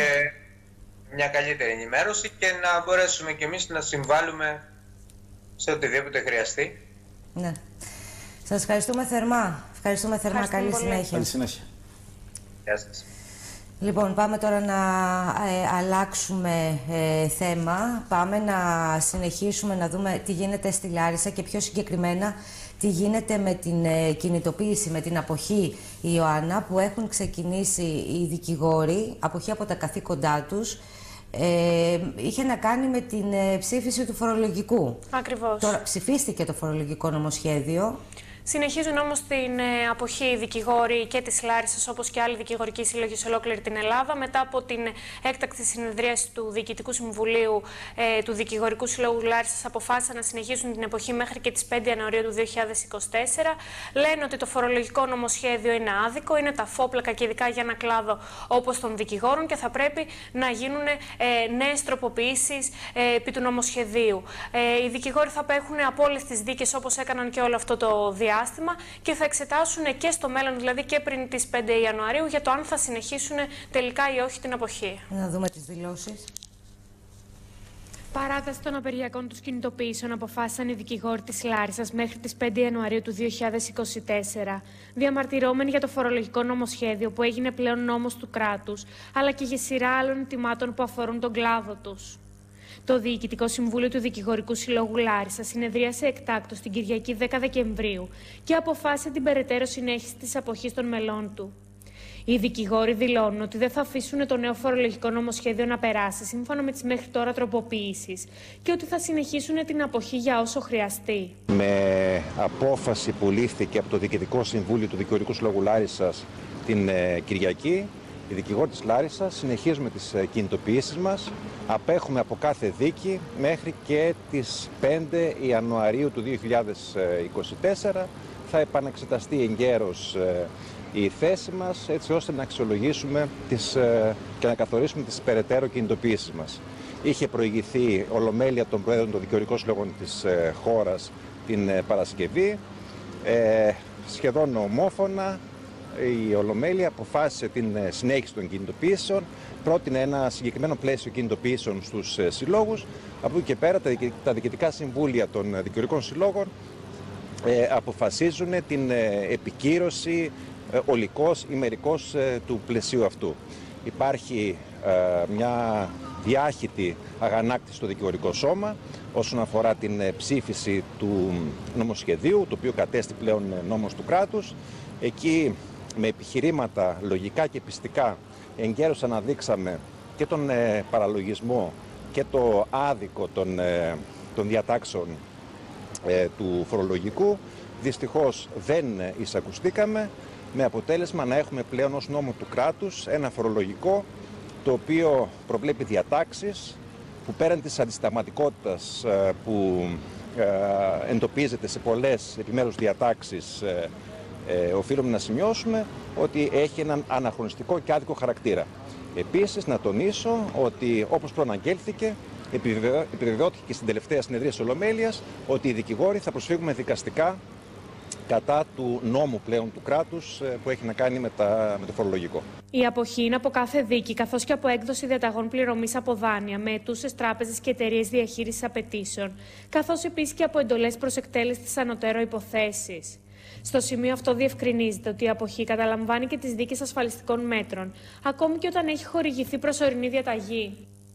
μια καλύτερη ενημέρωση και να μπορέσουμε κι εμείς να συμβάλλουμε σε οτιδήποτε χρειαστεί. Ναι. Σας ευχαριστούμε θερμά. Ευχαριστούμε θερμά. Καλή συνέχεια. Καλή συνέχεια. Γεια σας. Λοιπόν, πάμε τώρα να αλλάξουμε θέμα. Πάμε να συνεχίσουμε να δούμε τι γίνεται στη Λάρισα και πιο συγκεκριμένα τι γίνεται με την κινητοποίηση, με την αποχή, Ιωάννα, που έχουν ξεκινήσει οι δικηγόροι, αποχή από τα καθήκοντά τους. Είχε να κάνει με την ψήφιση του φορολογικού. Ακριβώς. Τώρα ψηφίστηκε το φορολογικό νομοσχέδιο. Συνεχίζουν όμως την αποχή οι δικηγόροι και της Λάρισσας, όπως και άλλοι δικηγορικοί σύλλογοι σε ολόκληρη την Ελλάδα, μετά από την έκτακτη συνεδρίαση του Διοικητικού Συμβουλίου του Δικηγορικού Συλλόγου Λάρισσας. Αποφάσισαν να συνεχίσουν την εποχή μέχρι και τις 5 Ιανουαρίου του 2024. Λένε ότι το φορολογικό νομοσχέδιο είναι άδικο, είναι ταφόπλακα και ειδικά για ένα κλάδο όπως των δικηγόρων, και θα πρέπει να γίνουν νέες τροποποιήσεις επί του νομοσχεδίου. Οι δικηγόροι θα απέχουν από όλες τις δίκες, όπως έκαναν και όλο αυτό το διάστημα, και θα εξετάσουν και στο μέλλον, δηλαδή και πριν τις 5 Ιανουαρίου, για το αν θα συνεχίσουν τελικά ή όχι την αποχή. Να δούμε τις δηλώσεις. Παράταση των απεργιακών τους κινητοποιήσεων αποφάσισαν οι δικηγόροι της Λάρισσας μέχρι τις 5 Ιανουαρίου του 2024, διαμαρτυρώμενοι για το φορολογικό νομοσχέδιο που έγινε πλέον νόμος του κράτους, αλλά και για σειρά άλλων αιτημάτων που αφορούν τον κλάδο τους. Το Διοικητικό Συμβούλιο του Δικηγορικού Συλλόγου Λάρισα συνεδρίασε εκτάκτως την Κυριακή 10 Δεκεμβρίου και αποφάσισε την περαιτέρω συνέχιση της αποχής των μελών του. Οι δικηγόροι δηλώνουν ότι δεν θα αφήσουν το νέο φορολογικό νομοσχέδιο να περάσει σύμφωνα με τις μέχρι τώρα τροποποιήσεις και ότι θα συνεχίσουν την αποχή για όσο χρειαστεί. Με απόφαση που λήφθηκε από το Διοικητικό Συμβούλιο του Δικηγορικού Συλλόγου Λάρισσας την Κυριακή, οι δικηγόροι της Λάρισσας συνεχίζουμε τις κινητοποιήσεις μας, απέχουμε από κάθε δίκη μέχρι και τις 5 Ιανουαρίου του 2024. Θα επανεξεταστεί εγκαίρως η θέση μας, έτσι ώστε να αξιολογήσουμε και να καθορίσουμε τις περαιτέρω κινητοποιήσεις μας. Είχε προηγηθεί ολομέλεια των Προέδρων των Δικηγορικών Συλλόγων της χώρας την Παρασκευή, σχεδόν ομόφωνα. Η Ολομέλεια αποφάσισε την συνέχιση των κινητοποιήσεων, πρότεινε ένα συγκεκριμένο πλαίσιο κινητοποιήσεων στους συλλόγους. Από εκεί και πέρα τα διοικητικά συμβούλια των δικηγορικών συλλόγων αποφασίζουν την επικύρωση ολικός ή μερικός του πλαισίου αυτού. Υπάρχει μια διάχυτη αγανάκτηση στο δικηγορικό σώμα όσον αφορά την ψήφιση του νομοσχεδίου, το οποίο κατέστη πλέον νόμος του κράτους. Εκεί με επιχειρήματα λογικά και πιστικά εγκαίρως αναδείξαμε και τον παραλογισμό και το άδικο των διατάξεων του φορολογικού. Δυστυχώς δεν εισακουστήκαμε, με αποτέλεσμα να έχουμε πλέον ως νόμο του κράτους ένα φορολογικό το οποίο προβλέπει διατάξεις που πέραν της αντισυνταγματικότητας που εντοπίζεται σε πολλές επιμέρους διατάξεις, οφείλουμε να σημειώσουμε ότι έχει έναν αναχρονιστικό και άδικο χαρακτήρα. Επίσης, να τονίσω ότι, όπως προαναγγέλθηκε, επιβεβαιώθηκε και στην τελευταία συνεδρία της Ολομέλειας ότι οι δικηγόροι θα προσφύγουν δικαστικά κατά του νόμου πλέον του κράτους που έχει να κάνει με το φορολογικό. Η αποχή είναι από κάθε δίκη, καθώς και από έκδοση διαταγών πληρωμής από δάνεια με αιτούσες τράπεζες και εταιρείες διαχείρισης απαιτήσεων, καθώς επίσης και από εντολές προς εκτέλεση της ανωτέρω υποθέσεις. Στο σημείο αυτό διευκρινίζεται ότι η αποχή καταλαμβάνει και τις δίκες ασφαλιστικών μέτρων, ακόμη και όταν έχει χορηγηθεί προσωρινή διαταγή.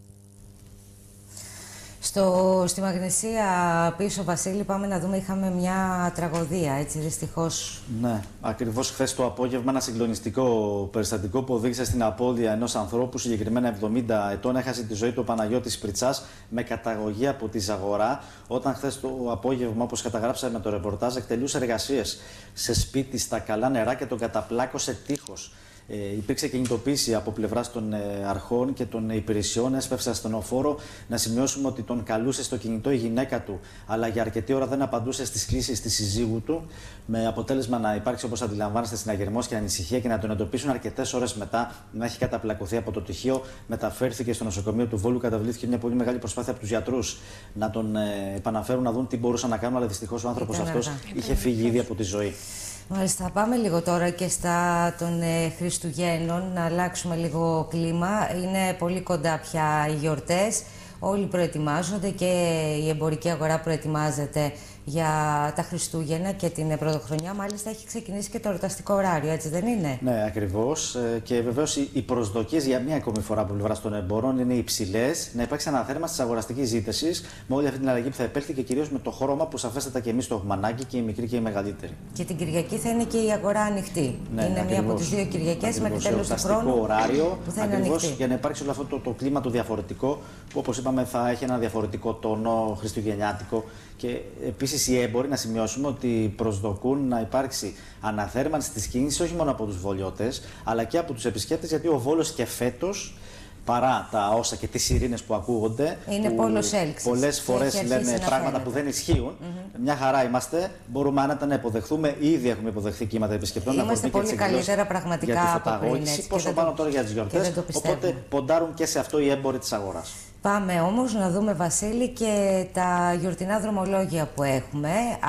Στη Μαγνησία πίσω, Βασίλη, πάμε να δούμε, είχαμε μια τραγωδία, έτσι, δυστυχώς. Ναι, ακριβώς χθες το απόγευμα ένα συγκλονιστικό περιστατικό που οδήγησε στην απώλεια ενός ανθρώπου, συγκεκριμένα 70 ετών, έχασε τη ζωή του ο Παναγιώτης Πριτσάς με καταγωγή από τη Ζαγορά, όταν χθες το απόγευμα, όπως καταγράψαμε με το ρεπορτάζ, εκτελούσε εργασίες σε σπίτι στα Καλά Νερά και τον καταπλάκωσε τείχος. Υπήρξε κινητοποίηση από πλευράς των αρχών και των υπηρεσιών, έσπευσε ασθενοφόρο. Να σημειώσουμε ότι τον καλούσε στο κινητό η γυναίκα του, αλλά για αρκετή ώρα δεν απαντούσε στις κλήσεις της συζύγου του, με αποτέλεσμα να υπάρξει, όπως αντιλαμβάνεστε, συναγερμός και ανησυχία και να τον εντοπίσουν αρκετές ώρες μετά να έχει καταπλακωθεί από το τυχείο. Μεταφέρθηκε στο νοσοκομείο του Βόλου, καταβλήθηκε μια πολύ μεγάλη προσπάθεια από τους γιατρούς να τον επαναφέρουν, να δουν τι μπορούσαν να κάνουν, αλλά δυστυχώς ο άνθρωπος αυτός είχε φύγει ήδη από τη ζωή. Μάλιστα, πάμε λίγο τώρα και στα των Χριστουγέννων, να αλλάξουμε λίγο κλίμα. Είναι πολύ κοντά πια οι γιορτές, όλοι προετοιμάζονται και η εμπορική αγορά προετοιμάζεται για τα Χριστούγεννα και την Πρωτοχρονιά. Μάλιστα, έχει ξεκινήσει και το εορταστικό ωράριο, έτσι δεν είναι? Ναι, ακριβώς. Και βεβαίως οι προσδοκίες για μια ακόμη φορά από πλευράς των εμπόρων είναι υψηλές. Να υπάρξει αναθέρμανση της αγοραστικής ζήτησης με όλη αυτή την αλλαγή που θα επέλθει και κυρίως με το χρώμα που σαφέστατα και εμείς το έχουμε ανάγκη, και η μικρή και η μεγαλύτερη. Και την Κυριακή θα είναι και η αγορά ανοιχτή. Ναι, είναι μία από τις δύο Κυριακές μέχρι τέλος του χρόνου. Ωράριο, που θα είναι ανοιχτή. Για να υπάρξει όλο αυτό το κλίμα το διαφορετικό, που όπως είπαμε θα έχει ένα διαφορετικό τόνο χριστουγεννιάτικο. Και επίσης οι έμποροι, να σημειώσουμε ότι προσδοκούν να υπάρξει αναθέρμανση της κίνησης όχι μόνο από τους βολιώτες, αλλά και από τους επισκέπτες, γιατί ο Βόλος και φέτος, παρά τα όσα και τις ειρήνες που ακούγονται, είναι πόλος έλξης. Πολλές φορές λένε πράγματα που δεν ισχύουν. Μια χαρά είμαστε, μπορούμε άνετα να υποδεχθούμε, ήδη έχουμε υποδεχθεί κύματα επισκεπτών. Είμαστε πολύ καλύτερα πραγματικά από πριν. Πόσο πάνω τώρα για τις γιορτές, οπότε ποντάρουν και σε αυτό οι έμποροι της αγοράς. Πάμε όμως να δούμε, Βασίλη, και τα γιορτινά δρομολόγια που έχουμε.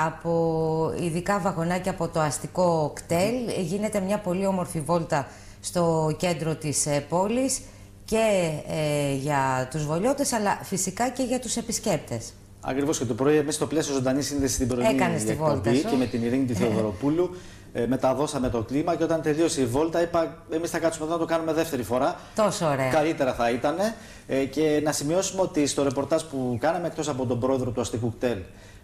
Από ειδικά βαγονάκια από το αστικό κτέλ γίνεται μια πολύ όμορφη βόλτα στο κέντρο της πόλης και για τους βολιώτες, αλλά φυσικά και για τους επισκέπτες. Ακριβώς, και το πρωί εμείς στο πλαίσιο ζωντανή σύνδεση στην πρωινή εκπομπή και με την Ειρήνη τη Θεοδωροπούλου μεταδώσαμε το κλίμα, και όταν τελείωσε η βόλτα είπα εμείς θα κάτσουμε εδώ να το κάνουμε δεύτερη φορά. Τόσο ωραία. Καλύτερα θα ήταν. Και να σημειώσουμε ότι στο ρεπορτάζ που κάναμε, εκτός από τον πρόεδρο του αστικού κτέλ,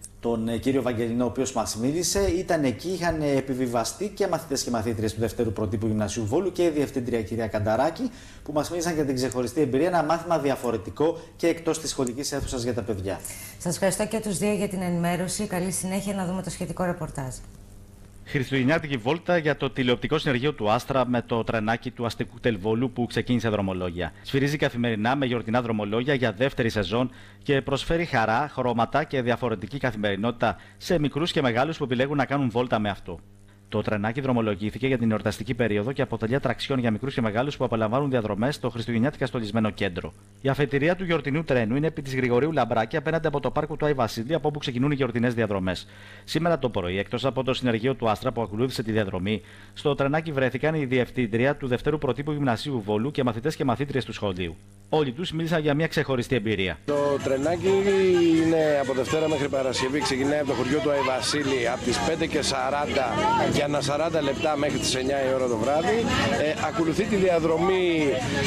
τον κύριο Βαγγελινό, ο οποίος μας μίλησε, ήταν εκεί, είχαν επιβιβαστεί και μαθητές και μαθήτριες του Δευτέρου Πρωτύπου Γυμνασίου Βόλου και η διευθύντρια κυρία Κανταράκη, που μας μίλησαν για την ξεχωριστή εμπειρία, ένα μάθημα διαφορετικό και εκτός της σχολικής αίθουσας για τα παιδιά. Σας ευχαριστώ και τους δύο για την ενημέρωση. Καλή συνέχεια, να δούμε το σχετικό ρεπορτάζ. Χριστουγεννιάτικη βόλτα για το τηλεοπτικό συνεργείο του Άστρα με το τρενάκι του αστικού κτέλ Βόλου που ξεκίνησε δρομολόγια. Σφυρίζει καθημερινά με γιορτινά δρομολόγια για δεύτερη σεζόν και προσφέρει χαρά, χρώματα και διαφορετική καθημερινότητα σε μικρούς και μεγάλους που επιλέγουν να κάνουν βόλτα με αυτό. Το τρενάκι δρομολογήθηκε για την εορταστική περίοδο και αποτελεί ατραξιόν για μικρούς και μεγάλους που απολαμβάνουν διαδρομές στο χριστουγεννιάτικα στολισμένο κέντρο. Η αφετηρία του γιορτινού τρένου είναι επί της Γρηγορίου Λαμπράκη, απέναντι από το πάρκο του Άι Βασίλη, από όπου ξεκινούν οι γιορτινές διαδρομές. Σήμερα το πρωί, εκτός από το συνεργείο του Άστρα που ακολούθησε τη διαδρομή, στο τρενάκι βρέθηκαν η διευθύντρια του Δευτέρου Πρωτύπου Γυμνασίου Βόλου και μαθητές και μαθήτριες του σχολείου. Όλοι τους μίλησαν για μια ξεχωριστή εμπειρία. Το τρενάκι είναι από Δευτέρα μέχρι Παρασκευή. Ξεκινάει από το χωριό του Άι Βασίλη από τις 5:40 για ένα 40 λεπτά μέχρι τις 9 η ώρα το βράδυ. Ακολουθεί τη διαδρομή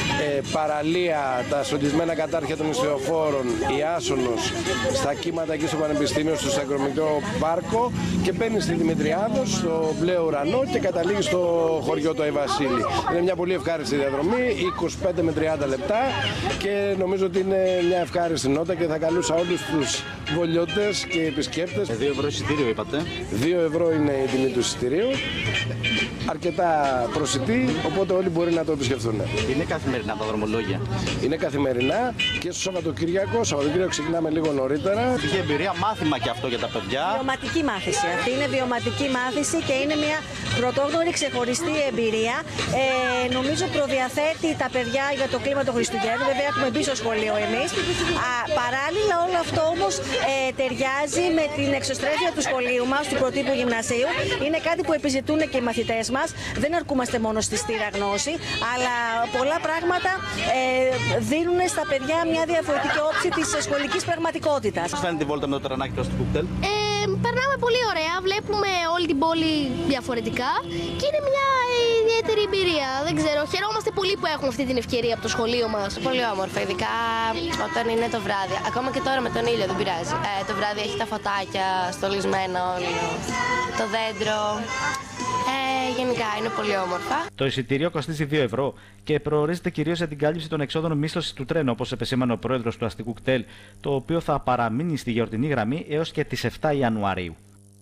παραλία, τα σοντισμένα κατάρχια των ιστιοφόρων, η Άσονος, στα κύματα εκεί στο Πανεπιστήμιο, στο Σταυρομητρό Πάρκο, και μπαίνει στη Δημητριάδος, στο μπλε ουρανό, και καταλήγει στο χωριό του Άι Βασίλη. Είναι μια πολύ ευχάριστη διαδρομή, 25 με 30 λεπτά, και νομίζω ότι είναι μια ευχάριστη νότα και θα καλούσα όλους τους βολιώτες και επισκέπτες. 2 ευρώ εισιτήριο είπατε. 2 ευρώ είναι η τιμή του εισιτηρίου. αρκετά προσιτή, οπότε όλοι μπορεί να το επισκεφθούν. Είναι καθημερινά τα δρομολόγια? Είναι καθημερινά και στο Σαββατοκύριακο. Σαββατοκύριακο ξεκινάμε λίγο νωρίτερα. Είχε εμπειρία, μάθημα και αυτό για τα παιδιά. Βιωματική μάθηση. Αυτή είναι βιωματική μάθηση και είναι μια πρωτόγνωρη ξεχωριστή εμπειρία. Νομίζω προδιαθέτει τα παιδιά για το κλίμα των Χριστουγέννων. Βέβαια, έχουμε μπει στο σχολείο εμείς. Παράλληλα, όλο αυτό όμως ταιριάζει με την εξωστρέφεια του σχολείου μας, του προτύπου γυμνασίου. Είναι κάτι που επιζητούν και οι μαθητές μας. Δεν αρκούμαστε μόνο στη στήρα γνώση, αλλά πολλά πράγματα δίνουν στα παιδιά μια διαφορετική όψη της σχολικής πραγματικότητας. Πώς φαίνεται η βόλτα με το τρενάκι του Αστικούκτελ? Περνάμε πολύ ωραία, βλέπουμε όλη την πόλη διαφορετικά και είναι μια ιδιαίτερη εμπειρία. Δεν ξέρω, χαιρόμαστε πολύ που έχουμε αυτή την ευκαιρία από το σχολείο μας. Πολύ όμορφα, ειδικά όταν είναι το βράδυ. Ακόμα και τώρα με τον ήλιο δεν πειράζει. Το βράδυ έχει τα φωτάκια, στολισμένα όλο, το δέντρο. Γενικά είναι πολύ όμορφα. Το εισιτήριο κοστίζει 2 ευρώ και προορίζεται κυρίως για την κάλυψη των εξόδων μίσθωσης του τρένου, όπως επεσήμανε ο πρόεδρος του αστικού κτέλ, το οποίο θα παραμείνει στη γιορτινή γραμμή έως και τις 7 Ιανουαρίου.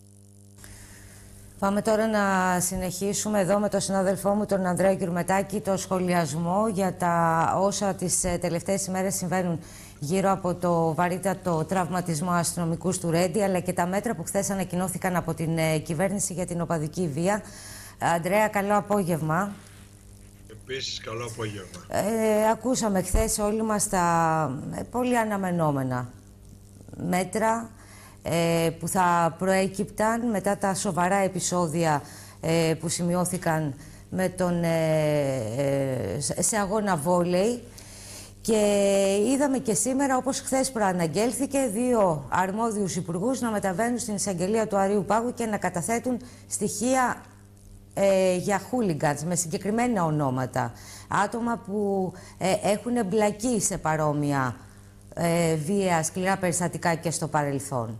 Πάμε τώρα να συνεχίσουμε εδώ με τον συνάδελφό μου, τον Ανδρέα Κυρμετάκη, το σχολιασμό για τα όσα τις τελευταίες ημέρες συμβαίνουν γύρω από το βαρύτατο τραυματισμό αστυνομικού του Ρέντι, αλλά και τα μέτρα που χθες ανακοινώθηκαν από την κυβέρνηση για την οπαδική βία. Ανδρέα, καλό απόγευμα. Επίσης, καλό απόγευμα. Ακούσαμε χθες όλοι μας τα πολύ αναμενόμενα μέτρα που θα προέκυπταν μετά τα σοβαρά επεισόδια που σημειώθηκαν με σε αγώνα βόλεϊ. Και είδαμε και σήμερα, όπως χθες προαναγγέλθηκε, 2 αρμόδιους υπουργούς να μεταβαίνουν στην εισαγγελία του Αρείου Πάγου και να καταθέτουν στοιχεία για χούλιγκανς με συγκεκριμένα ονόματα. Άτομα που έχουν εμπλακεί σε παρόμοια βία, σκληρά περιστατικά και στο παρελθόν.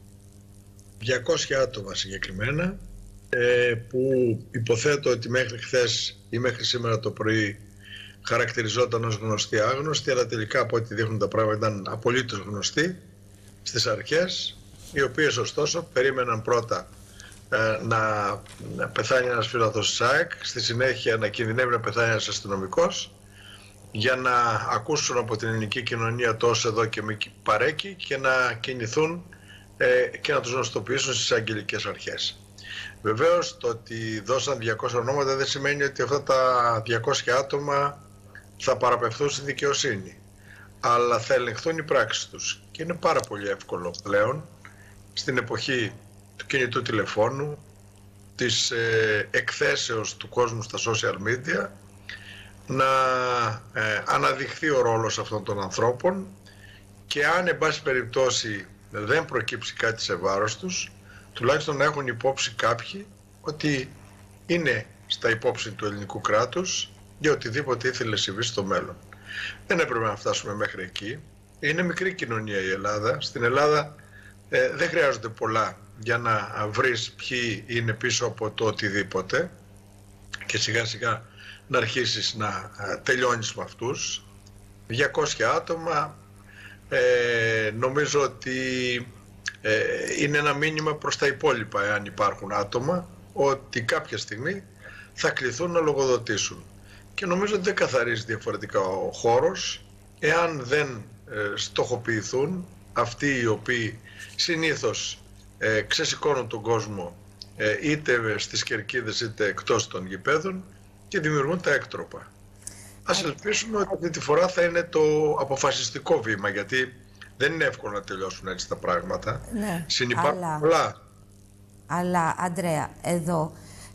200 άτομα συγκεκριμένα, που υποθέτω ότι μέχρι χθες ή μέχρι σήμερα το πρωί χαρακτηριζόταν ως γνωστοί άγνωστοι, αλλά τελικά από ό,τι δείχνουν τα πράγματα ήταν απολύτως γνωστοί στις αρχές, οι οποίες ωστόσο περίμεναν πρώτα να πεθάνει ένας φίλαθος της ΑΕΚ, στη συνέχεια να κινδυνεύει να πεθάνει ένας αστυνομικός, για να ακούσουν από την ελληνική κοινωνία τόσο εδώ και μη παρέκει και να κινηθούν και να τους γνωστοποιήσουν στις αγγελικές αρχές. Βεβαίως, το ότι δώσαν 200 ονόματα δεν σημαίνει ότι αυτά τα 200 άτομα θα παραπευθούν στη δικαιοσύνη, αλλά θα ελεγχθούν οι πράξεις τους. Και είναι πάρα πολύ εύκολο πλέον, στην εποχή του κινητού τηλεφώνου, της εκθέσεως του κόσμου στα social media, να αναδειχθεί ο ρόλος αυτών των ανθρώπων και αν εν πάση περιπτώσει δεν προκύψει κάτι σε βάρος τους, τουλάχιστον να έχουν υπόψη κάποιοι ότι είναι στα υπόψη του ελληνικού κράτους για οτιδήποτε ήθελε συμβεί στο μέλλον. Δεν έπρεπε να φτάσουμε μέχρι εκεί. Είναι μικρή κοινωνία η Ελλάδα. Στην Ελλάδα δεν χρειάζονται πολλά για να βρεις ποιοι είναι πίσω από το οτιδήποτε και σιγά σιγά να αρχίσεις να τελειώνεις με αυτούς. 200 άτομα νομίζω ότι είναι ένα μήνυμα προς τα υπόλοιπα, εάν υπάρχουν άτομα, ότι κάποια στιγμή θα κληθούν να λογοδοτήσουν. Και νομίζω ότι δεν καθαρίζει διαφορετικά ο χώρος, εάν δεν στοχοποιηθούν αυτοί οι οποίοι συνήθως ξεσηκώνουν τον κόσμο είτε στις κερκίδες είτε εκτός των γηπέδων και δημιουργούν τα έκτροπα. Ας ελπίσουμε ότι αυτή τη φορά θα είναι το αποφασιστικό βήμα, γιατί δεν είναι εύκολο να τελειώσουν έτσι τα πράγματα. Ναι, συνυπάρχουν πολλά. Αλλά, Ανδρέα, εδώ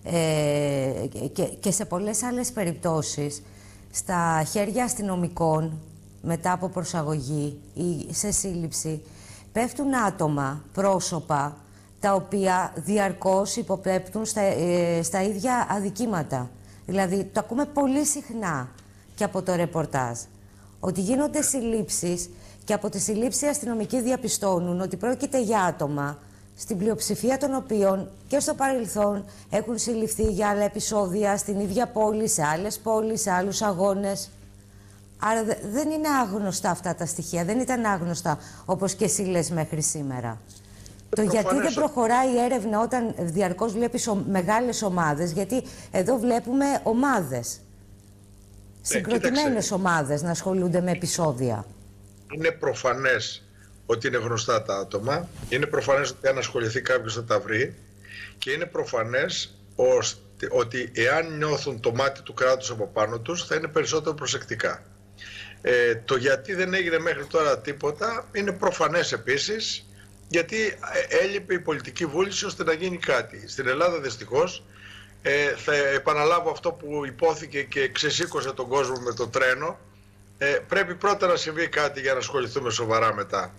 και σε πολλές άλλες περιπτώσεις, στα χέρια αστυνομικών, μετά από προσαγωγή ή σε σύλληψη, πέφτουν άτομα, πρόσωπα, τα οποία διαρκώς υποπέπτουν στα ίδια αδικήματα. Δηλαδή, το ακούμε πολύ συχνά και από το ρεπορτάζ, ότι γίνονται συλλήψεις και από τη συλλήψη οι αστυνομικοί διαπιστώνουν ότι πρόκειται για άτομα στην πλειοψηφία των οποίων και στο παρελθόν έχουν συλληφθεί για άλλα επεισόδια στην ίδια πόλη, σε άλλες πόλεις, σε άλλους αγώνες. Άρα δεν είναι άγνωστα αυτά τα στοιχεία, δεν ήταν άγνωστα όπως και εσύ λες μέχρι σήμερα. Το γιατί δεν προχωράει η έρευνα όταν διαρκώς βλέπεις μεγάλες ομάδες, γιατί εδώ βλέπουμε ομάδες, συγκροτημένες ομάδες να ασχολούνται με επεισόδια. Είναι προφανές ότι είναι γνωστά τα άτομα, είναι προφανές ότι αν ασχοληθεί κάποιος θα τα βρει και είναι προφανές ότι εάν νιώθουν το μάτι του κράτους από πάνω τους θα είναι περισσότερο προσεκτικά. Το γιατί δεν έγινε μέχρι τώρα τίποτα είναι προφανές επίσης, γιατί έλειπε η πολιτική βούληση ώστε να γίνει κάτι. Στην Ελλάδα δυστυχώς, θα επαναλάβω αυτό που υπόθηκε και ξεσήκωσε τον κόσμο με το τρένο, πρέπει πρώτα να συμβεί κάτι για να ασχοληθούμε σοβαρά μετά.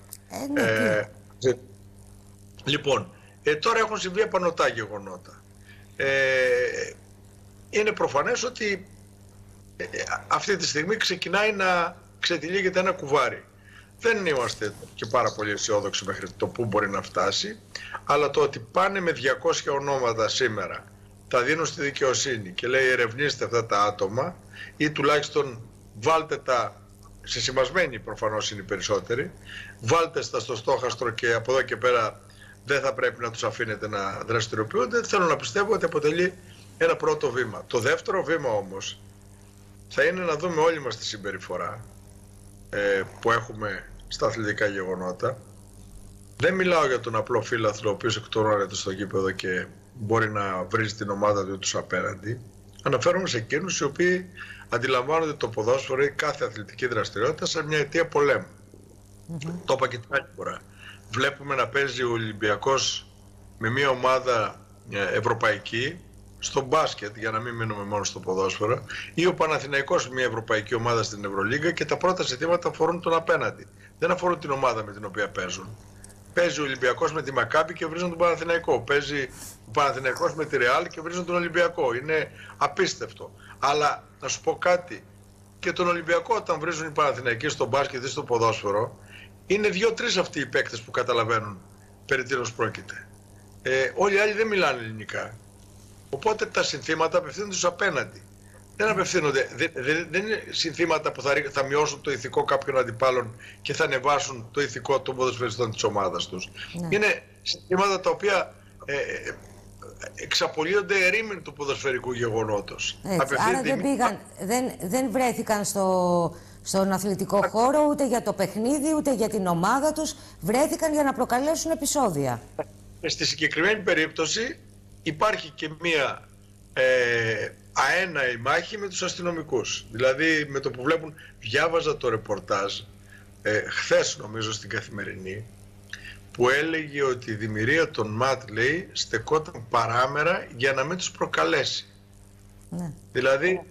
Λοιπόν, τώρα έχουν συμβεί επανωτά γεγονότα. Είναι προφανές ότι αυτή τη στιγμή ξεκινάει να ξετυλίγεται ένα κουβάρι. Δεν είμαστε και πάρα πολύ αισιόδοξοι μέχρι το πού μπορεί να φτάσει, αλλά το ότι πάνε με 200 ονόματα σήμερα, τα δίνουν στη δικαιοσύνη και λέει ερευνήστε αυτά τα άτομα ή τουλάχιστον βάλτε τα, συσημασμένοι προφανώς είναι οι περισσότεροι, βάλτε τα στο στόχαστρο και από εδώ και πέρα δεν θα πρέπει να τους αφήνετε να δραστηριοποιούνται, θέλω να πιστεύω ότι αποτελεί ένα πρώτο βήμα. Το δεύτερο βήμα όμως θα είναι να δούμε όλοι μας τη συμπεριφορά που έχουμε στα αθλητικά γεγονότα. Δεν μιλάω για τον απλό φίλαθλο ο οποίος εκτονώνεται στο γήπεδο και μπορεί να βρίζει την ομάδα του τους απέναντι. Αναφέρομαι σε εκείνους οι οποίοι αντιλαμβάνονται το ποδόσφαιρο ή κάθε αθλητική δραστηριότητα σαν μια αιτία πολέμου. Το είπα και την άλλη φορά. Βλέπουμε να παίζει ο Ολυμπιακός με μια ομάδα ευρωπαϊκή στο μπάσκετ, για να μην μείνουμε μόνο στο ποδόσφαιρο, ή ο Παναθηναϊκός μια ευρωπαϊκή ομάδα στην Ευρωλίγκα και τα πρώτα ζητήματα αφορούν τον απέναντι. Δεν αφορούν την ομάδα με την οποία παίζουν. Παίζει ο Ολυμπιακός με τη Μακάμπι και βρίζουν τον Παναθηναϊκό. Παίζει ο Παναθηναϊκός με τη Ρεάλ και βρίζουν τον Ολυμπιακό. Είναι απίστευτο. Αλλά να σου πω κάτι, και τον Ολυμπιακό όταν βρίζουν οι Παναθηναϊκοί στο μπάσκετ ή στο ποδόσφαιρο, είναι 2-3 αυτοί οι παίκτες που καταλαβαίνουν περί τίνος πρόκειται. Όλοι οι άλλοι δεν μιλάνε ελληνικά. Οπότε τα συνθήματα απευθύνονται στους απέναντι. Δεν απευθύνονται, δεν είναι συνθήματα που θα μειώσουν το ηθικό κάποιων αντιπάλων και θα ανεβάσουν το ηθικό των ποδοσφαιριστών της ομάδας τους. Ναι. Είναι συνθήματα τα οποία εξαπολύονται ερήμην του ποδοσφαιρικού γεγονότος. Άρα δεν βρέθηκαν στον αθλητικό χώρο ούτε για το παιχνίδι ούτε για την ομάδα τους, βρέθηκαν για να προκαλέσουν επεισόδια. Στη συγκεκριμένη περίπτωση υπάρχει και μία αέναη μάχη με τους αστυνομικούς. Δηλαδή με το που βλέπουν, διάβαζα το ρεπορτάζ χθες νομίζω στην Καθημερινή, που έλεγε ότι η δημιουργία των ΜΑΤ, λέει, στεκόταν παράμερα για να μην τους προκαλέσει. Ναι. Δηλαδή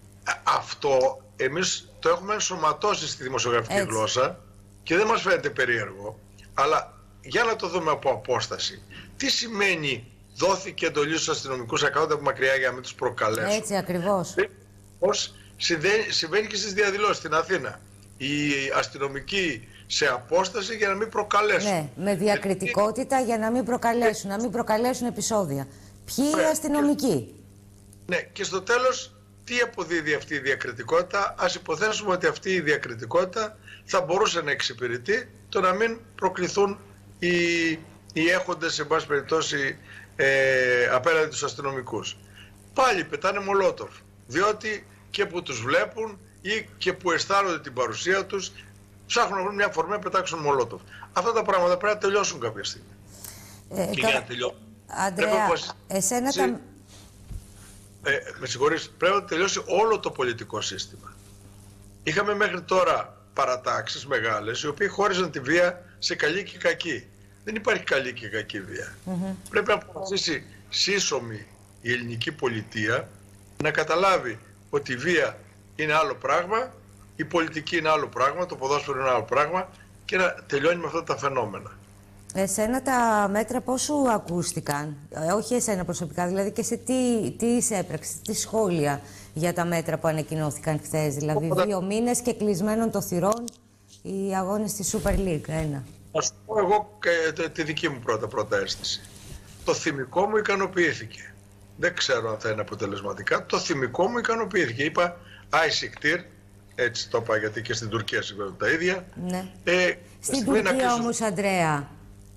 αυτό εμείς το έχουμε ενσωματώσει στη δημοσιογραφική γλώσσα και δεν μας φαίνεται περίεργο, αλλά για να το δούμε από απόσταση. Τι σημαίνει δόθηκε εντολή στους αστυνομικούς να κάθονται από μακριά για να μην τους προκαλέσουν? Έτσι ακριβώς. Πώς συμβαίνει και στις διαδηλώσεις στην Αθήνα. Οι αστυνομικοί σε απόσταση για να μην προκαλέσουν. Ναι, με διακριτικότητα για να μην προκαλέσουν, να μην προκαλέσουν επεισόδια. Ποιοι οι αστυνομικοί? Ναι, και στο τέλος τι αποδίδει αυτή η διακριτικότητα? Ας υποθέσουμε ότι αυτή η διακριτικότητα θα μπορούσε να εξυπηρετεί το να μην προκληθούν οι έχοντες, σε πάση περιπτώσει, απέναντι τους αστυνομικούς. Πάλι πετάνε μολότοφ, διότι και που τους βλέπουν ή και που αισθάνονται την παρουσία τους, ψάχνουν να βρουν μια αφορμή να πετάξουν μολότοφ. Αυτά τα πράγματα πρέπει να τελειώσουν κάποια στιγμή. Και για να τελειώσουν, Αντρέα, εσένα τα... με συγχωρείς, πρέπει να τελειώσει όλο το πολιτικό σύστημα. Είχαμε μέχρι τώρα παρατάξεις μεγάλες, οι οποίοι χώριζαν τη βία σε καλή και κακή. Δεν υπάρχει καλή και κακή βία. Πρέπει να αποφασίσει σύσσωμη η ελληνική πολιτεία να καταλάβει ότι η βία είναι άλλο πράγμα, η πολιτική είναι άλλο πράγμα, το ποδόσφαιρο είναι άλλο πράγμα και να τελειώνει με αυτά τα φαινόμενα. Εσένα τα μέτρα πώς σου ακούστηκαν? Όχι εσένα προσωπικά, δηλαδή και σε τι εισέπραξες, τι σχόλια για τα μέτρα που ανακοινώθηκαν χθες? Δηλαδή 2 μήνες και κλεισμένων των θυρών οι αγώνες της Super League 1. Να σου πω εγώ τη δική μου πρώτα αίσθηση. Το θυμικό μου ικανοποιήθηκε. Δεν ξέρω αν θα είναι αποτελεσματικά. Το θυμικό μου ικανοποιήθηκε. Είπα Άισικτήρ, έτσι το είπα γιατί και στην Τουρκία συμβαίνουν τα ίδια. Ναι. Στην Τουρκία όμως, Αντρέα,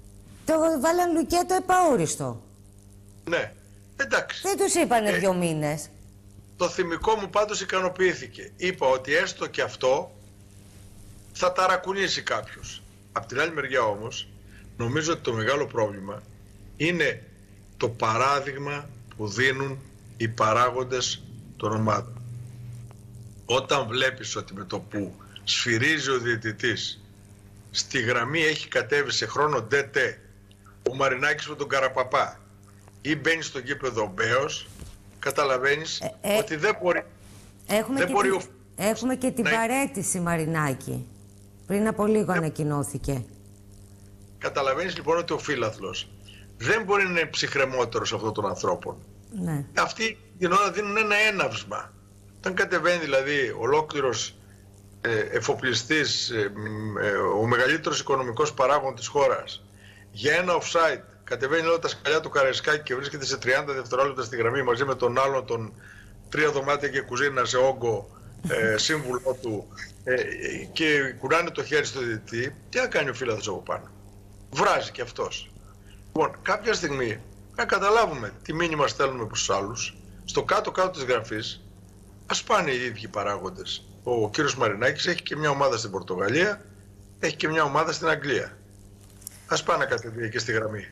Το βάλαν λουκέτο επαόριστο. Ναι, εντάξει. Δεν τους είπανε 2 μήνες. Το θυμικό μου πάντως ικανοποιήθηκε. Είπα ότι έστω και αυτό θα ταρακουνήσει κάποιος. Απ' την άλλη μεριά όμως, νομίζω ότι το μεγάλο πρόβλημα είναι το παράδειγμα που δίνουν οι παράγοντες των ομάδων. Όταν βλέπεις ότι με το που σφυρίζει ο διαιτητής στη γραμμή έχει κατέβει σε χρόνο DT ο Μαρινάκης με τον Καραπαπά ή μπαίνει στο γήπεδο ο Μπέος, καταλαβαίνεις ότι δεν μπορεί. Έχουμε και την παραίτηση, Μαρινάκη. Πριν από λίγο ανακοινώθηκε. Καταλαβαίνεις λοιπόν ότι ο φύλαθλος δεν μπορεί να είναι ψυχρεμότερος αυτών των ανθρώπων. Ναι. Αυτοί την ώρα δίνουν ένα έναυσμα. Όταν κατεβαίνει δηλαδή ολόκληρος εφοπλιστής, ο μεγαλύτερος οικονομικός παράγων της χώρας, για ένα offside, κατεβαίνει όλα τα σκαλιά του Καραϊσκάκη και βρίσκεται σε 30 δευτερόλεπτα στη γραμμή μαζί με τον άλλον τον 3 δωμάτια και κουζίνα σε όγκο σύμβουλό του και κουράνε το χέρι στο διαιτητή, τι θα κάνει ο φύλαθλος από πάνω? Βράζει και αυτός. Λοιπόν, κάποια στιγμή να καταλάβουμε τι μήνυμα στέλνουμε προς τους άλλους. Στο κάτω-κάτω της γραφής ας πάνε οι ίδιοι παράγοντες. Ο κύριος Μαρινάκης έχει και μια ομάδα στην Πορτογαλία, έχει και μια ομάδα στην Αγγλία. Ας πάνε να κατεβεί και στη γραμμή.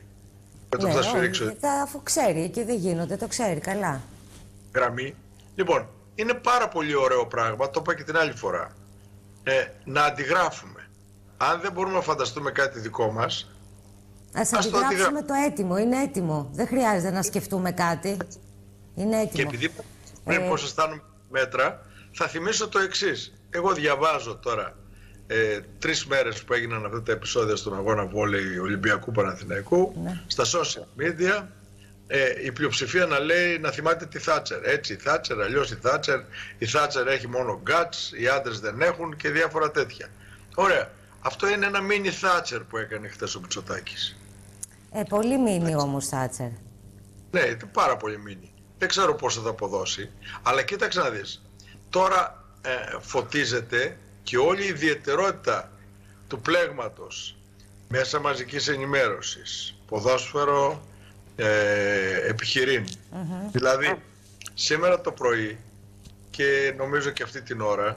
Αφού ξέρει και δεν γίνονται, το ξέρει καλά. Γραμμή. Λοιπόν, είναι πάρα πολύ ωραίο πράγμα, το είπα και την άλλη φορά, να αντιγράφουμε. Αν δεν μπορούμε να φανταστούμε κάτι δικό μας, ας αντιγράψουμε το έτοιμο. Είναι έτοιμο. Δεν χρειάζεται να σκεφτούμε κάτι. Είναι έτοιμο. Και επειδή πριν πως αισθάνομαι μέτρα, θα θυμίσω το εξής. Εγώ διαβάζω τώρα 3 μέρες που έγιναν αυτά τα επεισόδια στον αγώνα βόλεϊ Ολυμπιακού Παναθηναϊκού, στα social media, η πλειοψηφία να λέει να θυμάται τη Θάτσερ. Έτσι η Θάτσερ, αλλιώς η Θάτσερ. Η Θάτσερ έχει μόνο guts, οι άντρες δεν έχουν και διάφορα τέτοια. Ωραία. Αυτό είναι ένα μίνι Θάτσερ που έκανε χθες ο Μητσοτάκης. Πολύ μίνι όμως Θάτσερ. Ναι, είναι πάρα πολύ μίνι. Δεν ξέρω πώς θα το αποδώσει. Αλλά κοίταξε να δεις. Τώρα φωτίζεται και όλη η ιδιαιτερότητα του πλέγματος, μέσα μαζικής ενημέρωσης, ποδόσφαιρο, επιχειρήν. Δηλαδή, σήμερα το πρωί και νομίζω και αυτή την ώρα,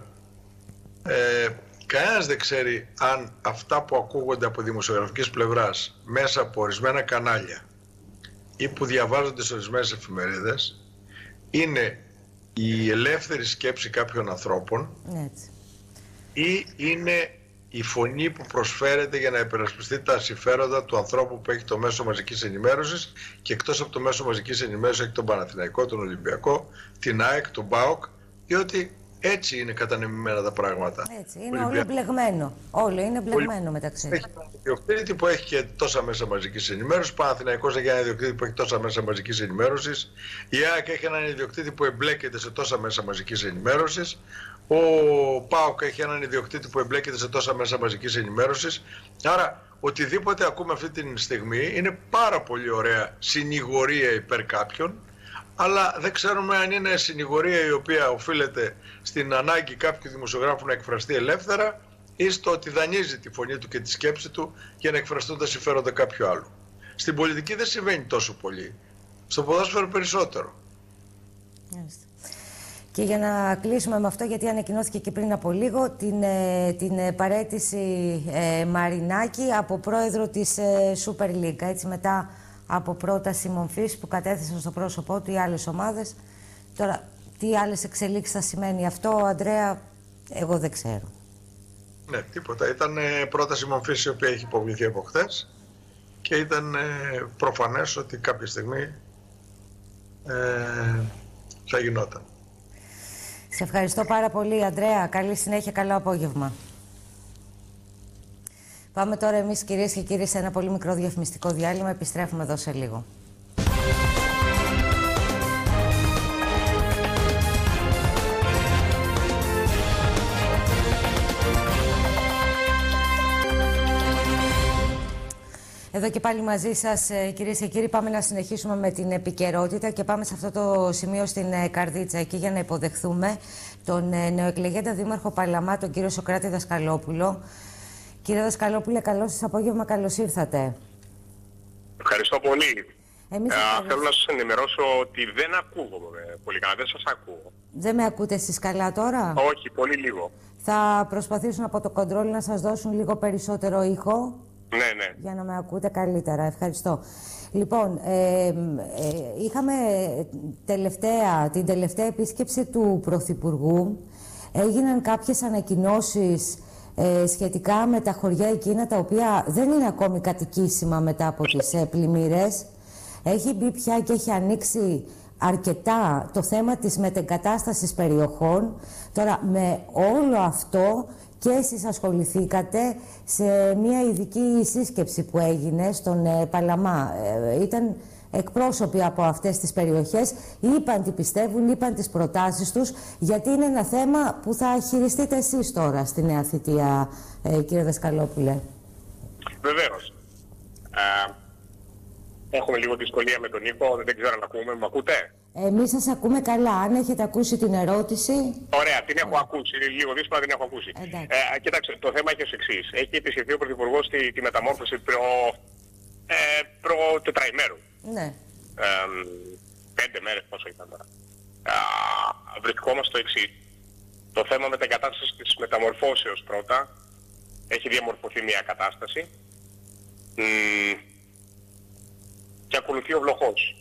κανένας δεν ξέρει αν αυτά που ακούγονται από δημοσιογραφικής πλευράς μέσα από ορισμένα κανάλια ή που διαβάζονται σε ορισμένες εφημερίδες είναι η ελεύθερη σκέψη κάποιων ανθρώπων ή είναι η φωνή που προσφέρεται για να υπερασπιστεί τα συμφέροντα του ανθρώπου που έχει το μέσο μαζικής ενημέρωσης και εκτός από το μέσο μαζικής ενημέρωσης έχει τον Παναθηναϊκό, τον Ολυμπιακό, την ΑΕΚ, τον ΠΑΟΚ, διότι έτσι είναι κατανεμημένα τα πράγματα. Έτσι, είναι όλο μπλεγμένο. Όλο είναι μπλεγμένο μεταξύ. Έχει ένα ιδιοκτήτη που έχει και τόσα μέσα μαζικής ενημέρωσης. Ο Παναθηναϊκός έχει ένα ιδιοκτήτη που έχει τόσα μέσα μαζικής ενημέρωσης. Η ΑΕΚ έχει έναν ιδιοκτήτη που εμπλέκεται σε τόσα μέσα μαζικής ενημέρωσης. Ο ΠΑΟΚ έχει έναν ιδιοκτήτη που εμπλέκεται σε τόσα μέσα μαζικής ενημέρωσης. Άρα, οτιδήποτε ακούμε αυτή τη στιγμή είναι πάρα πολύ ωραία συνηγορία υπέρ κάποιων. Αλλά δεν ξέρουμε αν είναι συνηγορία η οποία οφείλεται στην ανάγκη κάποιου δημοσιογράφου να εκφραστεί ελεύθερα ή στο ότι δανείζει τη φωνή του και τη σκέψη του για να εκφραστούν τα συμφέροντα κάποιου άλλου. Στην πολιτική δεν συμβαίνει τόσο πολύ. Στο ποδόσφαιρο περισσότερο. Και για να κλείσουμε με αυτό, γιατί ανακοινώθηκε και πριν από λίγο, την παραίτηση Μαρινάκη από πρόεδρο της Super League. Έτσι, μετά από πρόταση μομφής που κατέθεσαν στο πρόσωπό του οι άλλες ομάδες. Τώρα, τι άλλες εξελίξεις θα σημαίνει αυτό, Ανδρέα, εγώ δεν ξέρω. Ναι, τίποτα. Ήταν πρόταση μομφής η οποία έχει υποβληθεί από χθες και ήταν προφανές ότι κάποια στιγμή θα γινόταν. Σε ευχαριστώ πάρα πολύ, Ανδρέα. Καλή συνέχεια, καλό απόγευμα. Πάμε τώρα εμείς, κυρίες και κύριοι, σε ένα πολύ μικρό διαφημιστικό διάλειμμα. Επιστρέφουμε εδώ σε λίγο. Εδώ και πάλι μαζί σας, κυρίες και κύριοι, πάμε να συνεχίσουμε με την επικαιρότητα και πάμε σε αυτό το σημείο στην Καρδίτσα, εκεί για να υποδεχθούμε τον νεοεκλεγέντα δήμαρχο Παλαμά, τον κύριο Σωκράτη Δασκαλόπουλο. Κύριε Δασκαλόπουλε, καλό σας απόγευμα, καλώς ήρθατε. Ευχαριστώ πολύ. Θέλω να σας ενημερώσω ότι δεν ακούγομαι πολύ καλά, δεν σας ακούω. Δεν με ακούτε εσείς καλά τώρα? Όχι, πολύ λίγο. Θα προσπαθήσουν από το κοντρόλ να σας δώσουν λίγο περισσότερο ήχο. Ναι. Για να με ακούτε καλύτερα. Ευχαριστώ. Λοιπόν, είχαμε την τελευταία επίσκεψη του Πρωθυπουργού. Έγιναν κάποιες ανακοινώσεις σχετικά με τα χωριά εκείνα τα οποία δεν είναι ακόμη κατοικήσιμα μετά από τις πλημμύρες. Έχει μπει πια και έχει ανοίξει αρκετά το θέμα της μετεγκατάστασης περιοχών. Τώρα, με όλο αυτό και εσείς ασχοληθήκατε σε μια ειδική σύσκεψη που έγινε στον Παλαμά. Ήταν εκπρόσωποι από αυτές τις περιοχές, είπαν τι πιστεύουν, είπαν τις προτάσεις τους, γιατί είναι ένα θέμα που θα χειριστείτε εσείς τώρα στη νέα θητεία, κύριε Δασκαλόπουλε. Βεβαίως. Έχουμε λίγο δυσκολία με τον ήχο, δεν ξέρω αν ακούμε. Μου ακούτε? Εμείς σας ακούμε καλά. Αν έχετε ακούσει την ερώτηση... Ωραία, την έχω ακούσει. Λίγο δύσκολα την έχω ακούσει. Κοιτάξτε, το θέμα έχει ως εξής. Έχει επισκεφθεί ο Πρωθυπουργός τη μεταμόρφωση προ τετραημέρου. Ναι. 5 μέρες πόσο ήταν τώρα. Βρισκόμαστε στο εξής. Το θέμα μετεγκατάστασης της μεταμορφώσεως πρώτα. Έχει διαμορφωθεί μια κατάσταση. Και ακολουθεί ο βλοχός.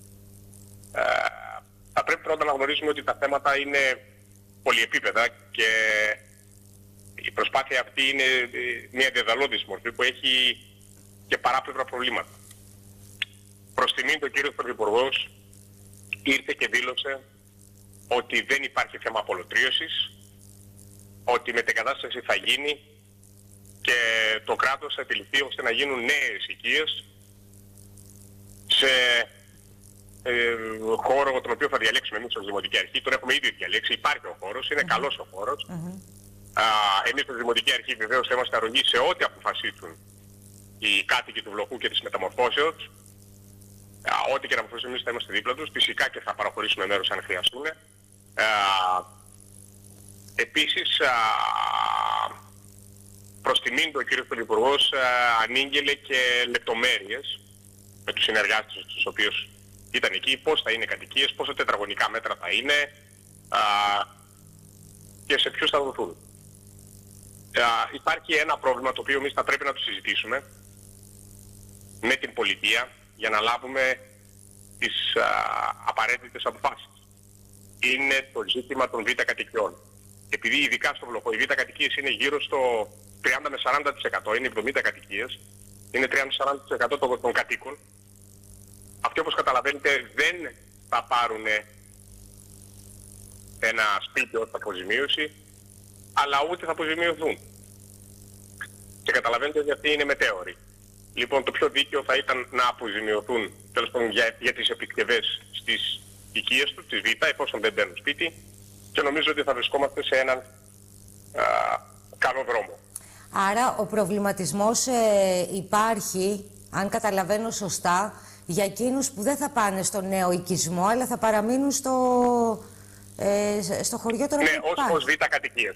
Θα πρέπει πρώτα να γνωρίζουμε ότι τα θέματα είναι πολυεπίπεδα και η προσπάθεια αυτή είναι μια διαδαλώδης μορφή που έχει και παράπλευρα προβλήματα. Προς τιμήν του κύριος Πρωθυπουργός ήρθε και δήλωσε ότι δεν υπάρχει θέμα απολωτρίωσης, ότι η μετεγκατάσταση θα γίνει και το κράτος θα επιληφθεί ώστε να γίνουν νέες οικίες σε χώρο τον οποίο θα διαλέξουμε εμείς ως Δημοτική Αρχή. Τον έχουμε ήδη διαλέξει, υπάρχει ο χώρος, είναι καλός ο χώρος. Εμείς ως Δημοτική Αρχή βεβαίως θα είμαστε αρρωγοί σε ό,τι αποφασίσουν οι κάτοικοι του βλοχού και της μεταμορφώσεως. Ό,τι και να αποφασίσουν εμείς θα είμαστε δίπλα τους. Φυσικά και θα παραχωρήσουμε μέρος αν χρειαστούν. Επίσης, προς τιμήν του ο κ. Πρωθυπουργός ανήγγειλε και λεπτομέρειες με τους συνεργάτες τους οποίους ήταν εκεί, πώς θα είναι κατοικίες, πόσα τετραγωνικά μέτρα θα είναι και σε ποιους θα δοθούν. Υπάρχει ένα πρόβλημα το οποίο εμείς θα πρέπει να το συζητήσουμε με την πολιτεία για να λάβουμε τις απαραίτητες αποφάσεις. Είναι το ζήτημα των β' κατοικιών. Επειδή ειδικά στο βλοχό οι β' κατοικίες είναι γύρω στο 30 με 40%, είναι 70 κατοικίες, είναι 30 με 40% των κατοίκων. Αυτοί όπως καταλαβαίνετε δεν θα πάρουν ένα σπίτι ως αποζημίωση, αλλά ούτε θα αποζημιωθούν. Και καταλαβαίνετε ότι αυτοί είναι μετέωροι. Λοιπόν, το πιο δίκαιο θα ήταν να αποζημιωθούν τέλος πάντων για τις επισκευές στις οικίες τους, τις Β', εφόσον δεν μπαίνουν σπίτι, και νομίζω ότι θα βρισκόμαστε σε έναν καλό δρόμο. Άρα ο προβληματισμός υπάρχει, αν καταλαβαίνω σωστά, για εκείνους που δεν θα πάνε στο νέο οικισμό, αλλά θα παραμείνουν στο χωριό των Ναι, ως β' κατοικίες.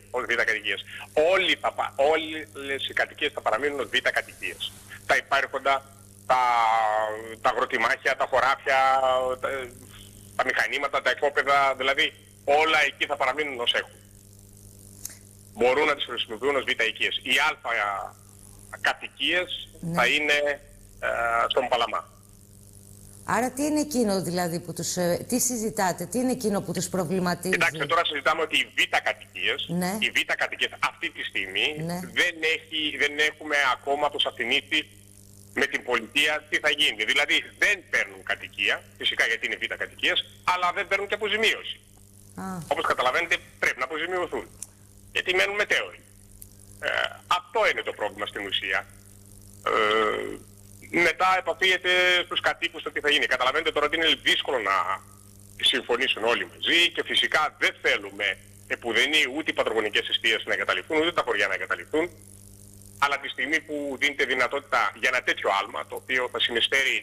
Όλες οι κατοικίες θα παραμείνουν ως β' κατοικίες. Τα υπάρχοντα, τα αγροτιμάχια, τα χωράφια, τα μηχανήματα, τα εκόπεδα, δηλαδή όλα εκεί θα παραμείνουν ως έχουν. Μπορούν να τις χρησιμοποιούν ως β' οικίες. Οι α κατοικίες θα είναι στον Παλαμά. Άρα τι είναι εκείνο δηλαδή που τους... τι συζητάτε, τι είναι εκείνο που τους προβληματίζει? Κοιτάξτε, τώρα συζητάμε ότι οι β' κατοικίες, ναι. οι β' κατοικίες αυτή τη στιγμή ναι. δεν έχουμε ακόμα αποσαφηνίσει με την πολιτεία τι θα γίνει. Δηλαδή δεν παίρνουν κατοικία, φυσικά γιατί είναι β' κατοικίες, αλλά δεν παίρνουν και αποζημίωση. Όπως καταλαβαίνετε πρέπει να αποζημιωθούν, γιατί μένουν μετέωροι. Αυτό είναι το πρόβλημα στην ουσία. Μετά επαφίεται στους κατοίκους το τι θα γίνει. Καταλαβαίνετε τώρα ότι είναι δύσκολο να συμφωνήσουν όλοι μαζί και φυσικά δεν θέλουμε επουδενή ούτε οι πατρογονικές εστίες να εγκαταλειφθούν, ούτε τα χωριά να εγκαταλειφθούν. Αλλά τη στιγμή που δίνεται δυνατότητα για ένα τέτοιο άλμα, το οποίο θα συνεισφέρει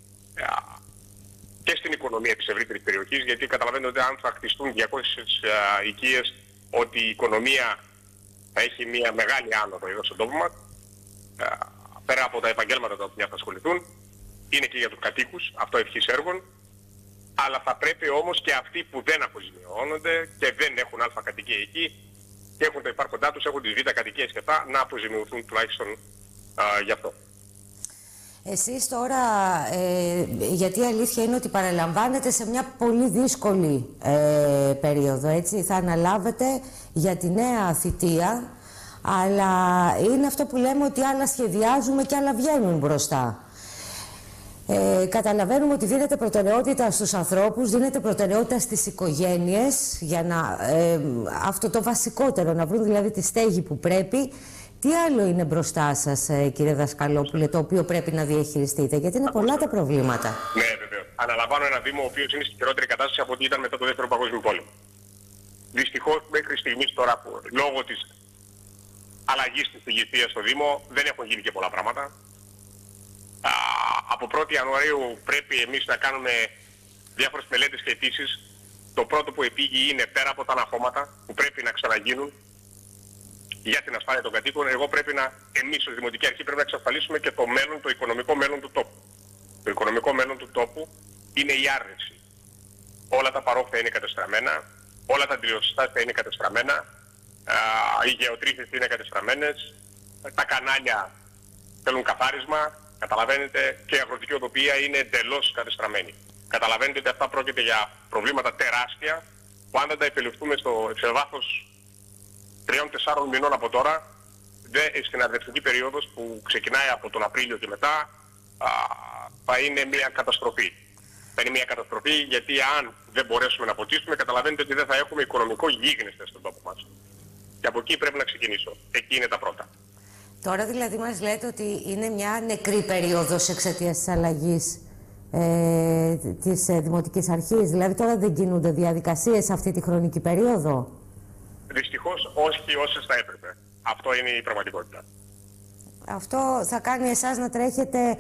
και στην οικονομία της ευρύτερης περιοχής, γιατί καταλαβαίνετε ότι αν θα χτιστούν 200 οικίες, ότι η οικονομία θα έχει μια μεγάλη άνοδο εδώ στον τόπο μας, πέρα από τα επαγγέλματα τα οποία θα ασχοληθούν, είναι και για τους κατοίκους, αυτό ευχής έργων, αλλά θα πρέπει όμως και αυτοί που δεν αποζημιώνονται και δεν έχουν α κατοικία εκεί και έχουν τα υπάρχοντά τους, έχουν τις β κατοικίες και αυτά, να αποζημιωθούν τουλάχιστον γι' αυτό. Εσείς τώρα, γιατί η αλήθεια είναι ότι παραλαμβάνετε σε μια πολύ δύσκολη περίοδο, έτσι, θα αναλάβετε για τη νέα θητεία, αλλά είναι αυτό που λέμε ότι άλλα σχεδιάζουμε και άλλα βγαίνουν μπροστά. Καταλαβαίνουμε ότι δίνετε προτεραιότητα στους ανθρώπους, δίνετε προτεραιότητα στις οικογένειες για να, αυτό το βασικότερο, να βρουν δηλαδή τη στέγη που πρέπει. Τι άλλο είναι μπροστά σας, κύριε Δασκαλόπουλε, το οποίο πρέπει να διαχειριστείτε, γιατί είναι πολλά τα προβλήματα. Ναι, βεβαίως. Αναλαμβάνω ένα Δήμο ο οποίος είναι στη χειρότερη κατάσταση από ό,τι ήταν μετά το Δεύτερο Παγκόσμιο Πόλεμο. Δυστυχώς, μέχρι στιγμής τώρα, λόγω της αλλαγής της ηγεσίας στο Δήμο, δεν έχουν γίνει και πολλά πράγματα. Από 1η Ιανουαρίου πρέπει εμείς να κάνουμε διάφορες μελέτες και αιτήσεις. Το πρώτο που επήγει είναι πέρα από τα αναχώματα που πρέπει να ξαναγίνουν για την ασφάλεια των κατοίκων. Εμείς ως Δημοτική Αρχή πρέπει να εξασφαλίσουμε και το μέλλον, το οικονομικό μέλλον του τόπου. Το οικονομικό μέλλον του τόπου είναι η άρνηση. Όλα τα παρόχθια είναι κατεστραμμένα, όλα τα αντιλιοστάσια είναι κατεστραμμένα, οι γεωτρήσεις είναι κατεστραμμένες, τα κανάλια θέλουν καθάρισμα, καταλαβαίνετε, και η αγροτική οδοποιία είναι εντελώς κατεστραμμένη. Καταλαβαίνετε ότι αυτά πρόκειται για προβλήματα τεράστια που αν δεν τα επιληφθούμε σε βάθος 3-4 μηνών από τώρα, στην αρδευτική περίοδος που ξεκινάει από τον Απρίλιο και μετά, θα είναι μια καταστροφή. Θα είναι μια καταστροφή γιατί αν δεν μπορέσουμε να ποτίσουμε, καταλαβαίνετε ότι δεν θα έχουμε οικονομικό γίγνεσθε στον τόπο μας. Και από εκεί πρέπει να ξεκινήσω. Εκεί είναι τα πρώτα. Τώρα δηλαδή μας λέτε ότι είναι μια νεκρή περίοδος εξαιτίας της αλλαγής της Δημοτικής Αρχής. Δηλαδή τώρα δεν κινούνται διαδικασίες σε αυτή τη χρονική περίοδο. Δυστυχώς όχι όσες θα έπρεπε. Αυτό είναι η πραγματικότητα. Αυτό θα κάνει εσάς να τρέχετε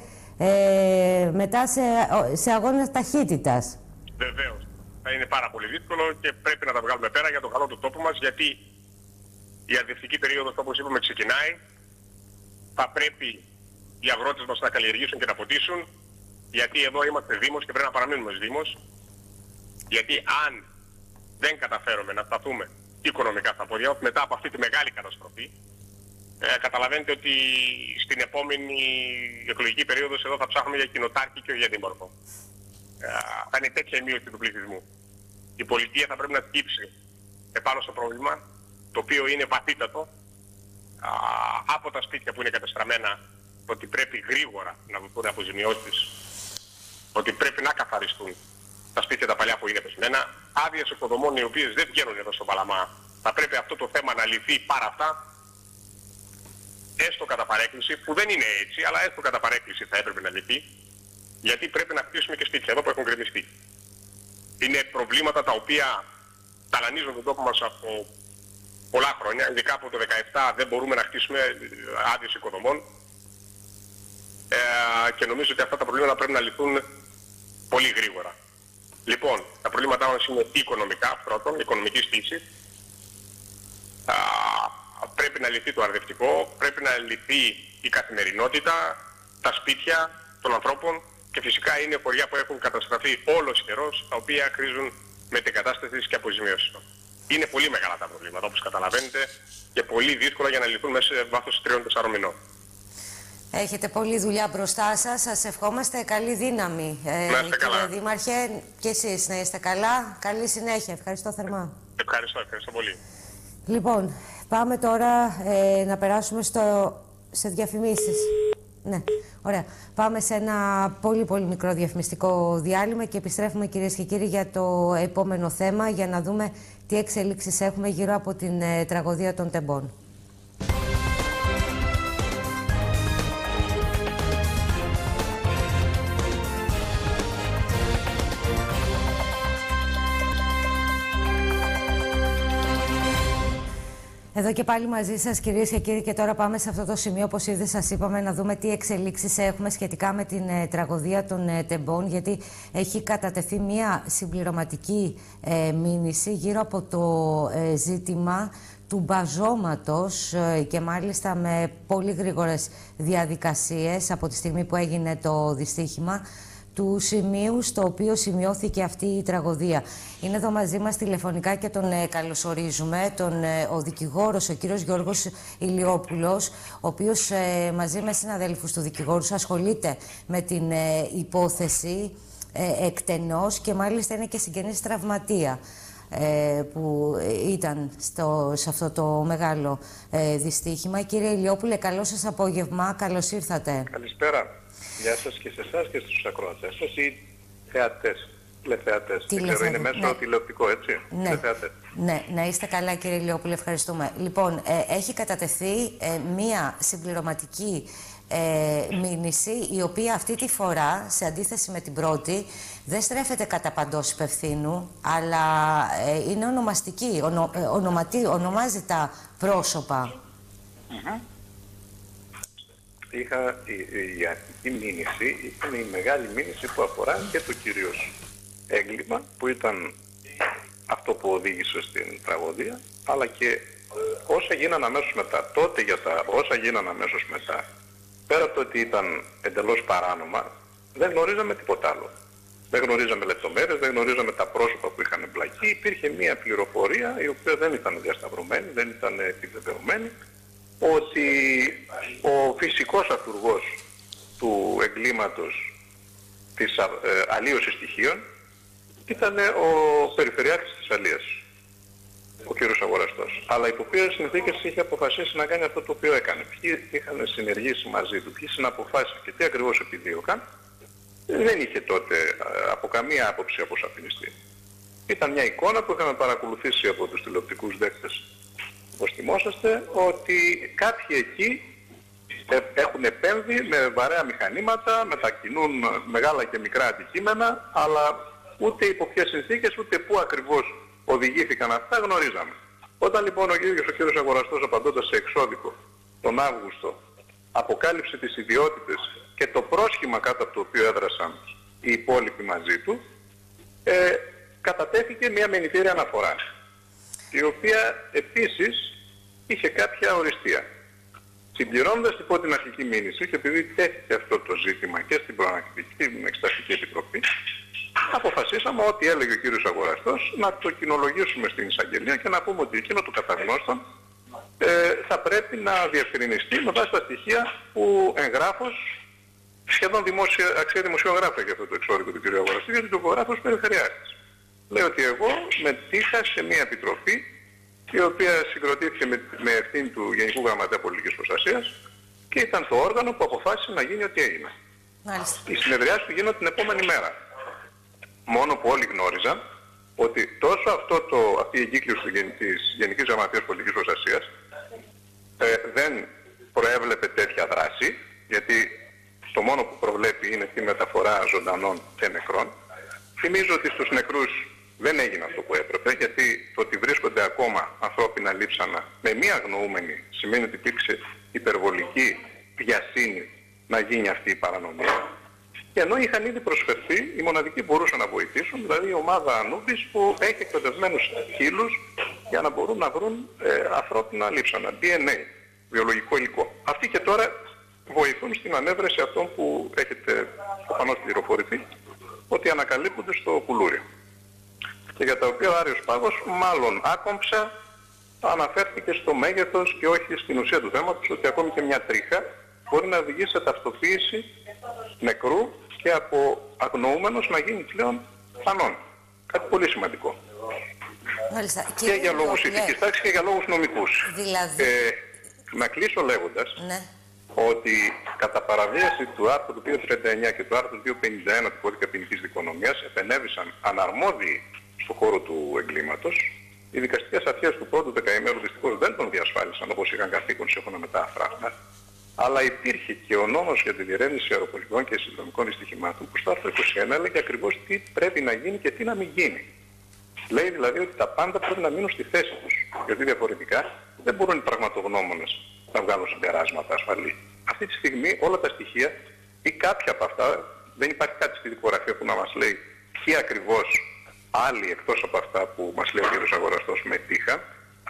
μετά σε αγώνες ταχύτητας. Βεβαίως. Θα είναι πάρα πολύ δύσκολο και πρέπει να τα βγάλουμε πέρα για το καλό του τόπου μας, γιατί η αρδευτική περίοδος, όπως είπαμε, ξεκινάει. Θα πρέπει οι αγρότες μας να καλλιεργήσουν και να ποτίσουν, γιατί εδώ είμαστε Δήμος και πρέπει να παραμείνουμε Δήμος. Γιατί αν δεν καταφέρουμε να σταθούμε οικονομικά στα πόδια, μετά από αυτή τη μεγάλη καταστροφή, καταλαβαίνετε ότι στην επόμενη εκλογική περίοδο εδώ θα ψάχνουμε για κοινοτάρχη και όχι για δήμαρχο. Θα είναι τέτοια η μείωση του πληθυσμού. Η πολιτεία θα πρέπει να σκύψει επάνω στο πρόβλημα, το οποίο είναι βαθύτατο, από τα σπίτια που είναι κατεστραμμένα, ότι πρέπει γρήγορα να δοθούν αποζημιώσεις, ότι πρέπει να καθαριστούν τα σπίτια τα παλιά που είναι πεσμένα, άδειες οικοδομών οι οποίες δεν βγαίνουν εδώ στο Παλαμά. Θα πρέπει αυτό το θέμα να λυθεί πάρα αυτά, έστω κατά παρέκκληση, που δεν είναι έτσι, αλλά έστω κατά παρέκκληση θα έπρεπε να λυθεί, γιατί πρέπει να χτίσουμε και σπίτια εδώ που έχουν γκρεμιστεί. Είναι προβλήματα τα οποία ταλανίζουν τον τόπο μας από πολλά χρόνια, ειδικά από το 2017 δεν μπορούμε να χτίσουμε άδειες οικοδομών, και νομίζω ότι αυτά τα προβλήματα πρέπει να λυθούν πολύ γρήγορα. Λοιπόν, τα προβλήματά μας είναι οικονομικά, πρώτον, οικονομικής φύσης. Πρέπει να λυθεί το αρδευτικό, πρέπει να λυθεί η καθημερινότητα, τα σπίτια των ανθρώπων και φυσικά είναι χωριά που έχουν καταστραφεί όλος καιρός, τα οποία χρήζουν μετεγκατάστασης και αποζημιώσεων. Είναι πολύ μεγάλα τα προβλήματα, όπως καταλαβαίνετε, και πολύ δύσκολα για να λυθούν μέσα σε βάθος 3-4 μηνών. Έχετε πολλή δουλειά μπροστά σας. Σας ευχόμαστε καλή δύναμη, κύριε Δήμαρχε, και εσείς να είστε καλά. Καλή συνέχεια. Ευχαριστώ θερμά. Ευχαριστώ πολύ. Λοιπόν, πάμε τώρα να περάσουμε σε διαφημίσεις. Ναι, ωραία. Πάμε σε ένα πολύ μικρό διαφημιστικό διάλειμμα και επιστρέφουμε, κυρίες και κύριοι, για το επόμενο θέμα, για να δούμε τι εξελίξεις έχουμε γύρω από την τραγωδία των Τεμπών. Εδώ και πάλι μαζί σας, κυρίες και κύριοι, και τώρα πάμε σε αυτό το σημείο, όπως ήδη σας είπαμε, να δούμε τι εξελίξεις έχουμε σχετικά με την τραγωδία των Τεμπών, γιατί έχει κατατεθεί μια συμπληρωματική μήνυση γύρω από το ζήτημα του μπαζώματος και μάλιστα με πολύ γρήγορες διαδικασίες από τη στιγμή που έγινε το δυστύχημα, του σημείου στο οποίο σημειώθηκε αυτή η τραγωδία. Είναι εδώ μαζί μας τηλεφωνικά και τον καλωσορίζουμε, ο δικηγόρος, ο κύριος Γιώργος Ηλιόπουλος, ο οποίος μαζί με συναδέλφους του δικηγόρου ασχολείται με την υπόθεση εκτενώς και μάλιστα είναι και συγγενής τραυματία που ήταν σε αυτό το μεγάλο δυστύχημα. Κύριε Ηλιόπουλε, καλό σας απόγευμα, καλώς ήρθατε. Καλησπέρα. Γεια σας και σε εσάς και στους ακροατές σας ή θεατές, τηλεθεατές. Δεν ξέρω, είναι μέσω τηλεοπτικό, έτσι. Ναι, να είστε καλά κύριε Ηλιόπουλε, ευχαριστούμε. Λοιπόν, έχει κατατεθεί μία συμπληρωματική μήνυση, η οποία αυτή τη φορά, σε αντίθεση με την πρώτη, δεν στρέφεται κατά παντός υπευθύνου, αλλά είναι ονομαστική, ονομάζει τα πρόσωπα. Η αρχική μήνυση ήταν η μεγάλη μήνυση που αφορά και το κυρίως έγκλημα, που ήταν αυτό που οδήγησε στην τραγωδία, αλλά και όσα γίνανε αμέσως μετά. Τότε για τα όσα γίνανε αμέσως μετά, πέρα από το ότι ήταν εντελώς παράνομα, δεν γνωρίζαμε τίποτα άλλο. Δεν γνωρίζαμε λεπτομέρειες, δεν γνωρίζαμε τα πρόσωπα που είχαν εμπλακεί. Υπήρχε μία πληροφορία η οποία δεν ήταν διασταυρωμένη, δεν ήταν επιβεβαιωμένη, ότι ο φυσικός αυτουργός του εγκλήματος της αλλίωσης στοιχείων ήταν ο Περιφερειάρχης της Αλίας, ο κύριος Αγοραστός. Αλλά υπό ποιες συνθήκες είχε αποφασίσει να κάνει αυτό το οποίο έκανε. Ποιοι είχαν συνεργήσει μαζί του, ποιοι συναποφάσισαν και τι ακριβώς επιδίωκαν, δεν είχε τότε από καμία άποψη αποσαφινιστεί. Ήταν μια εικόνα που είχαμε παρακολουθήσει από τους τηλεοπτικούς δέκτες. Όπως θυμόσαστε, ότι κάποιοι εκεί έχουν επέμβει με βαρέα μηχανήματα, μετακινούν μεγάλα και μικρά αντικείμενα, αλλά ούτε υπό ποιες συνθήκες, ούτε πού ακριβώς οδηγήθηκαν αυτά γνωρίζαμε. Όταν λοιπόν ο κύριος Αγοραστός, απαντώντας σε εξώδικο τον Αύγουστο, αποκάλυψε τις ιδιότητες και το πρόσχημα κάτω από το οποίο έδρασαν οι υπόλοιποι μαζί του, κατατέθηκε μια μενιτήρια αναφορά, η οποία επίσης είχε κάποια οριστία. Συμπληρώνοντας λοιπόν την αρχική μήνυση, και επειδή τέθηκε αυτό το ζήτημα και στην Προανακριτική Εξεταστική Επιτροπή, αποφασίσαμε ό,τι έλεγε ο κύριος Αγοραστός να το κοινολογήσουμε στην εισαγγελία και να πούμε ότι εκείνο το καταγνώστον θα πρέπει να διευκρινιστεί με βάση τα στοιχεία που εγγράφος, σχεδόν αξία δημοσιογράφα για αυτό το εξώδικο του κ. Αγοραστή, γιατί το υπογράφος Περιφερειάρχης. Λέει ότι εγώ μετήχα σε μια επιτροπή η οποία συγκροτήθηκε με ευθύνη του Γενικού Γραμματέα Πολιτικής Προστασίας και ήταν το όργανο που αποφάσισε να γίνει ό,τι έγινε. Οι συνεδριάσεις του γίνονται την επόμενη μέρα. Μόνο που όλοι γνώριζαν ότι τόσο αυτή η εγκύκλωση της Γενικής Γραμματείας Πολιτικής Προστασίας δεν προέβλεπε τέτοια δράση, γιατί το μόνο που προβλέπει είναι τη μεταφορά ζωντανών και νεκρών. Θυμίζω ότι στους νεκρούς δεν έγινε αυτό που έπρεπε, γιατί το ότι βρίσκονται ακόμα ανθρώπινα λείψανα με μία αγνοούμενη σημαίνει ότι υπήρξε υπερβολική βιασύνη να γίνει αυτή η παρανομία. Και ενώ είχαν ήδη προσφερθεί, οι μοναδικοί μπορούσαν να βοηθήσουν, δηλαδή η ομάδα Ανούμπης που έχει εκπαιδευμένους σκύλους για να μπορούν να βρουν ανθρώπινα λείψανα, DNA, βιολογικό υλικό. Αυτοί και τώρα βοηθούν στην ανέβρεση αυτών που έχετε προφανώς πληροφορηθεί, ότι ανακαλύπτονται στο Κουλούρι. Και για τα οποία ο Άριος Πάγος μάλλον άκομψα αναφέρθηκε στο μέγεθος και όχι στην ουσία του θέματος, ότι ακόμη και μια τρίχα μπορεί να οδηγήσει σε ταυτοποίηση νεκρού και από αγνοούμενος να γίνει πλέον θανόν. Κάτι πολύ σημαντικό. Μάλιστα. Και για λόγους ηθικής τάξης και για λόγους νομικούς. Δηλαδή... να κλείσω λέγοντας ότι κατά παραβίαση του άρθρου 239 και του άρθρου 251 του Κώδικα Ποινικής Δικονομίας επενέβησαν αναρμόδιοι στον χώρο του εγκλήματος. Οι δικαστικές αρχές του πρώτου δεκαημέρου δυστυχώς δεν τον διασφάλισαν όπως είχαν καθήκον σύμφωνα με τα αφράγματα, αλλά υπήρχε και ο νόμος για τη διερεύνηση αεροπορικών και συνδρομικών δυστυχημάτων που στο άρθρο 21 έλεγε ακριβώς τι πρέπει να γίνει και τι να μην γίνει. Λέει δηλαδή ότι τα πάντα πρέπει να μείνουν στη θέση τους, γιατί διαφορετικά δεν μπορούν οι πραγματογνώμονες να βγάλουν συμπεράσματα ασφαλή. Αυτή τη στιγμή όλα τα στοιχεία ή κάποια από αυτά, δεν υπάρχει κάτι στη δικογραφία που να μας λέει ποιοι ακριβώς άλλοι εκτός από αυτά που μας λέει ο κ. Αγοραστός μετήχαν,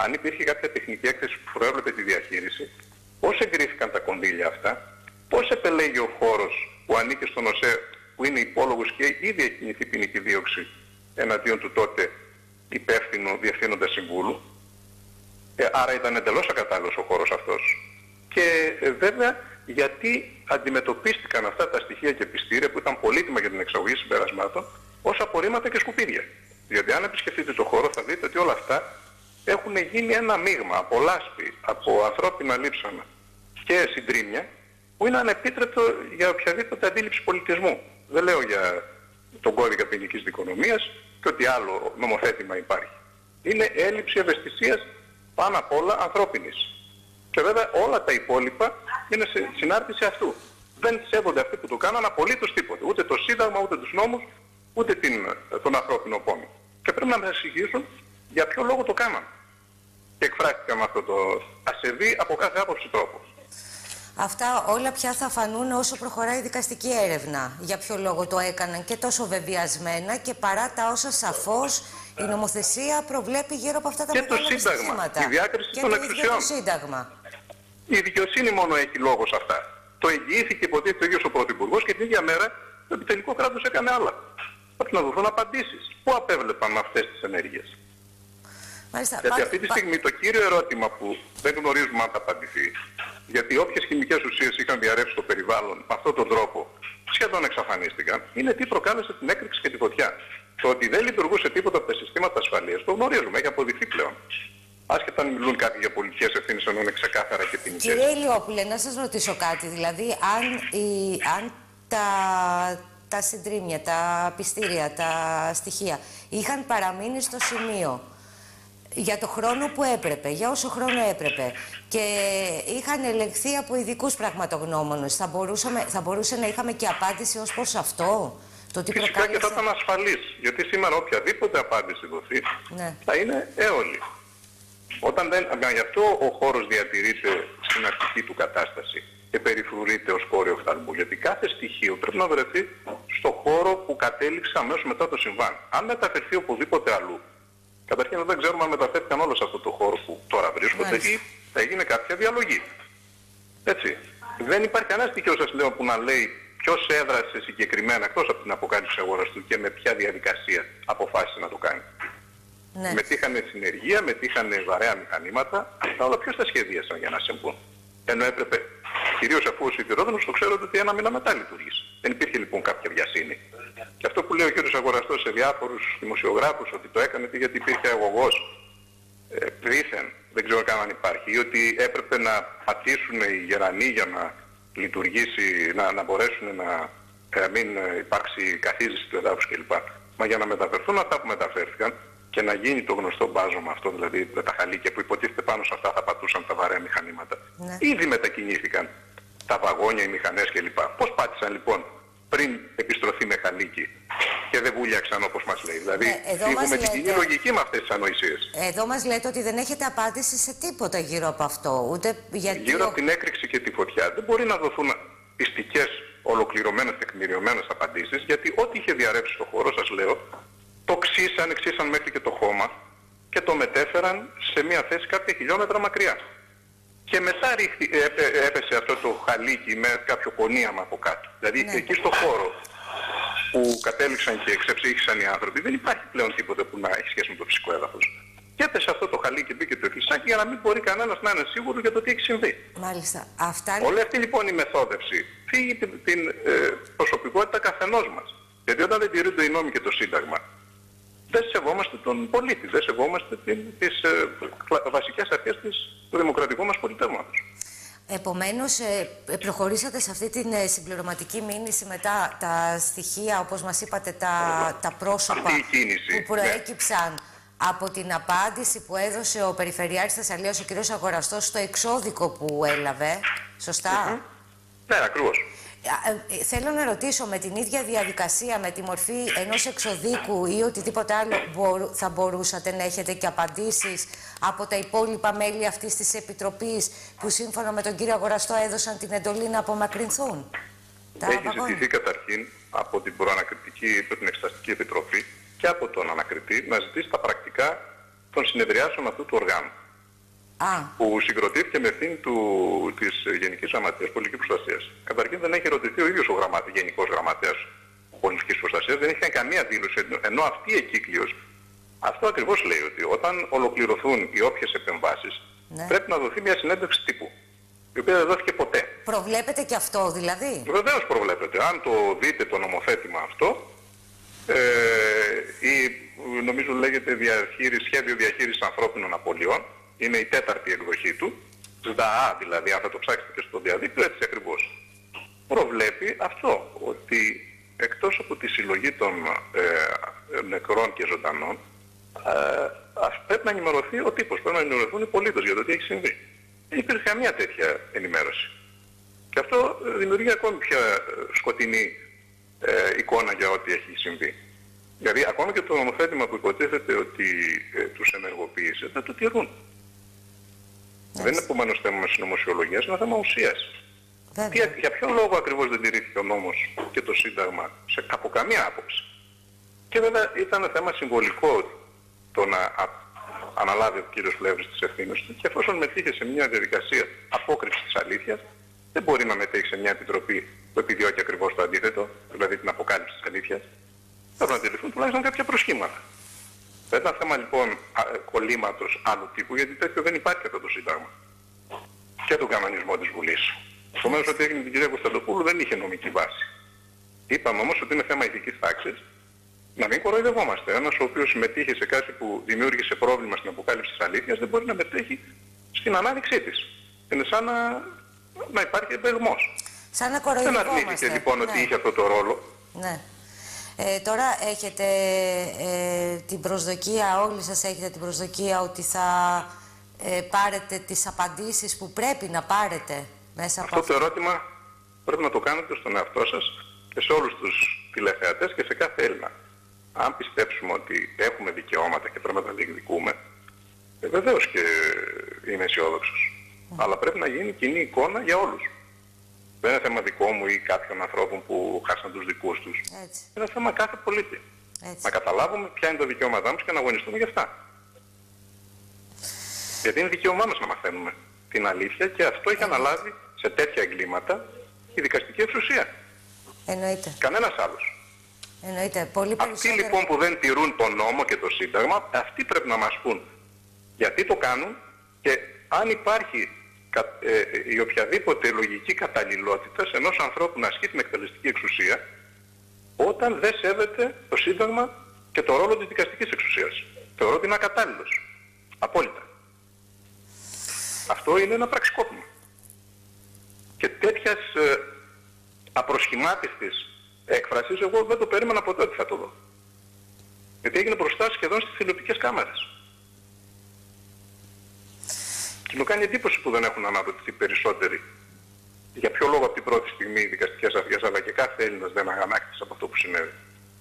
αν υπήρχε κάποια τεχνική έκθεση που προέβλεπε τη διαχείριση, πώς εγκρίθηκαν τα κονδύλια αυτά, πώς επελέγει ο χώρος που ανήκει στον ΟΣΕ, που είναι υπόλογος και ήδη έχει κινηθεί ποινική δίωξη εναντίον του τότε υπεύθυνου διευθύνοντα συμβούλου. Άρα ήταν εντελώς ακατάλληλος ο χώρος αυτός. Και βέβαια γιατί αντιμετωπίστηκαν αυτά τα στοιχεία και πιστήρια που ήταν πολύτιμα για την εξαγωγή συμπερασμάτων ως απορρίμματα και σκουπίδια. Διότι αν επισκεφτείτε το χώρο θα δείτε ότι όλα αυτά έχουν γίνει ένα μείγμα από λάσπη, από ανθρώπινα λείψανα και συντρίμμια που είναι ανεπίτρεπτο για οποιαδήποτε αντίληψη πολιτισμού. Δεν λέω για τον κώδικα ποινικής δικονομίας και ότι άλλο νομοθέτημα υπάρχει. Είναι έλλειψη ευαισθησίας πάνω απ' όλα ανθρώπινης. Και βέβαια όλα τα υπόλοιπα είναι σε συνάρτηση αυτού. Δεν σέβονται αυτοί που το κάναν απολύτως τίποτε. Ούτε το Σύνταγμα, ούτε τους νόμους, ούτε τον ανθρώπινο πόνο. Και πρέπει να μας εξηγήσουν για ποιο λόγο το κάναν. Και εκφράστηκαν με αυτό το ασεβή από κάθε άποψη τρόπο. Αυτά όλα πια θα φανούν όσο προχωράει η δικαστική έρευνα. Για ποιο λόγο το έκαναν και τόσο βεβαιασμένα και παρά τα όσα σαφώς η νομοθεσία προβλέπει γύρω από αυτά τα μεγάλα ζητήματα. Η διάκριση των εξουσιών. Το Σύνταγμα. Η δικαιοσύνη μόνο έχει λόγο σε αυτά. Το εγγυήθηκε υποτίθεται ο ίδιος ο Πρωθυπουργός και την ίδια μέρα το επιτελικό κράτος έκανε άλλα. Πρέπει να δοθούν απαντήσεις. Πού απέβλεπαν αυτές τις ενέργειες. Γιατί αυτή τη στιγμή το κύριο ερώτημα που δεν γνωρίζουμε αν θα απαντηθεί, γιατί όποιες χημικές ουσίες είχαν διαρρεύσει το περιβάλλον με αυτόν τον τρόπο σχεδόν εξαφανίστηκαν, είναι τι προκάλεσε την έκρηξη και τη φωτιά. Το ότι δεν λειτουργούσε τίποτα από τα συστήματα ασφαλείας το γνωρίζουμε, έχει αποδειχθεί πλέον. Άσχετα αν μιλούν κάποιοι για πολιτικές ευθύνες, ενώ είναι ξεκάθαρα και ποινικές. Κύριε Ηλιόπουλε, να σας ρωτήσω κάτι. Δηλαδή, αν τα συντρίμμια, τα πιστήρια, τα στοιχεία είχαν παραμείνει στο σημείο για το χρόνο που έπρεπε, για όσο χρόνο έπρεπε και είχαν ελεγχθεί από ειδικούς πραγματογνώμονες, θα μπορούσε να είχαμε και απάντηση ως προς αυτό? Το τι φυσικά προκάλεσε... και θα ήταν ασφαλής, γιατί σήμερα οποιαδήποτε απάντηση δοθεί θα είναι έολη. Γι' αυτό ο χώρος διατηρείται στην αρχική του κατάσταση και περιφρουρείται ως κόριο φθαλμού, γιατί κάθε στοιχείο πρέπει να βρεθεί στο χώρο που κατέληξε αμέσως μετά το συμβάν. Αν μεταφερθεί οπουδήποτε αλλού, καταρχήν δεν ξέρουμε αν μεταφέρθηκαν όλα σε αυτό το χώρο που τώρα βρίσκονται ή θα έγινε κάποια διαλογή. Έτσι. Δεν υπάρχει κανένα στοιχείο, σας λέω, που να λέει ποιος έδρασε συγκεκριμένα, εκτός από την αποκάλυψη αγοραστού και με ποια διαδικασία αποφάσισε να το κάνει. Ναι. Μετήχανε συνεργεία, μετήχανε βαρέα μηχανήματα, αυτά όλα ποιος τα σχεδίασαν για να συμβούν. Ενώ έπρεπε, κυρίως αφού ο σιδηρόδρομος το ξέρετε ότι ένα μήνα μετά λειτουργήσε. Δεν υπήρχε λοιπόν κάποια βιασύνη. Και αυτό που λέει ο κύριος Αγοραστός σε διάφορους δημοσιογράφους ότι το έκανε γιατί υπήρχε αγωγός δήθεν, δεν ξέρω καν αν υπάρχει, ή ότι έπρεπε να πατήσουν οι γερανοί για να λειτουργήσει, να μπορέσουν να μην υπάρξει καθίζηση του εδάφους κλπ. Μα για να μεταφερθούν αυτά που μεταφέρθηκαν και να γίνει το γνωστό μπάζωμα αυτό, δηλαδή με τα χαλίκια που υποτίθεται πάνω σε αυτά θα πατούσαν τα βαρέα μηχανήματα. Ναι. Ήδη μετακινήθηκαν τα βαγόνια, οι μηχανές κλπ. Πώς πάτησαν λοιπόν πριν επιστρωθεί με χαλίκι και δεν βούλιαξαν όπως μας λέει? Δηλαδή φύγουμε την κοινή λογική με αυτές τις ανοησίες. Εδώ μας λέτε ότι δεν έχετε απάντηση σε τίποτα γύρω από αυτό. Ούτε γιατί... Γύρω από την έκρηξη και τη φωτιά δεν μπορεί να δοθούν πιστικές, ολοκληρωμένες, τεκμηριωμένες απαντήσεις, γιατί ό,τι είχε διαρρεύσει στο χώρο, σας λέω, το εξήσαν μέχρι και το χώμα και το μετέφεραν σε μια θέση κάποια χιλιόμετρα μακριά. Και μετά έπεσε αυτό το χαλίκι με κάποιο πονίαμα από κάτω. Δηλαδή εκεί στο χώρο που κατέληξαν και εξεψύχησαν οι άνθρωποι δεν υπάρχει πλέον τίποτα που να έχει σχέση με το φυσικό έδαφος. Και έπεσε αυτό το χαλίκι, μπήκε το εκκλησάκι για να μην μπορεί κανένας να είναι σίγουρο για το τι έχει συμβεί. Μάλιστα. Όλη αυτή λοιπόν η μεθόδευση φύγει την προσωπικότητα καθενός μας. Γιατί όταν δεν τηρούνται οι νόμοι και το Σύνταγμα, δεν σεβόμαστε τον πολίτη, δεν σεβόμαστε τις βασικές αρχές του δημοκρατικού μας πολιτεύματος. Επομένως, προχωρήσατε σε αυτή την συμπληρωματική μήνυση μετά τα στοιχεία, όπως μας είπατε, τα πρόσωπα που προέκυψαν από την απάντηση που έδωσε ο Περιφερειάρχης Θεσσαλίας, ο κ. Αγοραστός, στο εξώδικο που έλαβε. Σωστά? Ναι, ακριβώς. Θέλω να ρωτήσω, με την ίδια διαδικασία, με τη μορφή ενός εξωδίκου ή οτιδήποτε άλλο, θα μπορούσατε να έχετε και απαντήσεις από τα υπόλοιπα μέλη αυτής της Επιτροπής που σύμφωνα με τον κύριο Αγοραστό έδωσαν την εντολή να απομακρυνθούν? Έχει ζητηθεί καταρχήν από την την Εξεταστική Επιτροπή και από τον ανακριτή να ζητήσει τα πρακτικά των συνεδριάσεων αυτού του οργάνου. που συγκροτήθηκε με ευθύνη της Γενικής Γραμματείας Πολιτικής Προστασίας. Καταρχήν δεν έχει ερωτηθεί ο ίδιος ο Γενικός Γραμματέας Πολιτικής Προστασίας, δεν έχει κάνει καμία δήλωση, ενώ αυτή η εκκύκλειος αυτό ακριβώς λέει, ότι όταν ολοκληρωθούν οι όποιες επεμβάσεις, πρέπει να δοθεί μια συνέντευξη τύπου, η οποία δεν δόθηκε ποτέ. Προβλέπετε και αυτό δηλαδή? Βεβαίως προβλέπετε. Αν το δείτε το νομοθέτημα αυτό, νομίζω λέγεται σχέδιο διαχείρισης ανθρώπινων απολειών, είναι η 4η εκδοχή του, ΣΔΑΑ δηλαδή, αν θα το ψάξετε και στο διαδίκτυο, έτσι ακριβώς. Προβλέπει αυτό, ότι εκτός από τη συλλογή των νεκρών και ζωντανών, πρέπει να ενημερωθεί ο τύπος, πρέπει να ενημερωθούν οι πολίτες για το τι έχει συμβεί. Δεν υπήρχε καμία τέτοια ενημέρωση. Και αυτό δημιουργεί ακόμη πιο σκοτεινή εικόνα για ό,τι έχει συμβεί. Δηλαδή, ακόμα και το νομοθέτημα που υποτίθεται ότι τους ενεργοποίησε, δεν το τηρούν. Δεν είναι επομένως θέμα συνωμοσιολογίας, είναι θέμα ουσίας. Για ποιον λόγο ακριβώς δεν τηρήθηκε ο νόμος και το Σύνταγμα από καμία άποψη? Και βέβαια ήταν θέμα συμβολικό το να αναλάβει ο κύριος Πλεύρης τις ευθύνες του, και εφόσον μετήχε σε μια διαδικασία απόκρυψης της αλήθειας, δεν μπορεί να μετέχει σε μια επιτροπή που επιδιώκει ακριβώς το αντίθετο, δηλαδή την αποκάλυψη της αλήθειας. Πρέπει να τηρηθούν τουλάχιστον κάποια προσχήματα. Δεν ήταν θέμα λοιπόν κολλήματος άλλου τύπου, γιατί τέτοιο δεν υπάρχει από το Σύνταγμα και τον κανονισμό της Βουλής. Επομένως, ότι έγινε την κυρία Κωνσταντοπούλου δεν είχε νομική βάση. Είπαμε όμως ότι είναι θέμα ηθικής τάξης. Να μην κοροϊδευόμαστε. Ένας ο οποίος συμμετείχε σε κάτι που δημιούργησε πρόβλημα στην αποκάλυψη της αλήθειας δεν μπορεί να μετέχει στην ανάδειξή της. Είναι σαν να υπάρχει εμπεγμός. Σαν να κοροϊδευόμαστε. Δεν αρνήθηκε λοιπόν ότι είχε αυτό το ρόλο. Ναι. Τώρα έχετε την προσδοκία, όλοι σας έχετε την προσδοκία ότι θα πάρετε τις απαντήσεις που πρέπει να πάρετε μέσα από αυτό το ερώτημα πρέπει να το κάνετε στον εαυτό σας και σε όλους τους τηλεθεατές και σε κάθε Έλληνα. Αν πιστέψουμε ότι έχουμε δικαιώματα και πρέπει να τα διεκδικούμε, βεβαίως και είμαι αισιόδοξος. Αλλά πρέπει να γίνει κοινή εικόνα για όλους. Δεν είναι θέμα δικό μου ή κάποιων ανθρώπων που χάσαν τους δικούς τους. Έτσι. Είναι θέμα κάθε πολίτη. Να καταλάβουμε ποια είναι τα δικαιώματά μας και να αγωνιστούμε για αυτά. Γιατί είναι δικαίωμά μας να μαθαίνουμε την αλήθεια και αυτό έχει αναλάβει σε τέτοια εγκλήματα η δικαστική εξουσία. Εννοείται. Κανένας άλλος. Εννοείται. Πολύ περισσότερο. Αυτοί λοιπόν που δεν τηρούν τον νόμο και το Σύνταγμα, αυτοί πρέπει να μας πούν γιατί το κάνουν και αν υπάρχει η οποιαδήποτε λογική καταλληλότητα ενός ανθρώπου να ασκεί την εκτελεστική εξουσία όταν δεν σέβεται το Σύνταγμα και το ρόλο της δικαστικής εξουσίας. Θεωρώ ότι είναι ακατάλληλος. Απόλυτα. Αυτό είναι ένα πραξικόπημα. Και τέτοιας απροσχημάτιστης έκφρασης εγώ δεν το περίμενα ποτέ ότι θα το δω. Γιατί έγινε μπροστά σχεδόν στις τηλεοπτικές κάμερες. Και μου κάνει εντύπωση που δεν έχουν αναρωτηθεί περισσότεροι. Για ποιο λόγο από την πρώτη στιγμή οι δικαστικές αρχές αλλά και κάθε Έλληνας δεν αγανάκτησε από αυτό που συνέβη.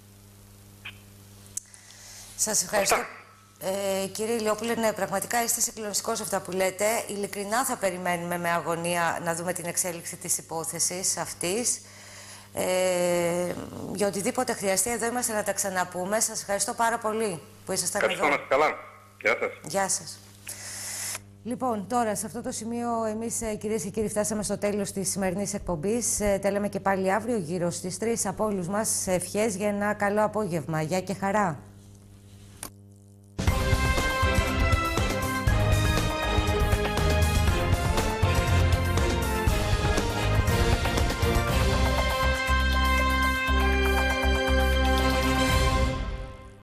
Σας ευχαριστώ. Κύριε Ηλιόπουλε, ναι, πραγματικά είστε συγκλονιστικός σε αυτά που λέτε. Ειλικρινά θα περιμένουμε με αγωνία να δούμε την εξέλιξη της υπόθεσης αυτής. Για οτιδήποτε χρειαστεί, εδώ είμαστε να τα ξαναπούμε. Σας ευχαριστώ πάρα πολύ που ήσασταν εδώ. Ευχαριστώ, καλά. Γεια σας. Γεια σας. Λοιπόν, τώρα σε αυτό το σημείο εμείς, κυρίες και κύριοι, φτάσαμε στο τέλος της σημερινής εκπομπής. Τα λέμε και πάλι αύριο γύρω στις 3. Από όλους μας ευχές για ένα καλό απόγευμα. Γεια και χαρά.